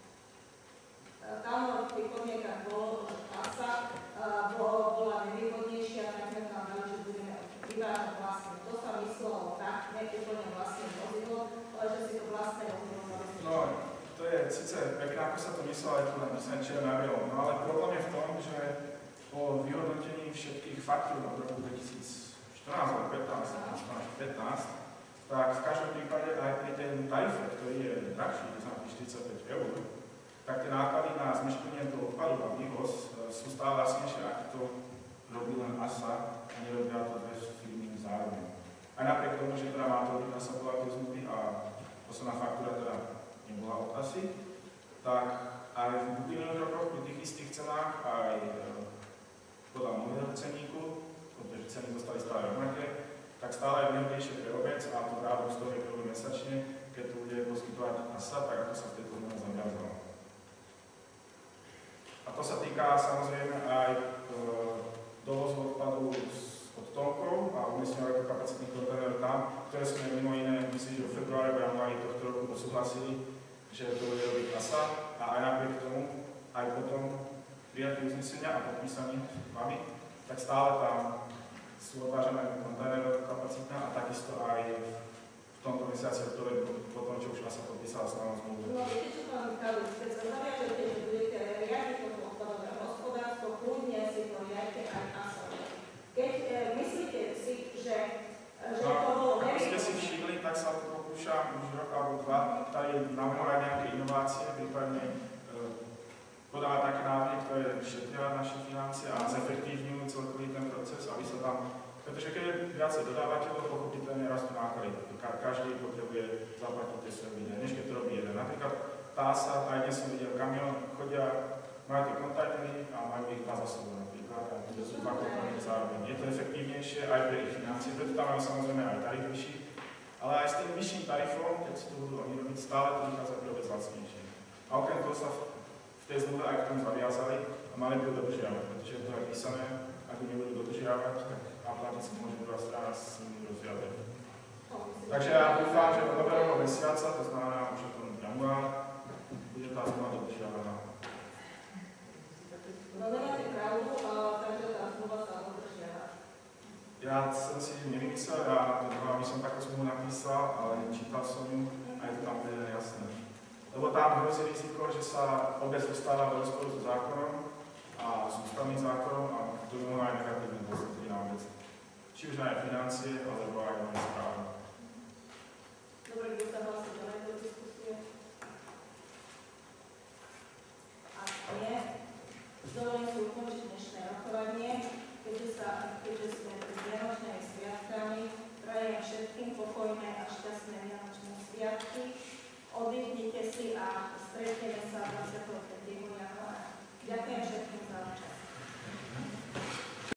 Tam v tých podmienkach bolo, že ASA bola nevýhodnejšia, tak sme tam dali, že budeme vyvážať vlastne. To sa myslelo tak, ne úplne vlastné vozidlo, ale že si to vlastné vozidlo zabezpečilo. No, to je síce pekné, ako sa to myslelo, aj tu napísané čierne na bielom, no ale problém je v tom, že po vyhodnotení všetkých faktúr od roku 2014 alebo 15, tak v každom prípade aj pri ten tarife, ktorý je drahší, to znamená 45 eur, tak tie náklady na zmeškanie toho odpadu a vývoz sú stále vlastnejšie, ak to robí len ASA a nerobia to dve firmy zároveň. Aj napriek tomu, že teda má to ASA bola tie zmluvy a posledná faktúra teda nebola od ASI, tak aj v minulých rokoch pri tých istých cenách aj podľa nového ceníku, pretože ceny zostali stále rovnaké, tak stále je výhodnejšie pre obec a to právo 100 eur mesačne, keď to bude poskytovať ASA, tak ako sa v tejto zmluve zaviazalo. A to sa týka samozrejme aj dovozu odpadu od tonkov a umiestňovania kapacitných kontajnerov tam, ktoré sme mimo iné, myslím, že v februári a januári tohto roku odsúhlasili, že to bude robiť ASA a aj napriek tomu, aj potom prijatí uznesenia a podpísaní vami, tak stále tam sú odvážené kontajnerové kapacitné a takisto aj v tomto mesiaci, ktoré potom, čo už ASA podpísala s nami zmluvu. No, viete, čo pán Michal, keď sa zaviažete, že budete riadiť toto odpadové hospodárstvo, kľudne si to riadite aj ASA. Keď myslíte si, že to bolo ako ste si všimli, tak sa to pokúšam už rok alebo dva tady navrhovať nejaké inovácie, prípadne podávať také návrhy, ktoré šetria naše financie a zefektívňujú celkový ten proces, aby sa tam, pretože keď je viacej dodávateľov, pochopiteľne rastú náklady. Každý potrebuje zaplatiť tie svoje výdaje, než keď to robí jeden. Napríklad tá sa, aj dnes som videl kamión, chodia, majú tie kontajnery a majú ich dva za sebou napríklad, a to sú dva kontajnery zároveň. Je to efektívnejšie aj pre ich financie, preto tam majú samozrejme aj tarif vyšší, ale aj s tým vyšším tarifom, keď si to budú oni robiť, stále to vychádza pre obec lacnejšie. A okrem toho sa v tej zmluve aj k tomu zaviazali a mali by to dodržiavať, pretože je to aj písané, ak to nebudú dodržiavať, tak aplatic môže druhá strana s nimi rozviazať. Takže ja dúfam, že od nového mesiaca, to znamená už od januára, bude tá zmluva dodržiavaná. No nemáte pravdu, takže tá zmluva sa dodržiava. Ja som si nevymyslel, ja by som takú zmluvu napísal, ale čítal som ju a je to tam úplne jasné. Lebo tam hrozí riziko, že sa obec dostáva do rozporu so zákonom a s ústavným zákonom a to by mohlo aj negatívne dôsledky na obec. Či už na jej financie, alebo aj na správu.